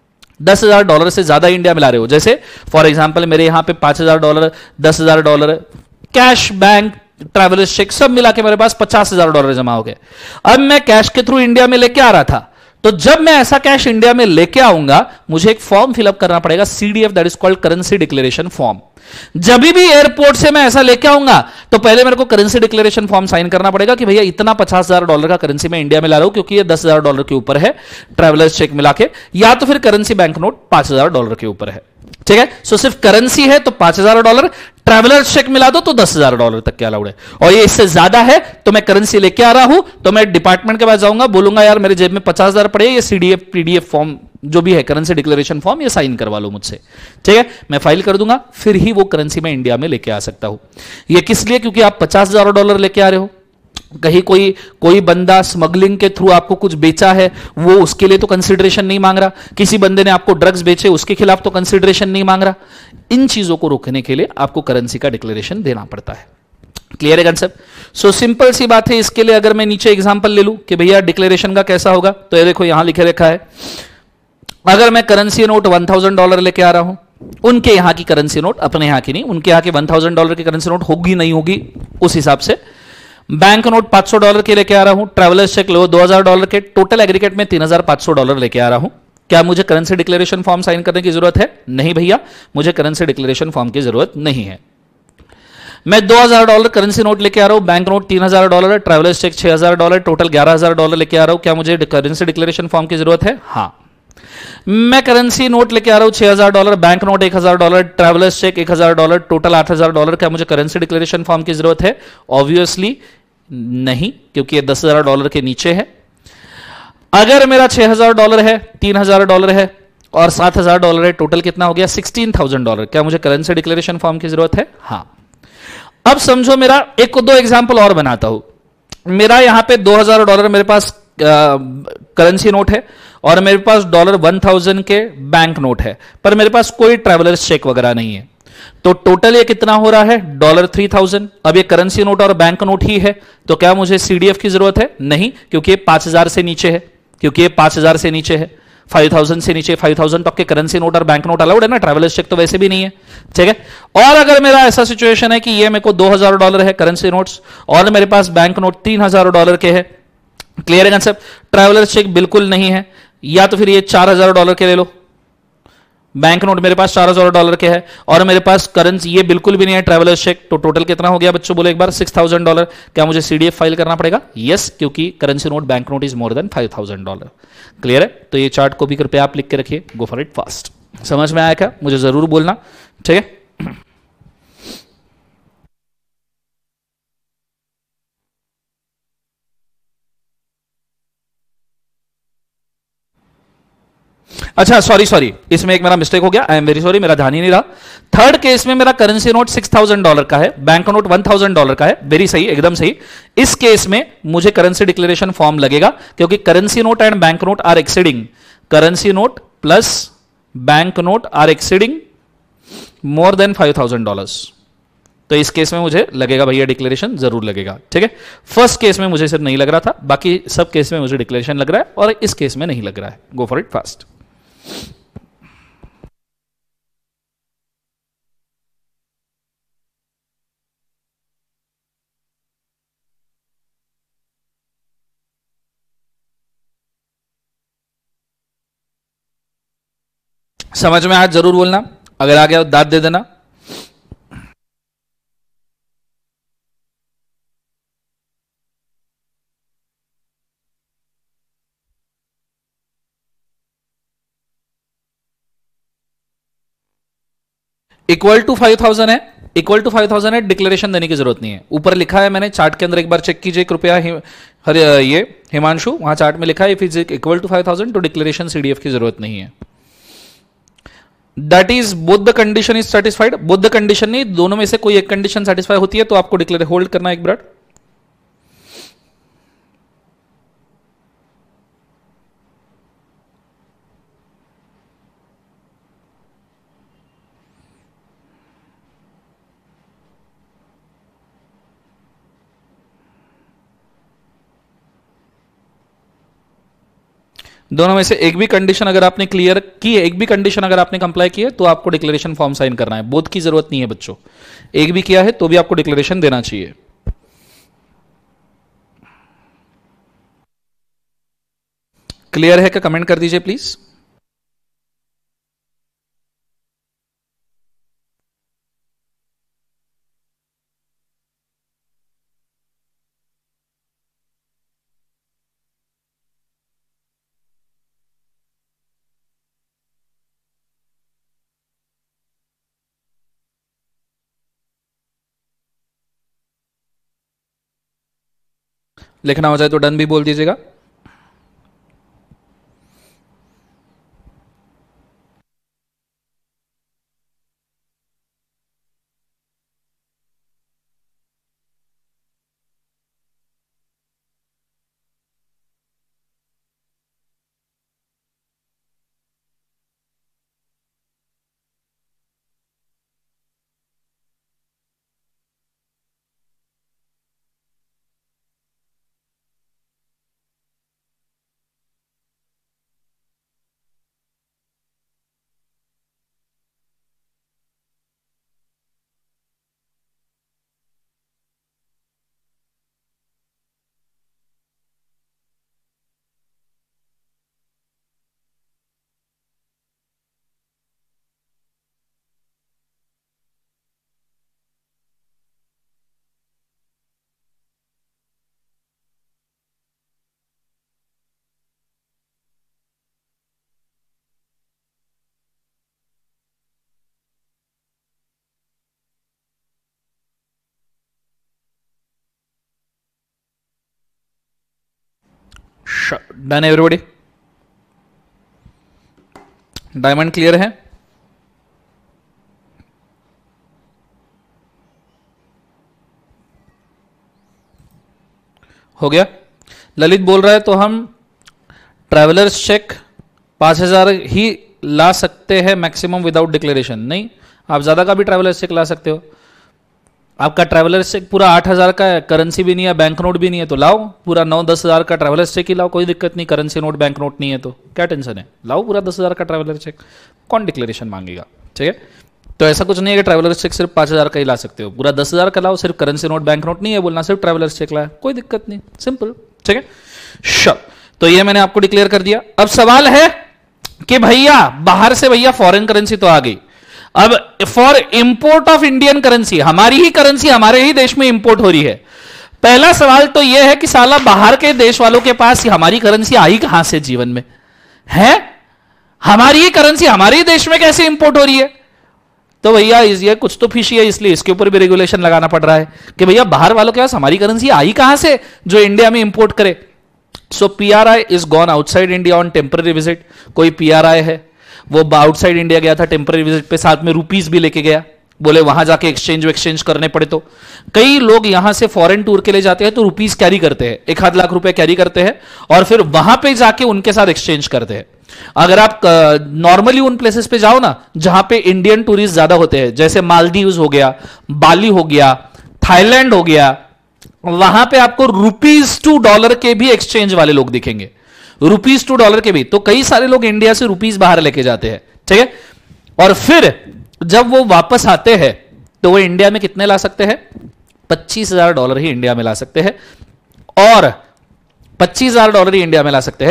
दस हजार डॉलर से ज्यादा इंडिया में ला रहे हो, जैसे फॉर एग्जांपल मेरे यहां पे पांच हजार डॉलर, दस हजार dollar, cash, bank, travellers cheque सब मिला के मेरे पास पचास हजार डॉलर जमा हो गए। अब मैं कैश के थ्रू इंडिया में लेके आ रहा था, तो जब मैं ऐसा कैश इंडिया में लेके आऊंगा मुझे एक फॉर्म फिलअप करना पड़ेगा, CDF, that is called currency declaration form. जब भी एयरपोर्ट से मैं ऐसा लेके आऊंगा तो पहले मेरे को करेंसी डिक्लेरेशन फॉर्म साइन करना पड़ेगा कि भैया इतना पचास हजार डॉलर का करेंसी मैं इंडिया में ला रहा हूं क्योंकि ये दस हजार डॉलर के ऊपर है ट्रैवलर्स चेक मिला के, या तो फिर करेंसी बैंक नोट पांच हजार डॉलर के ऊपर है। ठीक है? सो सिर्फ करेंसी है तो पांच हजार डॉलर, ट्रैवलर्स चेक मिला दो तो दस हजार डॉलर तक के अलाउड है, और ये इससे ज्यादा है तो मैं करेंसी लेके आ रहा हूं तो मैं डिपार्टमेंट के पास जाऊंगा, बोलूंगा यार मेरे जेब में पचास हजार पड़े, ये सीडीएफ पीडीएफ फॉर्म जो भी है करेंसी डिक्लेरेशन फॉर्म, ये साइन करवा लो मुझसे। ठीक है? मैं फाइल कर दूंगा, फिर ही वो करेंसी मैं इंडिया में लेके आ सकता हूं। ये किस लिए? क्योंकि आप पचास हजार डॉलर लेके आ रहे हो, कहीं कोई कोई बंदा स्मगलिंग के थ्रू आपको कुछ बेचा है, वो उसके लिए तो कंसिडरेशन नहीं मांग रहा, किसी बंदे ने आपको ड्रग्स बेचे उसके खिलाफ तो कंसिडरेशन नहीं मांग रहा। इन चीजों को रोकने के लिए आपको करेंसी का डिक्लेरेशन देना पड़ता है। क्लियर है कंसेप्ट? सो सिंपल सी बात है। इसके लिए अगर मैं नीचे एग्जांपल ले लूं कि भैया डिक्लेरेशन का कैसा होगा, तो ये देखो यहां लिखे रखा है, अगर मैं currency note one thousand dollar लेके आ रहा हूं, उनके यहां की करेंसी नोट, अपने यहां की नहीं, उनके यहां की वन थाउजेंड डॉलर की करेंसी नोट होगी नहीं होगी उस हिसाब से, बैंक नोट पांच सौ डॉलर के लेके आ रहा हूं, ट्रैवलर्स चेक लो दो हजार डॉलर के, टोटल एग्रीगेट में तीन हजार पांच सौ डॉलर लेके आ रहा हूं। क्या मुझे करेंसी डिक्लेरेशन फॉर्म साइन करने की जरूरत है? नहीं भैया, मुझे करेंसी डिक्लेरेशन फॉर्म की जरूरत नहीं है। मैं दो हजार डॉलर करेंसी नोट लेके आ रहा हूं, बैंक नोट तीन हजार डॉलर, ट्रैवलर्स चेक छह हजार डॉलर, टोटल ग्यारह हजार डॉलर लेके आ रहा हूं। क्या मुझे करेंसी डिक्लेरेशन फॉर्म की जरूरत है? हाँ। मैं करेंसी नोट लेके आ रहा हूं छह हजार डॉलर, बैंक नोट एक हजार डॉलर, ट्रैवलर्स चेक एक हजार डॉलर, टोटल आठ हजार डॉलर। क्या मुझे करेंसी डिक्लेरेशन फॉर्म की जरूरत है? ऑब्वियसली नहीं, क्योंकि ये दस हजार डॉलर के नीचे है। अगर मेरा छह हजार डॉलर है, तीन हजार डॉलर है और सात हजार डॉलर है, टोटल कितना हो गया? Sixteen thousand dollar. क्या मुझे करेंसी डिक्लेरेशन फॉर्म की जरूरत है? हाँ। अब समझो, मेरा एक दो एग्जांपल और बनाता हूं। मेरा यहां पे दो हजार डॉलर मेरे पास करेंसी नोट है और मेरे पास डॉलर वन थाउजेंड के बैंक नोट है, पर मेरे पास कोई ट्रैवलर्स चेक वगैरह नहीं है, तो टोटल ये कितना हो रहा है? Dollar three thousand. अब ये करेंसी नोट और बैंक नोट ही है, तो क्या मुझे सीडीएफ की जरूरत है? नहीं, क्योंकि ये पांच हजार से नीचे है, क्योंकि ये पांच हजार से नीचे है, फाइव थाउजेंड से नीचे, फाइव थाउजेंड तक के करेंसी नोट और बैंक नोट अलाउड है ना, ट्रैवलर्स चेक तो वैसे भी नहीं है। ठीक है? और अगर मेरा ऐसा सिचुएशन है कि ये मेरे को दो हजार डॉलर है करेंसी नोट्स और मेरे पास बैंक नोट तीन हजार डॉलर के है, क्लियर है कंसेप्ट? ट्रैवलर्स चेक बिल्कुल नहीं है, या तो फिर ये चार हजार डॉलर के ले लो, बैंक नोट मेरे पास चार हजार डॉलर के है और मेरे पास करेंसी ये बिल्कुल भी नहीं है ट्रैवलर्स चेक, तो टोटल कितना हो गया बच्चों? बोलो एक बार, सिक्स थाउजेंड डॉलर। क्या मुझे सीडीएफ फाइल करना पड़ेगा? यस, क्योंकि currency note bank note is more than five thousand dollar. Clear है? तो ये चार्ट को भी कृपया आप लिख के रखिए। Go for it fast. समझ में आया क्या? मुझे जरूर बोलना। ठीक है? अच्छा, सॉरी सॉरी इसमें एक मेरा मिस्टेक हो गया, आई एम वेरी सॉरी, मेरा ध्यान ही नहीं रहा। थर्ड केस में मेरा currency note six thousand dollar का है, bank note one thousand dollar का है। वेरी सही, एकदम सही। इस केस में मुझे करेंसी डिक्लेरेशन फॉर्म लगेगा, क्योंकि currency note and bank note are exceeding, currency note plus bank note are exceeding more than five thousand dollars. तो इस केस में मुझे लगेगा भैया डिक्लेरेशन जरूर लगेगा। ठीक है? फर्स्ट केस में मुझे सिर्फ नहीं लग रहा था, बाकी सब केस में मुझे डिक्लेरेशन लग रहा है और इस केस में नहीं लग रहा है। Go for it fast. समझ में आज जरूर बोलना, अगर आ गया दाद दे देना। इक्वल टू फाइव थाउजेंड है, इक्वल टू फाइव थाउजेंड है, डिक्लेरेशन देने की जरूरत नहीं है। ऊपर लिखा है मैंने चार्ट के अंदर, एक बार चेक कीजिए कृपया। हर ये हिमांशु, वहां चार्ट में लिखा है if is equal to five thousand तो डिक्लेरेशन सीडीएफ की जरूरत नहीं है। That is both the condition is satisfied, both the condition नहीं, दोनों में से कोई एक कंडीशन सेटिस्फाई होती है तो आपको डिक्लेयर होल्ड करना एक मिनट। दोनों में से एक भी कंडीशन अगर आपने क्लियर की है, एक भी कंडीशन अगर आपने कंप्लाई की है तो आपको डिक्लेरेशन फॉर्म साइन करना है। बोथ की जरूरत नहीं है बच्चों, एक भी किया है तो भी आपको डिक्लेरेशन देना चाहिए। क्लियर है क्या? कमेंट कर दीजिए प्लीज। लिखना हो जाए तो डन भी बोल दीजिएगा। डन एवरीबॉडी, डायमंड क्लियर है? हो गया। ललित बोल रहा है तो हम ट्रैवलर्स चेक पांच हजार ही ला सकते हैं मैक्सिमम विदाउट डिक्लेरेशन? नहीं, आप ज्यादा का भी ट्रैवलर्स चेक ला सकते हो। आपका ट्रैवलर्स चेक पूरा आठ हजार का है, करेंसी भी नहीं है, बैंक नोट भी नहीं है, तो लाओ पूरा नौ दस हजार का ट्रैवलर्स चेक ही लाओ, कोई दिक्कत नहीं। करेंसी नोट बैंक नोट नहीं है तो क्या टेंशन है, लाओ पूरा दस हजार का ट्रैवलर चेक, कौन डिक्लेरेशन मांगेगा? ठीक है, तो ऐसा कुछ नहीं है कि ट्रैवलर्स चेक सिर्फ पांच हजार का ही ला सकते हो, पूरा दस हजार का लाओ, सिर्फ करेंसी नोट बैंक नोट नहीं है बोलना, सिर्फ ट्रैवलर्स चेक लाए, कोई दिक्कत नहीं, सिंपल। ठीक है, श्योर। तो ये मैंने आपको डिक्लेयर कर दिया। अब सवाल है कि भैया बाहर से भैया फॉरेन करेंसी तो आ गई, अब for import of Indian currency, हमारी ही करेंसी हमारे ही देश में इंपोर्ट हो रही है। पहला सवाल तो यह है कि साला बाहर के देश वालों के पास हमारी करेंसी आई कहां से जीवन में है? हमारी ही करेंसी हमारे ही देश में कैसे इंपोर्ट हो रही है? तो भैया ये कुछ तो फिशी है, इसलिए इसके ऊपर भी रेगुलेशन लगाना पड़ रहा है कि भैया बाहर वालों के पास हमारी करेंसी आई कहां से जो इंडिया में इंपोर्ट करे। So PRI is gone outside India on temporary visit. कोई पीआरआई है वो आउटसाइड इंडिया गया था टेम्पररी विजिट पे, साथ में रुपीस भी लेके गया, बोले वहां जाके एक्सचेंज एक्सचेंज करने पड़े। तो कई लोग यहां से फॉरेन टूर के लिए जाते हैं तो रुपीस कैरी करते हैं, एक आध लाख रुपए कैरी करते हैं और फिर वहां पे जाके उनके साथ एक्सचेंज करते हैं। अगर आप नॉर्मली उन प्लेसेस पे जाओ ना जहां पे इंडियन टूरिस्ट ज्यादा होते हैं, जैसे मालदीव्स हो गया, बाली हो गया, थाईलैंड हो गया, वहां पे आपको रुपीज टू डॉलर के भी एक्सचेंज वाले लोग दिखेंगे, रुपीज टू डॉलर के भी। तो कई सारे लोग इंडिया से रुपीज बाहर लेके जाते हैं, ठीक है, और फिर जब वो वापस आते हैं तो वो इंडिया में कितने ला सकते हैं? पच्चीस हजार डॉलर ही इंडिया में ला सकते हैं, और पच्चीस हजार डॉलर ही इंडिया में ला सकते हैं।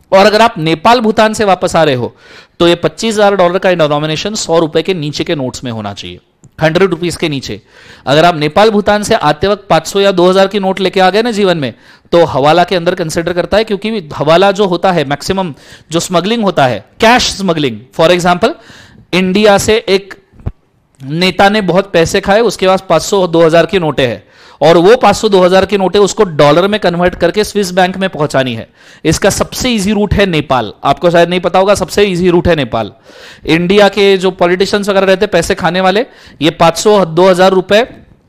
और अगर आप नेपाल भूटान से वापस आ रहे हो तो ये पच्चीस हजार डॉलर का डिनोमिनेशन सौ रुपए के नीचे के नोट्स में होना चाहिए, हंड्रेड रुपीज के नीचे। अगर आप नेपाल भूटान से आते वक्त पांच सौ या दो हजार की नोट लेके आ गए ना जीवन में, तो हवाला के अंदर कंसिडर करता है, क्योंकि हवाला जो होता है मैक्सिमम जो स्मगलिंग होता है, cash smuggling. For example India से एक नेता ने बहुत पैसे खाए, उसके पास पांच सौ दो हजार की नोटें हैं, और वो पांच सौ दो हजार की नोटें उसको डॉलर में कन्वर्ट करके स्विस बैंक में पहुंचानी है। इसका सबसे इजी रूट है नेपाल। आपको शायद नहीं पता होगा, सबसे इजी रूट है नेपाल। इंडिया के जो पॉलिटिशियंस वगैरह रहते पैसे खाने वाले, ये पांच सौ दो हजार रुपए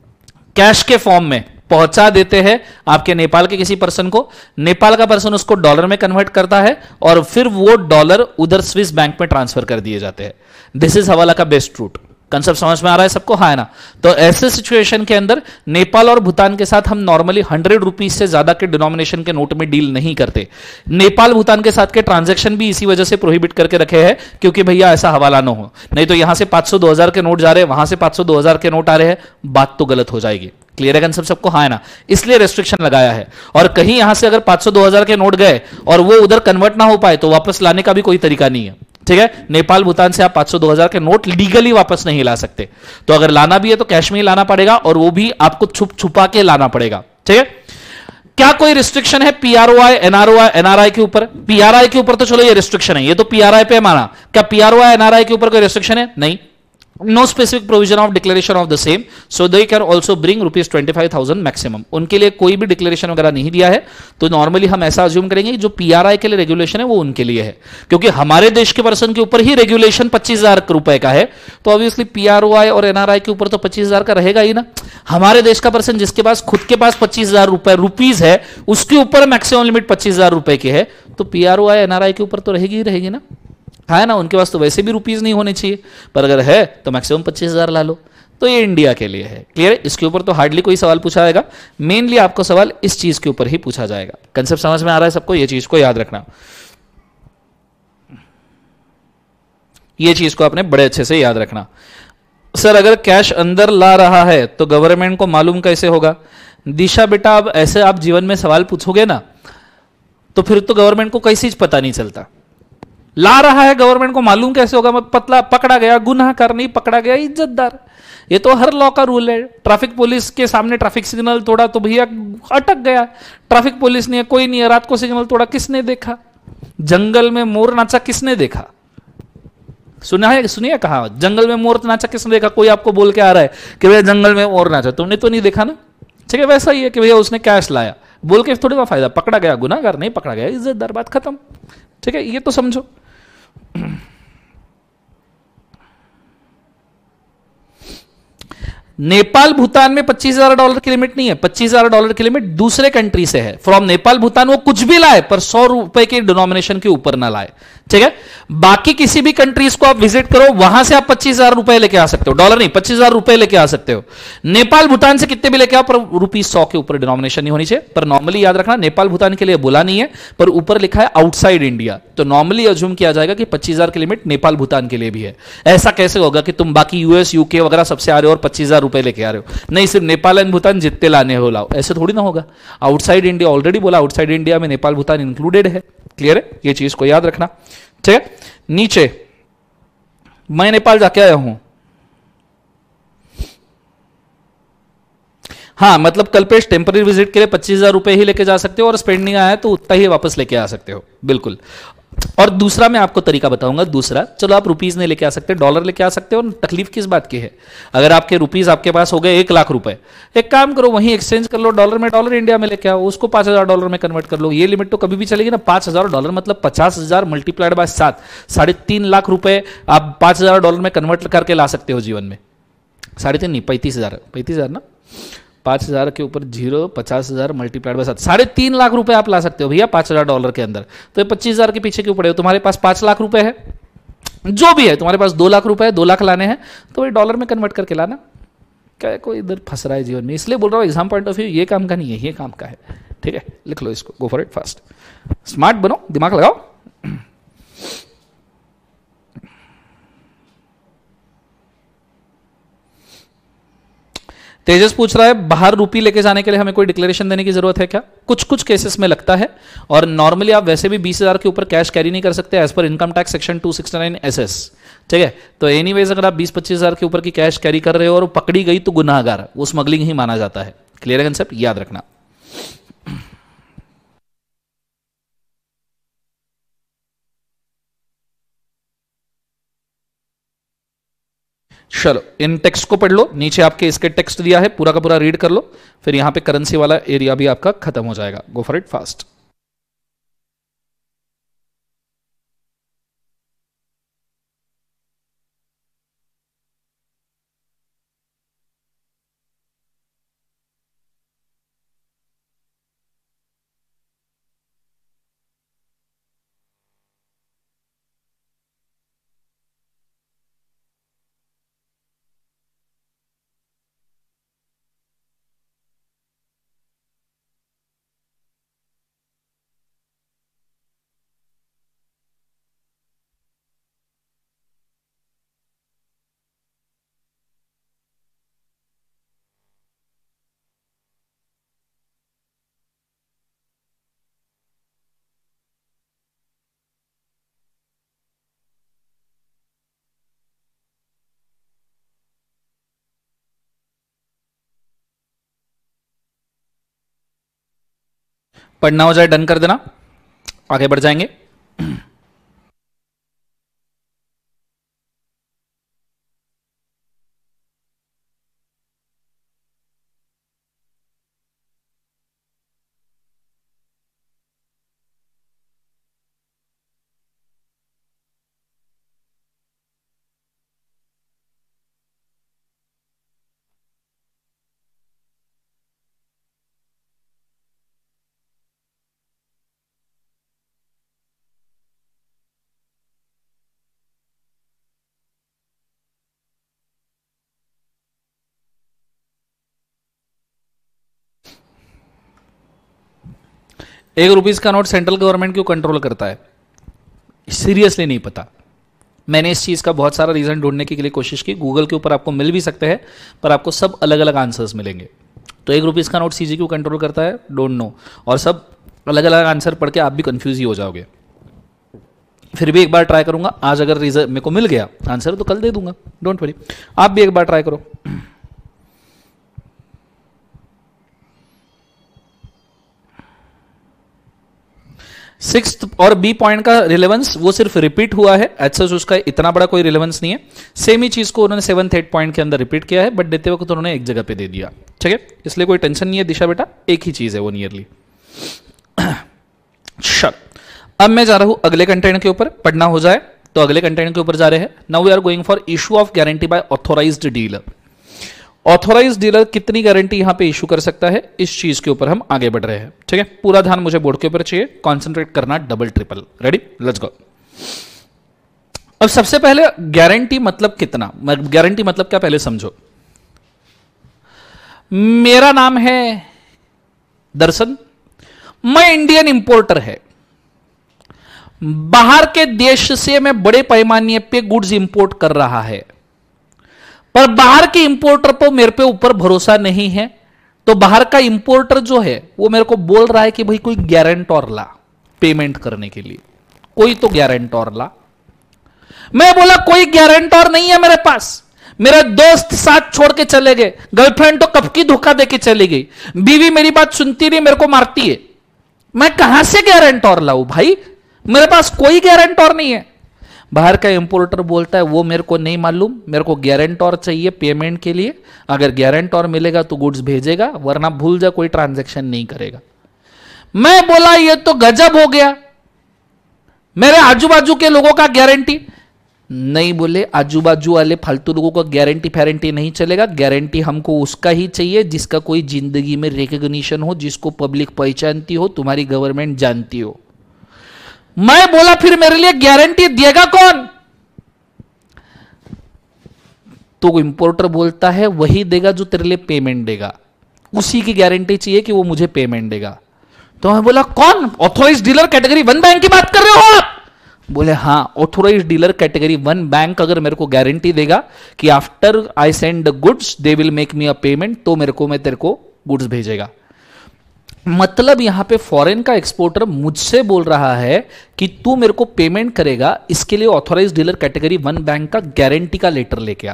कैश के फॉर्म में पहुंचा देते हैं आपके नेपाल के किसी पर्सन को, नेपाल का पर्सन उसको डॉलर में कन्वर्ट करता है और फिर वो डॉलर उधर स्विस बैंक में ट्रांसफर कर दिए जाते हैं। दिस इज हवाला का बेस्ट रूट। कंसेप्ट समझ में आ रहा है सबको? हाँ है ना? तो ऐसे सिचुएशन के अंदर नेपाल और भूटान के साथ हम नॉर्मली हंड्रेड रुपीज से ज्यादा के डिनोमिनेशन के नोट में डील नहीं करते। नेपाल भूटान के साथ के ट्रांजैक्शन भी इसी वजह से प्रोहिबिट करके रखे हैं, क्योंकि भैया ऐसा हवाला ना हो, नहीं तो यहां से पांच सौ दो हजार के नोट जा रहे हैं, वहां से पांच सौ दो हजार के नोट आ रहे हैं, बात तो गलत हो जाएगी। क्लियर है कंसेप्ट सबको? हाँ है ना? इसलिए रेस्ट्रिक्शन लगाया है। और कहीं यहां से अगर पांच सौ दो हजार के नोट गए और वो उधर कन्वर्ट ना हो पाए तो वापस लाने का भी कोई तरीका नहीं है। ठीक है? नेपाल भूटान से आप पांच सौ दो हजार के नोट लीगली वापस नहीं ला सकते, तो अगर लाना भी है तो कैश में ही लाना पड़ेगा, और वो भी आपको छुप छुपा के लाना पड़ेगा। ठीक है? क्या कोई रिस्ट्रिक्शन है पीआरओआई एनआरओआई एनआरआई के ऊपर? पीआरआई के ऊपर तो चलो ये रिस्ट्रिक्शन है, ये तो पीआरआई पे माना। क्या पीआरओआई एनआरआई के ऊपर कोई रिस्ट्रिक्शन है? नहीं। No specific provision of declaration of the same, so they can also bring rupees twenty-five thousand maximum. उनके लिए कोई भी डिक्लेरेशन वगैरह नहीं दिया है, तो नॉर्मली हम ऐसा अज्यूम करेंगे कि जो पीआरआई के लिए रेगुलेशन है वो उनके लिए है, क्योंकि हमारे देश के पर्सन के ऊपर ही रेगुलेशन पच्चीस हजार रुपए का है, तो ऑब्वियसली पीआरओआई और एनआरआई के ऊपर तो पच्चीस हजार का रहेगा ही ना। हमारे देश का पर्सन जिसके पास खुद के पास पच्चीस हजार रुपए रुपीज है, उसके ऊपर मैक्सिमम लिमिट पच्चीस हजार रुपए की है, तो पीआरओआई एनआरआई के ऊपर तो रहेगी ही रहेगी ना। है ना? उनके पास तो वैसे भी रुपीज नहीं होने चाहिए, पर अगर है तो मैक्सिमम पच्चीस हजार ला लो। तो ये इंडिया के लिए है। क्लियर है? इसके ऊपर तो हार्डली कोई सवाल पूछा जाएगा, मेनली आपको सवाल इस चीज के ऊपर ही पूछा जाएगा। कंसेप्ट समझ में आ रहा है सबको? ये चीज को याद रखना, ये चीज को आपने बड़े अच्छे से याद रखना। सर अगर कैश अंदर ला रहा है तो गवर्नमेंट को मालूम कैसे होगा? दिशा बेटा, अब ऐसे आप जीवन में सवाल पूछोगे ना तो फिर तो गवर्नमेंट को कैसी चीज पता नहीं चलता। ला रहा है गवर्नमेंट को मालूम कैसे होगा? मैं पतला पकड़ा गया गुनाहगार, नहीं पकड़ा गया इज्जतदार। ये तो हर लॉ का रूल है। ट्रैफिक पुलिस के सामने ट्रैफिक सिग्नल तोड़ा तो भैया अटक गया। ट्रैफिक पुलिस ने, कोई नहीं है, रात को सिग्नल तोड़ा, किसने देखा? जंगल में मोर नाचा किसने देखा? सुना है? सुनिए, कहा जंगल में मोर नाचा किसने देखा? कोई आपको बोल के आ रहा है कि भैया जंगल में मोर नाचा, तुमने तो नहीं देखा ना। ठीक है? वैसा ही है कि भैया उसने कैश लाया, बोल के थोड़ी ना फायदा। पकड़ा गया गुनाहगार, नहीं पकड़ा गया इज्जतदार, बात खत्म। ठीक है? ये तो समझो। नेपाल भूटान में पच्चीस हजार डॉलर की लिमिट नहीं है। पच्चीस हजार डॉलर की लिमिट दूसरे कंट्री से है। फ्रॉम नेपाल भूटान वो कुछ भी लाए पर सौ रुपए के डिनोमिनेशन के ऊपर ना लाए। ठीक है? बाकी किसी भी कंट्रीज को आप विजिट करो, वहां से आप पच्चीस हजार रुपए लेके आ सकते हो, डॉलर नहीं, पच्चीस हजार रुपए लेके आ सकते हो। नेपाल भूटान से कितने भी लेके आओ, पर रुपीज सौ के ऊपर डिनोमिनेशन नहीं होनी चाहिए। पर नॉर्मली याद रखना, नेपाल भूटान के लिए बोला नहीं है, पर ऊपर लिखा है आउटसाइड इंडिया, तो नॉर्मली अज्यूम किया जाएगा कि पच्चीस हजार की लिमिट नेपाल भूटान के लिए भी है। ऐसा कैसे होगा कि तुम बाकी यूएस यूके वगैरह सबसे आ रहे हो और पच्चीस हजार रुपए लेके आ रहे हो? नहीं, सिर्फ नेपाल एंड भूटान जितने लाने हो लाओ, ऐसे थोड़ी ना होगा। आउटसाइड इंडिया ऑलरेडी बोला, आउटसाइड इंडिया में नेपाल भूटान इंक्लूडेड है। क्लियर है? ये चीज को याद रखना। ठीक है? नीचे मैं नेपाल जाके आया हूं। हाँ, मतलब कल्पेश टेम्पररी विजिट के लिए पच्चीस हजार रुपए ही लेके जा सकते हो, और स्पेंड नहीं आया तो उतना ही वापस लेके आ सकते हो। बिल्कुल। और दूसरा मैं आपको तरीका बताऊंगा। दूसरा, चलो आप रुपीज नहीं लेके आ सकते, डॉलर लेके आ सकते हो। तकलीफ किस बात की है? अगर आपके रुपीज आपके पास हो गए एक लाख रुपए, एक काम करो, वहीं एक्सचेंज कर लो, डॉलर में डॉलर इंडिया में लेके आओ, उसको पांच हजार डॉलर में कन्वर्ट कर लो। ये लिमिट तो कभी भी चलेगी ना। पांच हजार डॉलर मतलब पचास हजार मल्टीप्लाइड बाय सात, साढ़े तीन लाख रुपए आप पांच हजार डॉलर में कन्वर्ट करके ला सकते हो जीवन में। साढ़े तीन नहीं, पैंतीस हजार पैंतीस हजार ना, पांच हजार के ऊपर जीरो, पचास हजार मल्टीप्लाइड बाय सात, साढ़े तीन लाख रुपए आप ला सकते हो भैया पांच हजार डॉलर के अंदर। तो पच्चीस हजार के पीछे क्यों पड़े हो? तुम्हारे पास पांच लाख रुपए है, जो भी है, तुम्हारे पास दो लाख रुपए है, दो लाख लाने हैं तो भाई डॉलर में कन्वर्ट करके लाना। क्या कोई इधर फंस रहा है जीवन में? इसलिए बोल रहा हूँ एग्जाम पॉइंट ऑफ व्यू ये काम का नहीं है, ये काम का है। ठीक है? लिख लो इसको, go for it fast, smart बनो, दिमाग लगाओ। तेजस पूछ रहा है बाहर रुपी लेके जाने के लिए हमें कोई डिक्लेरेशन देने की जरूरत है क्या? कुछ कुछ केसेस में लगता है, और नॉर्मली आप वैसे भी बीस हजार के ऊपर कैश कैरी नहीं कर सकते as per income tax section two sixty nine S S. ठीक है, तो एनीवेज अगर आप बीस पच्चीस हजार के ऊपर की कैश कैरी कर रहे हो और पकड़ी गई तो गुनाहगार, वो स्मगलिंग ही माना जाता है। क्लियर कंसेप्ट, याद रखना। चलो इन टेक्स्ट को पढ़ लो, नीचे आपके इसके टेक्स्ट दिया है, पूरा का पूरा रीड कर लो, फिर यहां पे करेंसी वाला एरिया भी आपका खत्म हो जाएगा। Go for it fast. पढ़ना हो जाए डन कर देना, आगे बढ़ जाएंगे। एक रुपीज का नोट सेंट्रल गवर्नमेंट क्यों कंट्रोल करता है, सीरियसली नहीं पता। मैंने इस चीज का बहुत सारा रीजन ढूंढने के लिए कोशिश की, गूगल के ऊपर आपको मिल भी सकते हैं, पर आपको सब अलग अलग आंसर्स मिलेंगे। तो एक रुपीज का नोट सीजी क्यों कंट्रोल करता है, डोंट नो, और सब अलग अलग आंसर पढ़ के आप भी कंफ्यूज ही हो जाओगे। फिर भी एक बार ट्राई करूंगा, आज अगर रीजन मेरे को मिल गया आंसर तो कल दे दूंगा, डोंट वरी। आप भी एक बार ट्राई करो। सिक्स्थ और बी पॉइंट का रिलेवेंस वो सिर्फ रिपीट हुआ है, ऐसा उसका इतना बड़ा कोई रिलेवेंस नहीं है। सेम ही चीज को उन्होंने सेवंथ एट पॉइंट के अंदर रिपीट किया है, बट देते वक्त उन्होंने एक जगह पे दे दिया। ठीक है, इसलिए कोई टेंशन नहीं है दिशा बेटा, एक ही चीज है वो नियरली। चल अब मैं जा रहा हूं अगले कंटेंट के ऊपर, पढ़ना हो जाए तो अगले कंटेंट के ऊपर जा रहे हैं। Now we are going for issue of guarantee by authorised dealer. Authorised dealer कितनी गारंटी यहां पे इशू कर सकता है, इस चीज के ऊपर हम आगे बढ़ रहे हैं। ठीक है, पूरा ध्यान मुझे बोर्ड के ऊपर चाहिए, कॉन्सेंट्रेट करना double triple. Ready, let's go. अब सबसे पहले गारंटी मतलब कितना, गारंटी मतलब क्या पहले समझो। मेरा नाम है दर्शन, मैं इंडियन इंपोर्टर है, बाहर के देश से मैं बड़े पैमाने पे गुड्स इंपोर्ट कर रहा है, पर बाहर के इंपोर्टर को मेरे पे ऊपर भरोसा नहीं है, तो बाहर का इंपोर्टर जो है वो मेरे को बोल रहा है कि भाई कोई गारंटर ला पेमेंट करने के लिए, कोई तो गारंटर ला। मैं बोला कोई गारंटर नहीं है मेरे पास, मेरे दोस्त साथ छोड़ के चले गए, गर्लफ्रेंड तो कब की धोखा देके चली गई, बीवी मेरी बात सुनती नहीं, मेरे को मारती है, मैं कहां से गारंटर लाऊं भाई, मेरे पास कोई गारंटर नहीं है। बाहर का इंपोर्टर बोलता है वो मेरे को नहीं मालूम, मेरे को गारंटर चाहिए पेमेंट के लिए, अगर गारंटर मिलेगा तो गुड्स भेजेगा, वरना भूल जा कोई ट्रांजैक्शन नहीं करेगा। मैं बोला ये तो गजब हो गया, मेरे आजू बाजू के लोगों का गारंटी नहीं, बोले आजू बाजू वाले फालतू लोगों का गारंटी फेरेंटी नहीं चलेगा, गारंटी हमको उसका ही चाहिए जिसका कोई जिंदगी में रिकॉग्निशन हो, जिसको पब्लिक पहचानती हो, तुम्हारी गवर्नमेंट जानती हो। मैं बोला फिर मेरे लिए गारंटी देगा कौन, तो इंपोर्टर बोलता है वही देगा जो तेरे लिए पेमेंट देगा, उसी की गारंटी चाहिए कि वो मुझे पेमेंट देगा। तो मैं बोला कौन, authorised dealer category one bank की बात कर रहे हो आप, बोले हाँ, authorise dealer category one bank अगर मेरे को गारंटी देगा कि after I send the goods they will make me a payment, तो मेरे को मैं तेरे को गुड्स भेजेगा। मतलब यहां पे फॉरेन का एक्सपोर्टर मुझसे बोल रहा है कि तू मेरे को पेमेंट करेगा, इसके लिए authorise dealer category one bank का गारंटी का लेटर लेके आ।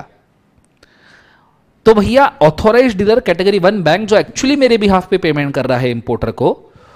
तो भैया authorise dealer category one bank जो एक्चुअली मेरे बिहाफ पे पेमेंट कर रहा है इंपोर्टर को,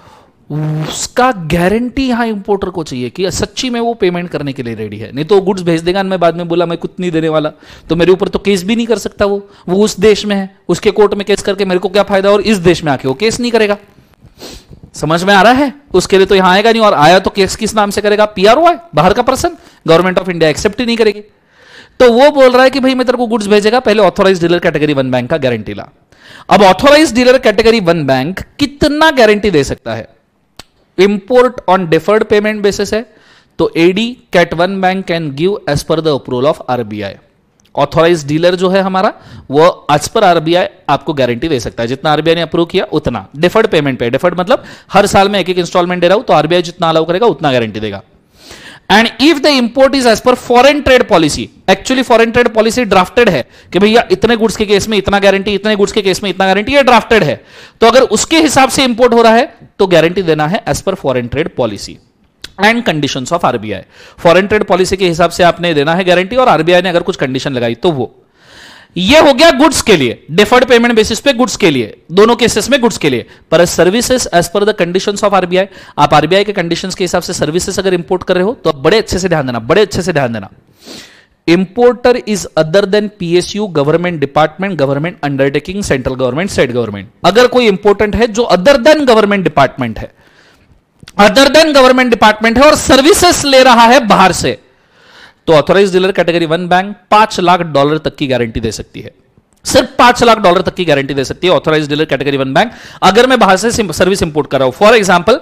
उसका गारंटी यहां इंपोर्टर को चाहिए कि सच्ची में वो पेमेंट करने के लिए रेडी है। नहीं तो गुड्स भेज देगा, मैं बाद में बोला मैं कुछ नहीं देने वाला, तो मेरे ऊपर तो केस भी नहीं कर सकता। वो वो उस देश में है, उसके कोर्ट में केस करके मेरे को क्या फायदा, और इस देश में आके वो केस नहीं करेगा। समझ में आ रहा है? उसके लिए तो यहां आएगा नहीं, और आया तो केस किस नाम से करेगा? पीआरओ है, बाहर का person, government of India accept ही नहीं करेगी। तो वो बोल रहा है कि भाई मैं तेरे को गुड्स भेजेगा, पहले authorise dealer category one bank का गारंटी ला। अब authorise dealer category one bank कितना गारंटी दे सकता है? Import on deferred payment basis है तो AD cat one bank can give as per the approval of RBI. Authorise dealer जो है हमारा, वो एज पर आरबीआई आपको गारंटी दे सकता है, जितना आरबीआई ने अप्रूव किया उतना। डिफर्ड पेमेंट पे, डिफर्ड मतलब हर साल में एक एक इंस्टॉलमेंट दे रहा हूं, तो आरबीआई जितना अलाउ करेगा उतना गारंटी देगा। And if the import is as per foreign trade policy, actually foreign trade policy drafted है कि भैया इतने गुड्स के केस में इतना गारंटी, इतने गुड्स के केस में इतना गारंटी, ये ड्राफ्टेड है, तो अगर उसके हिसाब से इंपोर्ट हो रहा है तो गारंटी देना है as per foreign trade policy and conditions of RBI. Foreign trade policy के हिसाब से आपने देना है गारंटी, और आरबीआई ने अगर कुछ कंडीशन लगाई तो वो। ये हो गया गुड्स के लिए, डिफर्ड पेमेंट बेसिस पे गुड्स के लिए, दोनों केसेस में गुड्स के लिए। पर services as per the conditions of RBI, आप आरबीआई के कंडीशंस के हिसाब से सर्विसेज अगर इंपोर्ट कर रहे हो तो बड़े अच्छे से ध्यान देना, बड़े अच्छे से ध्यान देना। Importer is other than PSU, government department, government undertaking, central government, state government. अगर कोई इंपोर्टेंट है जो अदर देन गवर्नमेंट डिपार्टमेंट है, अदर देन गवर्नमेंट डिपार्टमेंट है और सर्विसेज ले रहा है बाहर से, तो authorise dealer category one bank पांच लाख डॉलर तक की गारंटी दे सकती है। सिर्फ पांच लाख डॉलर तक की गारंटी दे सकती है authorise dealer category one bank, अगर मैं बाहर से सर्विस इंपोर्ट कर रहा हूं। फॉर एग्जांपल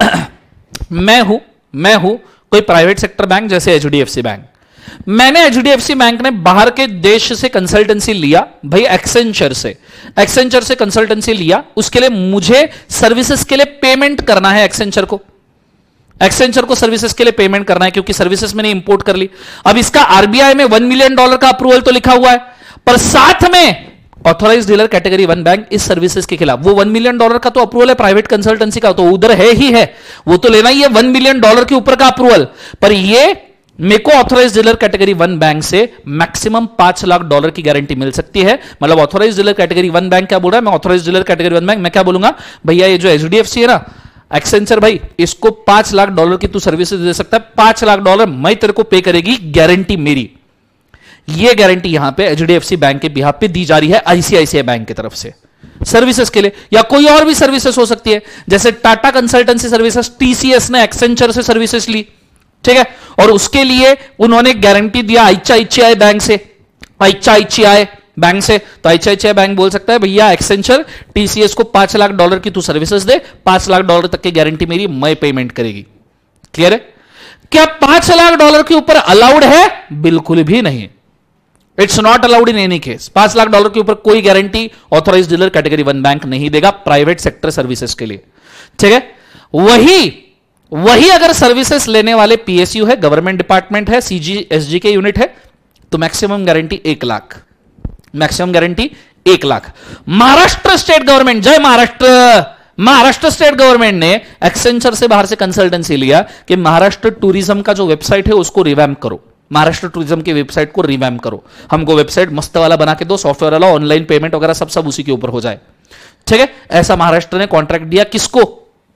मैं हूं मैं हूं कोई प्राइवेट सेक्टर बैंक जैसे एचडीएफसी बैंक, मैंने एचडीएफसी बैंक ने बाहर के देश से कंसल्टेंसी लिया, भाई एक्सेंचर से एक्सेंचर से कंसल्टेंसी लिया, उसके लिए मुझे सर्विसेज के लिए पेमेंट करना है एक्सेंचर को, एक्सेंचर को सर्विसेज के लिए पेमेंट करना है क्योंकि सर्विसेज मैंने इंपोर्ट कर ली। अब इसका आरबीआई में वन मिलियन डॉलर का अप्रूवल तो लिखा हुआ है, पर साथ में authorise dealer category one bank इस सर्विसेज के खिलाफ, वो वन मिलियन डॉलर का तो अप्रूवल है प्राइवेट कंसल्टेंसी का, तो उधर है ही है, वो तो लेना ही है वन मिलियन डॉलर के ऊपर का अप्रूवल। पर ये मेरे को authorise dealer category one bank से मैक्सिमम पांच लाख डॉलर की गारंटी मिल सकती है। मतलब authorise dealer category one bank क्या बोल रहा है, मैं authorise dealer category one bank मैं क्या बोलूंगा, भैया ये जो एचडीएफसी है ना, एक्सेंचर भाई, इसको पांच लाख डॉलर की तू सर्विसेज दे सकता है, पांच लाख डॉलर मैं तेरे को पे करेगी, गारंटी मेरी। ये गारंटी यहां पे एचडीएफसी बैंक के बिहाफ पे दी जा रही है आईसीआईसीआई बैंक की तरफ से सर्विसेज के लिए, या कोई और भी सर्विसेज हो सकती है, जैसे टाटा कंसल्टेंसी सर्विसेज, टीसीएस ने एक्सेंचर से सर्विसेज ली, ठीक है, और उसके लिए उन्होंने गारंटी दिया आईसीआईसीआई बैंक से, आईसीआईसीआई बैंक से, तो आईसीआईसीआई बैंक बोल सकता है भैया एक्सेंचर टीसीएस को पांच लाख डॉलर की तू सर्विसेज दे, पांच लाख डॉलर तक की गारंटी मेरी, मैं पेमेंट करेगी। क्लियर है? क्या पांच लाख डॉलर के ऊपर अलाउड है? बिल्कुल भी नहीं, it's not allowed in any case. पांच लाख डॉलर के ऊपर कोई guarantee authorise dealer category one bank नहीं देगा प्राइवेट सेक्टर सर्विसेज के लिए, ठीक है। वही वही अगर सर्विसेज लेने वाले पीएसयू है, गवर्नमेंट डिपार्टमेंट है, सीजीएसजी के यूनिट है, तो मैक्सिमम गारंटी एक लाख, मैक्सिमम गारंटी एक लाख। महाराष्ट्र स्टेट गवर्नमेंट, जय महाराष्ट्र, महाराष्ट्र स्टेट गवर्नमेंट ने एक्सेंचर से बाहर से कंसल्टेंसी लिया कि महाराष्ट्र टूरिज्म का जो वेबसाइट है उसको रिवैम्प करो, महाराष्ट्र टूरिज्म की वेबसाइट को रिवैम्प करो, हमको वेबसाइट मस्त वाला बना के दो, सॉफ्टवेयर वाला, ऑनलाइन पेमेंट वगैरह सब सब उसी के ऊपर हो जाए, ठीक है। ऐसा महाराष्ट्र ने कॉन्ट्रैक्ट दिया किसको?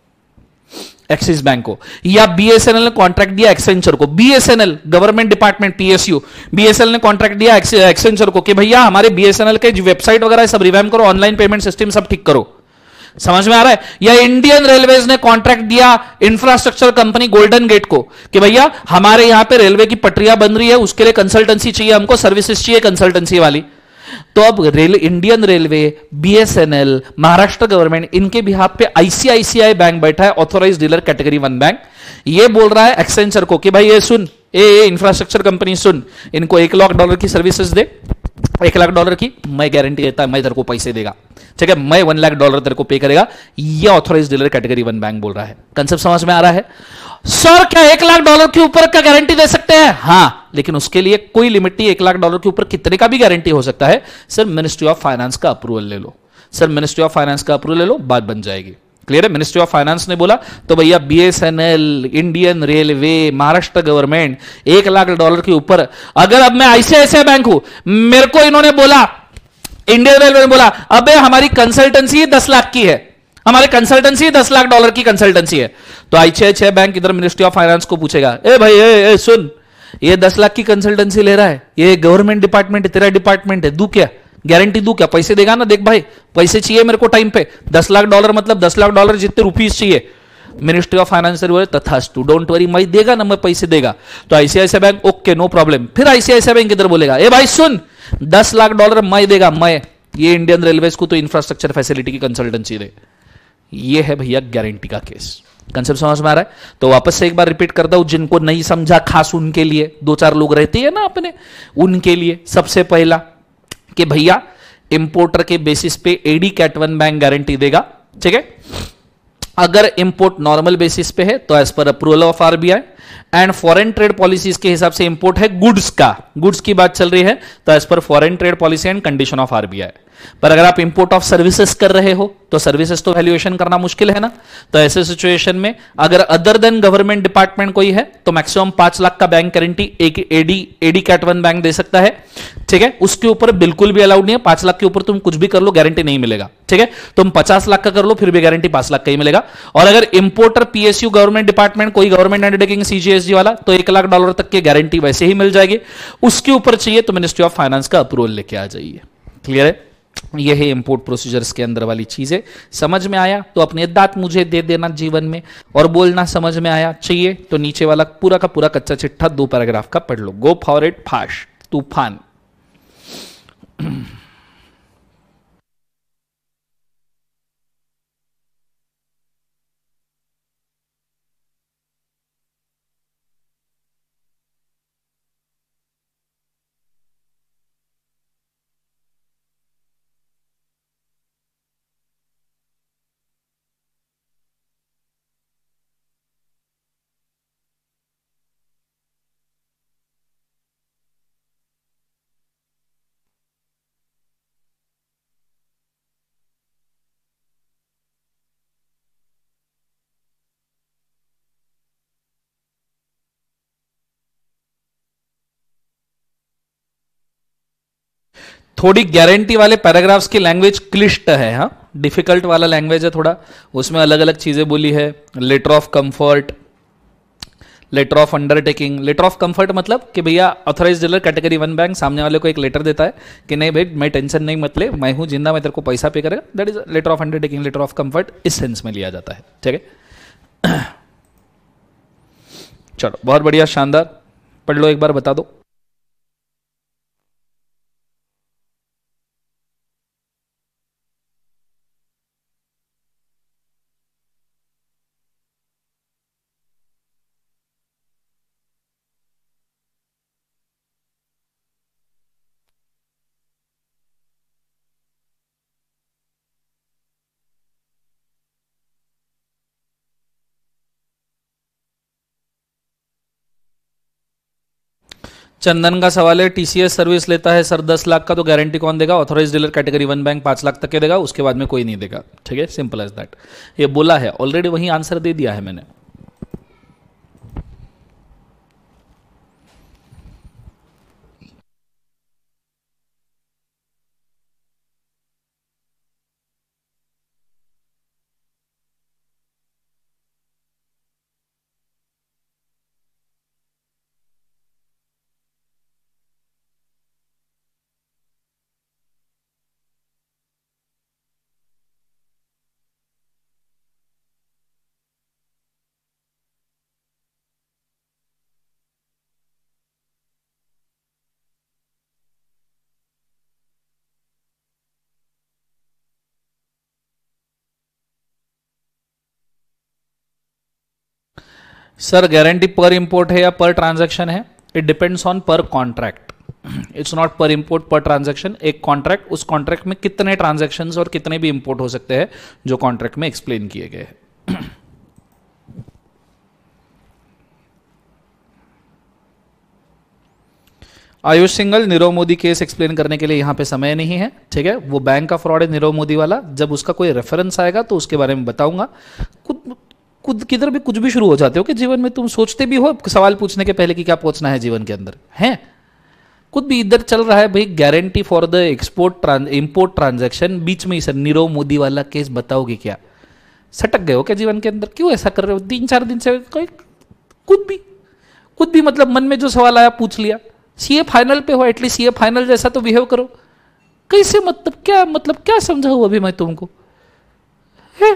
एक्सिस बैंक को। या बीएसएनएल ने कॉन्ट्रैक्ट दिया एक्सेंचर को, BSNL government department PSU, BSNL ने कॉन्ट्रैक्ट दिया एक्सेंचर को कि भैया हमारे बीएसएनएल के वेबसाइट वगैरह सब रिवैम्प करो, ऑनलाइन पेमेंट सिस्टम सब ठीक करो। समझ में आ रहा है? या इंडियन रेलवेज ने कॉन्ट्रैक्ट दिया इंफ्रास्ट्रक्चर कंपनी गोल्डन गेट को कि भैया हमारे यहां पे रेलवे की पटरियां बन रही है, उसके लिए कंसल्टेंसी चाहिए, हमको सर्विसेज चाहिए कंसल्टेंसी वाली। तो अब rail Indian railway, BSNL, Maharashtra government, इनके बिहाफ पे आईसीआईसीआई बैंक बैठा है, authorise dealer category one bank. ये बोल रहा है एक्सेंचर को कि भाई ये सुन, ए इंफ्रास्ट्रक्चर कंपनी सुन, इनको एक लाख डॉलर की सर्विसेज दे, एक लाख डॉलर की मैं गारंटी देता है मैं तेरे को पैसे देगा, ठीक है, मैं वन लाख डॉलर तेरे को पे करेगा, ये authorise dealer category one bank बोल रहा है। कंसेप्ट समझ में आ रहा है? सर क्या एक लाख डॉलर के ऊपर का गारंटी दे सकते हैं? हाँ, लेकिन उसके लिए कोई लिमिट नहीं, एक लाख डॉलर के ऊपर कितने का भी गारंटी हो सकता है। सर मिनिस्ट्री ऑफ फाइनेंस का अप्रूवल ले लो, सर मिनिस्ट्री ऑफ फाइनेंस का अप्रूवल ले लो, बात बन जाएगी। क्लियर है? मिनिस्ट्री ऑफ फाइनेंस ने बोला तो भैया BSNL, Indian railway, Maharashtra government एक लाख डॉलर के ऊपर, अगर अब मैं आईसीआईसीआई बैंक हूं, मेरे को इन्होंने बोला, इंडियन रेलवे ने बोला अबे हमारी कंसल्टेंसी दस लाख की है, हमारी कंसल्टेंसी दस लाख डॉलर की कंसल्टेंसी है, तो आईसीआईसीआई बैंक इधर मिनिस्ट्री ऑफ फाइनेंस को पूछेगा, ए भाई ए, ए सुन, ये दस लाख की कंसल्टेंसी ले रहा है, ये गवर्नमेंट डिपार्टमेंट है, तेरा डिपार्टमेंट है, दू क्या गारंटी दू क्या, पैसे देगा ना? देख भाई पैसे चाहिए मेरे को टाइम पे, दस लाख डॉलर मतलब दस लाख डॉलर जितने रुपीज चाहिए। मिनिस्ट्री ऑफ फाइनेंस बोले तथास्तु, डोंट वरी, मैं देगा ना, मैं पैसे देगा। तो ICICI bank okay no problem. फिर आईसीआईसीआई बैंक इधर बोलेगा ए भाई सुन, दस लाख डॉलर मैं देगा, मैं ये इंडियन रेलवेज को तो इंफ्रास्ट्रक्चर फैसिलिटी की कंसल्टेंसी दे। ये है भैया गारंटी का केस। कंसेप्ट समझ में आ रहा है? तो वापस से एक बार रिपीट करता हूं, जिनको नहीं समझा खास उनके लिए, दो चार लोग रहते हैं ना अपने, उनके लिए सबसे पहला कि भैया इंपोर्टर के बेसिस पे AD cat one bank guarantee देगा, ठीक है। अगर इंपोर्ट नॉर्मल बेसिस पे है तो as per approval of RBI, and foreign trade policies के हिसाब से इंपोर्ट है गुड्स का, गुड्स की बात चल रही है तो as per foreign trade policy and condition of RBI. पर अगर आप इंपोर्ट ऑफ सर्विसेज कर रहे हो तो सर्विसेज तो वैल्यूएशन करना मुश्किल है ना, तो ऐसे सिचुएशन में अगर अदर देन गवर्नमेंट डिपार्टमेंट कोई है तो मैक्सिमम पांच लाख का बैंक गारंटी एक AD AD cat one bank दे सकता है, ठीक है। उसके ऊपर बिल्कुल भी अलाउड नहीं है, पांच लाख के ऊपर तुम कुछ भी कर लो गारंटी नहीं मिलेगा, ठीक है। तुम पचास लाख का कर लो फिर भी गारंटी पांच लाख का ही मिलेगा। और अगर इंपोर्टर पीएसयू गवर्नमेंट डिपार्टमेंट कोई गवर्नमेंट अंडरटेकिंग सीजीएसजी वाला तो एक लाख डॉलर तक की गारंटी वैसे ही मिल जाएगी। उसके ऊपर चाहिए तो मिनिस्ट्री ऑफ फाइनेंस का अप्रूवल लेके आ जाइए। क्लियर है? ये है इंपोर्ट प्रोसीजर्स के अंदर वाली चीजें। समझ में आया तो अपने दांत मुझे दे देना जीवन में, और बोलना समझ में आया चाहिए तो नीचे वाला पूरा का पूरा कच्चा चिट्ठा दो पैराग्राफ का पढ़ लो। गो फॉर इट फास्ट, तूफान। थोड़ी गारंटी वाले पैराग्राफ्स की लैंग्वेज क्लिष्ट है, हाँ डिफिकल्ट वाला लैंग्वेज है थोड़ा, उसमें अलग अलग चीजें बोली है। Letter of comfort, letter of undertaking. Letter of comfort मतलब कि भैया authorise dealer category one bank सामने वाले को एक लेटर देता है कि नहीं भाई मैं टेंशन नहीं मत ले, मैं हूं जिंदा, मैं तेरे को पैसा पे करेगा, that is letter of undertaking, letter of comfort इस सेंस में लिया जाता है, ठीक है। चलो बहुत बढ़िया, शानदार, पढ़ लो एक बार, बता दो। चंदन का सवाल है टीसीएस सर्विस लेता है सर दस लाख का तो गारंटी कौन देगा? Authorise dealer category one bank पांच लाख तक के देगा, उसके बाद में कोई नहीं देगा, ठीक है, सिंपल एज दैट। ये बोला है ऑलरेडी, वही आंसर दे दिया है मैंने। सर गारंटी पर इंपोर्ट है या पर ट्रांजैक्शन है? It depends on per contract. It's not per import per transaction, एक कॉन्ट्रैक्ट, उस कॉन्ट्रैक्ट में कितने ट्रांजैक्शंस और कितने भी इंपोर्ट हो सकते हैं जो कॉन्ट्रैक्ट में एक्सप्लेन किए गए हैं। आयुष सिंगल, नीरव मोदी केस एक्सप्लेन करने के लिए यहां पे समय नहीं है, ठीक है। वो बैंक का फ्रॉड है नीरव मोदी वाला, जब उसका कोई रेफरेंस आएगा तो उसके बारे में बताऊंगा। खुद खुद किधर भी कुछ भी शुरू हो जाते हो कि जीवन में तुम सोचते भी हो सवाल पूछने के पहले कि क्या पूछना है जीवन के अंदर है। खुद भी इधर चल रहा है भाई, guarantee for the export import transaction, बीच में ही सर नीरव मोदी वाला केस बताओगे क्या? सटक गए हो क्या जीवन के अंदर? क्यों ऐसा कर रहे हो? तीन चार दिन से खुद भी खुद भी मतलब मन में जो सवाल आया पूछ लिया। सीए फाइनल पे हो, एटलीस्ट सीए फाइनल जैसा तो बिहेव करो। कैसे मतलब क्या मतलब क्या समझाऊं अभी मैं तुमको है?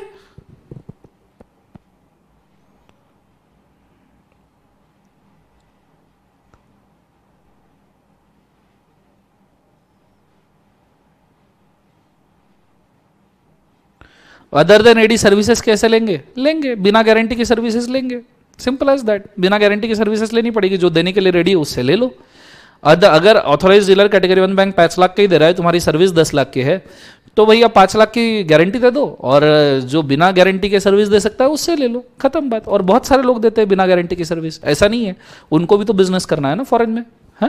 अदर देन एडी सर्विसेज कैसे लेंगे? लेंगे बिना गारंटी की सर्विसेज लेंगे, सिंपल एज दैट। बिना गारंटी की सर्विसेज लेनी पड़ेगी, जो देने के लिए रेडी है उससे ले लो। अगर authorised dealer category one bank पाँच लाख की दे रहा है, तुम्हारी सर्विस दस लाख की है, तो भैया पाँच लाख की गारंटी दे दो, और जो बिना गारंटी के सर्विस दे सकता है उससे ले लो, खत्म बात। और बहुत सारे लोग देते हैं बिना गारंटी की सर्विस, ऐसा नहीं है, उनको भी तो बिजनेस करना है ना फॉरेन में, है?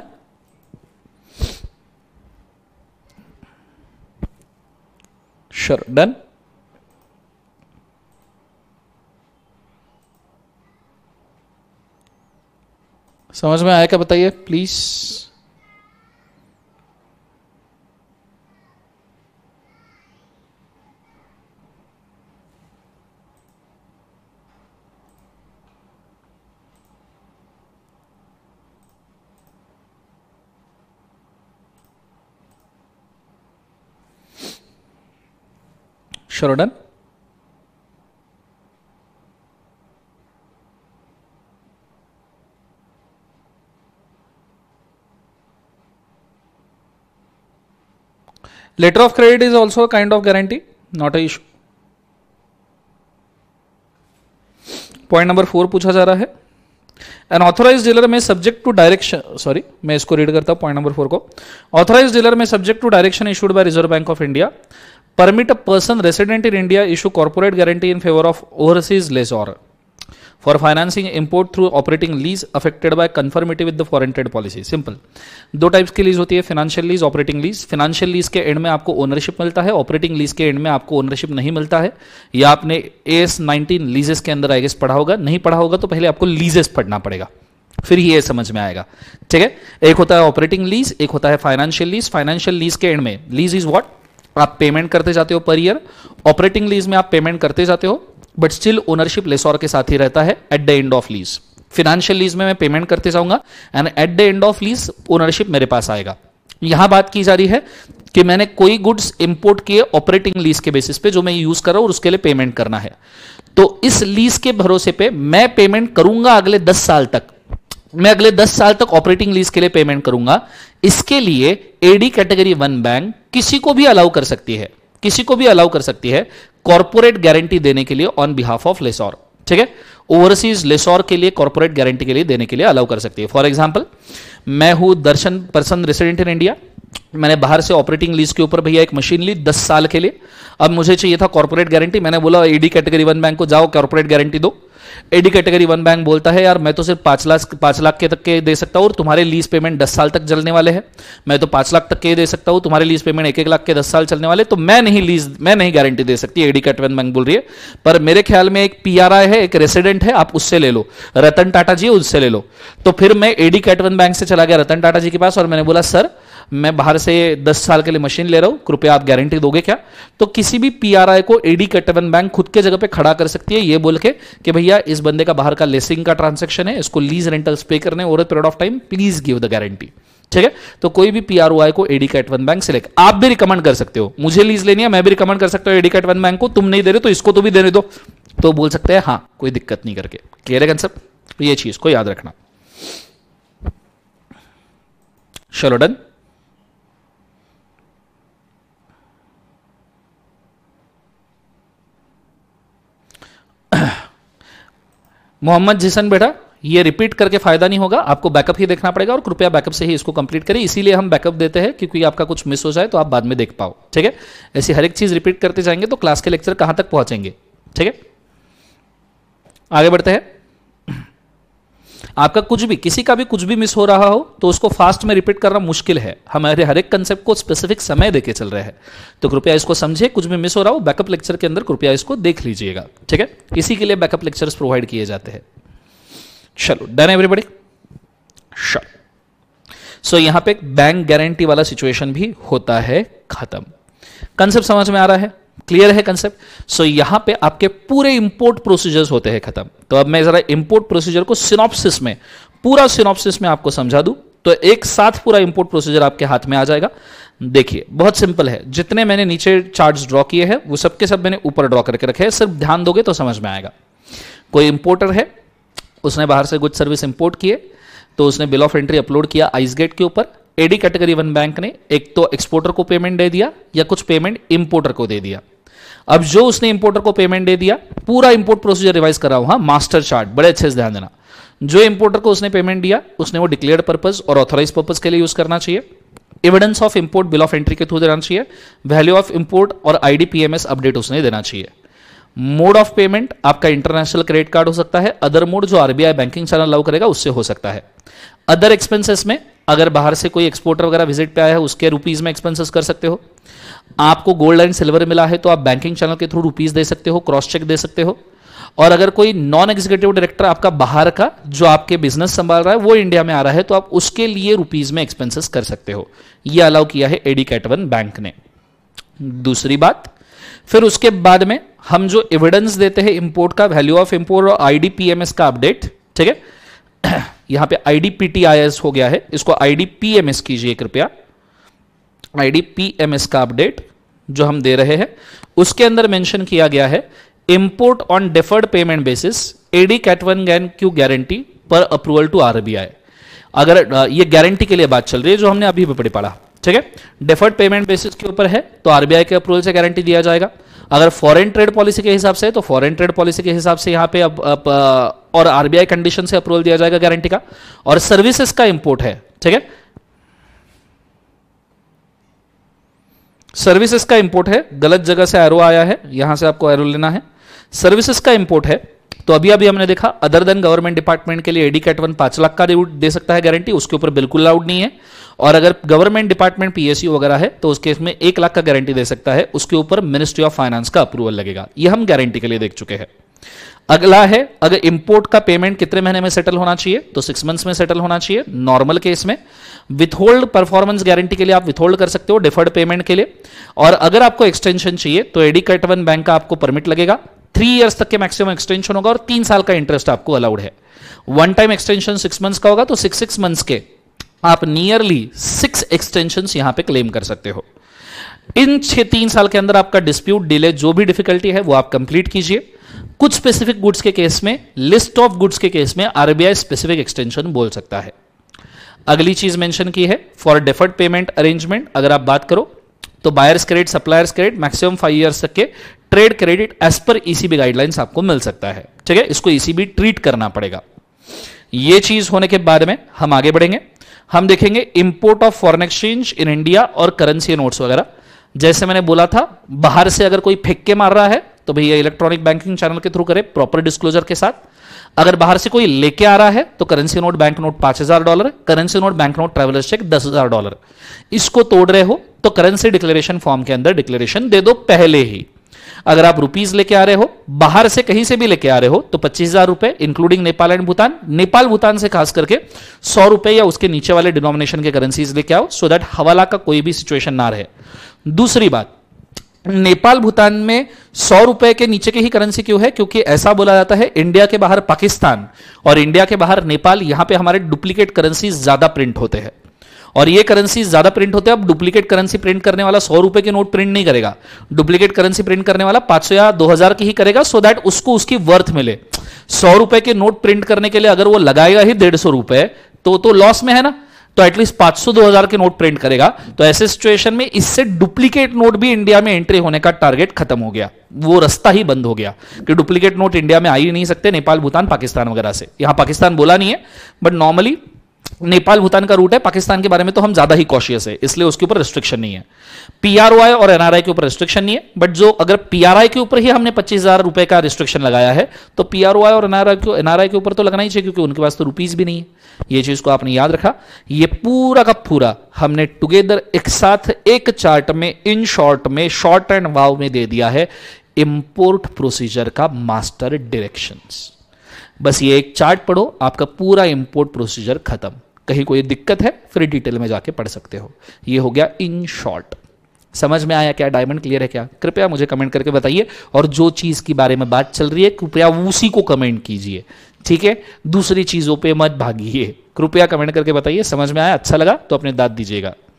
Sure, done. समझ में आया क्या बताइए please? Sure, done. Letter of credit is also kind of guarantee, not a issue. Point number four पूछा जा रहा है, एन ऑथोराइज डीलर में सब्जेक्ट टू डायरेक्शन, सॉरी मैं इसको रीड करता हूं पॉइंट नंबर फोर को। ऑथोराइज डीलर में subject to direction issued by reserve bank of India permit a person resident in India issue corporate guarantee in favor of overseas lessor for financing import through operating lease affected by conformity with the foreign trade policy। Simple, दो types की lease होती है, financial lease, operating lease. Financial lease के end में आपको ownership मिलता है, operating lease के एंड में आपको ओनरशिप नहीं मिलता है। या आपने ए एस नाइनटीन लीजेस के अंदर आई गेस पढ़ा होगा, नहीं पढ़ा होगा तो पहले आपको लीजेस पढ़ना पड़ेगा, फिर ही ये समझ में आएगा, ठीक है। एक होता है ऑपरेटिंग लीज, एक होता है फाइनेंशियल लीज। फाइनेंशियल लीज के एंड में लीज इज व्हाट, आप पेमेंट करते जाते हो पर ईयर। ऑपरेटिंग लीज में आप पेमेंट करते जाते हो बट स्टिल ओनरशिप लेसोर के साथ ही रहता है at the end of lease. Financial lease में मैं पेमेंट करते जाऊंगा and at the end of lease ownership मेरे पास आएगा। यहां बात की जा रही है कि मैंने कोई गुड्स इंपोर्ट किए ऑपरेटिंग लीज के बेसिस पे, जो मैं यूज कर रहा हूं और उसके लिए पेमेंट करना है, तो इस लीज के भरोसे पे मैं पेमेंट करूंगा अगले दस साल तक। मैं अगले दस साल तक ऑपरेटिंग लीज के लिए पेमेंट करूंगा। इसके लिए एडी कैटेगरी वन बैंक किसी को भी अलाउ कर सकती है, किसी को भी अलाउ कर सकती है कॉर्पोरेट गारंटी देने के लिए ऑन बिहाफ ऑफ लेसोर, ठीक है। ओवरसीज लेसोर के लिए कॉर्पोरेट गारंटी के लिए देने के लिए अलाउ कर सकती है। फॉर एग्जांपल, मैं हूं Darshan person resident in India, मैंने बाहर से ऑपरेटिंग लीज के ऊपर भैया एक मशीन ली दस साल के लिए। अब मुझे चाहिए था कॉर्पोरेट गारंटी, मैंने बोला एडी कैटेगरी वन बैंक को जाओ कॉर्पोरेट गारंटी दो। एडी कैटेगरी वन बैंक बोलता है यार मैं तो सिर्फ पांच लाख पांच लाख के तक के दे सकता हूं और तुम्हारे लीज पेमेंट दस साल तक चलने वाले हैं, मैं तो पांच लाख तक के दे सकता हूं, तुम्हारे लीज पेमेंट एक एक लाख के दस साल चलने वाले, तो मैं नहीं लीज मैं नहीं गारंटी दे सकती, एडी कैट वन बैंक बोल रही है। पर मेरे ख्याल में एक पीआरआई है, एक रेसिडेंट है, आप उससे ले लो, रतन टाटा जी उससे ले लो। तो फिर मैं एडी कैट वन बैंक से चला गया रतन टाटा जी के पास और मैंने बोला सर मैं बाहर से दस साल के लिए मशीन ले रहा हूं, कृपया आप गारंटी दोगे क्या? तो किसी भी पीआरआई को एडी कैट वन बैंक खुद के जगह पे खड़ा कर सकती है ये बोल के कि भैया इस बंदे का बाहर का लेसिंग का ट्रांजैक्शन है, इसको लीज रेंटल्स पे करने over period of time, please give the guarantee, ठीक है। तो कोई भी पीआरओआई को AD cat one bank select, आप भी रिकमेंड कर सकते हो, मुझे लीज लेनी है मैं भी रिकमेंड कर सकता हूं एडी कैट वन बैंक को, तुम नहीं दे रहे तो इसको तो भी देने दो, तो बोल सकते हैं हाँ कोई दिक्कत नहीं करके। क्लियर है कंसेप्ट? ये चीज को याद रखना। चलो डन। मोहम्मद जिसन बेटा ये रिपीट करके फायदा नहीं होगा, आपको बैकअप ही देखना पड़ेगा और कृपया बैकअप से ही इसको कंप्लीट करें। इसीलिए हम बैकअप देते हैं क्योंकि आपका कुछ मिस हो जाए तो आप बाद में देख पाओ, ठीक है। ऐसी हर एक चीज रिपीट करते जाएंगे तो क्लास के लेक्चर कहां तक पहुंचेंगे, ठीक है। आगे बढ़ते हैं। आपका कुछ भी, किसी का भी कुछ भी मिस हो रहा हो तो उसको फास्ट में रिपीट करना मुश्किल है। हमारे हर एक कंसेप्ट को स्पेसिफिक समय देके चल रहे हैं, तो कृपया इसको समझिए। कुछ भी मिस हो रहा हो बैकअप लेक्चर के अंदर कृपया इसको देख लीजिएगा, ठीक है। इसी के लिए बैकअप लेक्चर्स प्रोवाइड किए जाते हैं। चलो, डन एवरीबॉडी। श्योर। सो यहां पे बैंक गारंटी वाला सिचुएशन भी होता है खत्म। कंसेप्ट समझ में आ रहा है, क्लियर है कंसेप्ट। सो यहां पे आपके पूरे इंपोर्ट प्रोसीजर्स होते हैं खत्म। तो अब मैं जरा इंपोर्ट प्रोसीजर को सिनॉप्सिस में, पूरा सिनॉप्सिस में आपको समझा दूं तो एक साथ पूरा इंपोर्ट प्रोसीजर आपके हाथ में आ जाएगा। देखिए बहुत सिंपल है, जितने मैंने नीचे चार्ट्स ड्रॉ किए हैं वो सबके सब मैंने ऊपर ड्रॉ करके रखे हैं, सिर्फ ध्यान दोगे तो समझ में आएगा। कोई इंपोर्टर है, उसने बाहर से गुड सर्विस इंपोर्ट किए, तो उसने बिल ऑफ एंट्री अपलोड किया आइसगेट के ऊपर। एडी कैटेगरी वन बैंक ने एक तो एक्सपोर्टर को पेमेंट दे दिया या कुछ पेमेंट इंपोर्टर को दे दिया। अब जो उसने इंपोर्टर को पेमेंट दे दिया, पूरा इंपोर्ट प्रोसीजर रिवाइज कर रहा हूं, हाँ, मास्टर चार्ट बड़े अच्छे से ध्यान देना। जो इंपोर्टर को उसने पेमेंट दिया उसने वो डिक्लेयर्ड पर्पस और ऑथराइज पर्पस के लिए यूज करना चाहिए। Evidence of import bill of entry के थ्रू देना चाहिए। वैल्यू ऑफ इंपोर्ट और आईडी पीएमएस अपडेट उसने देना चाहिए। मोड ऑफ पेमेंट आपका इंटरनेशनल क्रेडिट कार्ड हो सकता है, अदर मोड जो आरबीआई बैंकिंग चैनल अलाउ करेगा उससे हो सकता है। अदर एक्सपेंसेस में अगर बाहर से कोई एक्सपोर्टर वगैरह विजिट पे आया है उसके रुपीज में एक्सपेंसेस कर सकते हो। आपको गोल्ड एंड सिल्वर मिला है तो आप बैंकिंग चैनल के थ्रू रुपीज दे सकते हो, क्रॉस चेक दे सकते हो। और अगर कोई नॉन एग्जीक्यूटिव डायरेक्टर आपका बाहर का जो आपके बिजनेस संभाल रहा है वो इंडिया में आ रहा है तो आप उसके लिए रुपीज में एक्सपेंसेस कर सकते हो। यह अलाउ किया है एडी कैट वन बैंक ने। दूसरी बात, फिर उसके बाद में हम जो एविडेंस देते हैं इंपोर्ट का, वैल्यू ऑफ इंपोर्ट और आईडीपीएमएस का अपडेट, ठीक है। यहां पे आईडीपीटीआईएस हो गया है, इसको आईडीपीएमएस कीजिए कृपया। आईडीपीएमएस का अपडेट जो हम दे रहे हैं उसके अंदर मेंशन किया गया है import on deferred payment basis AD cat one गैन क्यू गारंटी पर अप्रूवल टू आरबीआई। अगर ये गारंटी के लिए बात चल रही है जो हमने अभी भी पढ़ा, ठीक है। डिफर्ड पेमेंट बेसिस के ऊपर है तो आरबीआई के अप्रूवल से गारंटी दिया जाएगा। अगर फॉरेन ट्रेड पॉलिसी के हिसाब से है तो फॉरेन ट्रेड पॉलिसी के हिसाब से यहां पे अब, अब और आरबीआई कंडीशन से अप्रूवल दिया जाएगा गारंटी का। और सर्विसेज का इंपोर्ट है, ठीक है, सर्विसेज का इंपोर्ट है। गलत जगह से एरो आया है, यहां से आपको एरो लेना है। सर्विसेज का इंपोर्ट है तो अभी अभी हमने देखा अदर देन गवर्नमेंट डिपार्टमेंट के लिए एडी कैट वन पांच लाख का दे सकता है गारंटी, उसके ऊपर बिल्कुल अलाउड नहीं है। और अगर गवर्नमेंट डिपार्टमेंट पीएसयू वगैरह है तो उसके इसमें एक लाख का गारंटी दे सकता है, उसके ऊपर मिनिस्ट्री ऑफ फाइनेंस का अप्रूवल लगेगा। ये हम गारंटी के लिए देख चुके हैं। अगला है, अगर इंपोर्ट का पेमेंट कितने महीने में सेटल होना चाहिए तो सिक्स मंथ्स में सेटल होना चाहिए नॉर्मल केस में। विथहोल्ड परफॉर्मेंस गारंटी के लिए आप विथहोल्ड कर सकते हो डिफर्ड पेमेंट के लिए। और अगर आपको एक्सटेंशन चाहिए तो एडी कैट वन बैंक का आपको परमिट लगेगा, थ्री इयर्स तक के मैक्सिमम एक्सटेंशन होगा और तीन साल का इंटरेस्ट आपको अलाउड है। One time extension six months का होगा तो सिक्स सिक्स मंथ्स के आप नियरली सिक्स एक्सटेंशन यहां पे क्लेम कर सकते हो। इन छह तीन साल के अंदर आपका डिस्प्यूट डिले जो भी डिफिकल्टी है वो आप कंप्लीट कीजिए। कुछ स्पेसिफिक गुड्स के केस में, लिस्ट ऑफ गुड्स के केस में आरबीआई स्पेसिफिक एक्सटेंशन बोल सकता है। अगली चीज मेंशन की है फॉर डिफर्ड पेमेंट अरेंजमेंट, अगर आप बात करो तो buyers credit, suppliers credit maximum five years तक के ट्रेड क्रेडिट एज पर ईसीबी गाइडलाइंस आपको मिल सकता है, ठीक है। इसको ईसीबी ट्रीट करना पड़ेगा। ये चीज होने के बाद में हम आगे बढ़ेंगे, हम देखेंगे import of foreign exchange in India और करेंसी नोट्स वगैरह। जैसे मैंने बोला था, बाहर से अगर कोई फेंक के मार रहा है तो भैया इलेक्ट्रॉनिक बैंकिंग चैनल के थ्रू करे प्रॉपर डिस्क्लोजर के साथ। अगर बाहर से कोई लेके आ रहा है तो करेंसी नोट बैंक नोट पांच हजार dollar, currency note bank note travellers cheque दस हजार डॉलर। इसको तोड़ रहे हो तो करेंसी डिक्लेरेशन फॉर्म के अंदर डिक्लेरेशन दे दो पहले ही। अगर आप रुपीज लेके आ रहे हो, बाहर से कहीं से भी लेके आ रहे हो तो पच्चीस हजार रुपए इंक्लूडिंग नेपाल एंड भूटान। नेपाल भूटान से खास करके सौ रुपए या उसके नीचे वाले डिनोमिनेशन के करेंसीज लेके आओ सो दैट हवाला का कोई भी सिचुएशन ना रहे। दूसरी बात, नेपाल भूटान में सौ रुपए के नीचे के ही करेंसी क्यों है? क्योंकि ऐसा बोला जाता है इंडिया के बाहर पाकिस्तान और इंडिया के बाहर नेपाल, यहां पे हमारे डुप्लीकेट करेंसी ज्यादा प्रिंट होते हैं और ये करेंसी ज्यादा प्रिंट होते हैं। अब डुप्लीकेट करेंसी प्रिंट करने वाला सौ रुपए के नोट प्रिंट नहीं करेगा, डुप्लीकेट करेंसी प्रिंट करने वाला पांच सौ या दो हजार की ही करेगा सो दैट उसको उसकी वर्थ मिले। सौ रुपए के नोट प्रिंट करने के लिए अगर वो लगाएगा ही डेढ़ सौ रुपए तो तो लॉस में है ना। तो एटलीस्ट पाँच सौ दो हज़ार के नोट प्रिंट करेगा। तो ऐसे सिचुएशन में इससे डुप्लीकेट नोट भी इंडिया में एंट्री होने का टारगेट खत्म हो गया, वो रास्ता ही बंद हो गया कि डुप्लीकेट नोट इंडिया में आ ही नहीं सकते, नेपाल, भूटान, पाकिस्तान वगैरह से। यहां पाकिस्तान बोला नहीं है, बट नॉर्मली नेपाल, भूटान का रूट है। पाकिस्तान के बारे में तो हम ज्यादा ही कॉशियस है, इसलिए उसके ऊपर रिस्ट्रिक्शन नहीं है। पीआरओआई और एनआरआई के ऊपर रिस्ट्रिक्शन नहीं है, बट जो अगर पीआरआई के ऊपर ही हमने पच्चीस हजार रुपए का रिस्ट्रिक्शन लगाया है, तो पीआरओआई और एनआरआई को एनआरआई के ऊपर तो लगना ही चाहिए, क्योंकि उनके पास तो रुपीज भी नहीं है। ये चीज को आपने याद रखा। ये पूरा का पूरा हमने टुगेदर एक साथ एक चार्ट में, इन शॉर्ट में, शॉर्ट एंड वाव में दे दिया है इंपोर्ट प्रोसीजर का मास्टर डायरेक्शंस। बस ये एक चार्ट पढ़ो, आपका पूरा इंपोर्ट प्रोसीजर खत्म। कहीं कोई दिक्कत है फिर डिटेल में जाके पढ़ सकते हो। ये हो गया इन शॉर्ट। समझ में आया क्या? डायमंड क्लियर है क्या? कृपया मुझे कमेंट करके बताइए, और जो चीज की बारे में बात चल रही है कृपया उसी को कमेंट कीजिए, ठीक है? दूसरी चीजों पे मत भागिए। कृपया कमेंट करके बताइए समझ में आया, अच्छा लगा तो अपने दांत दीजिएगा।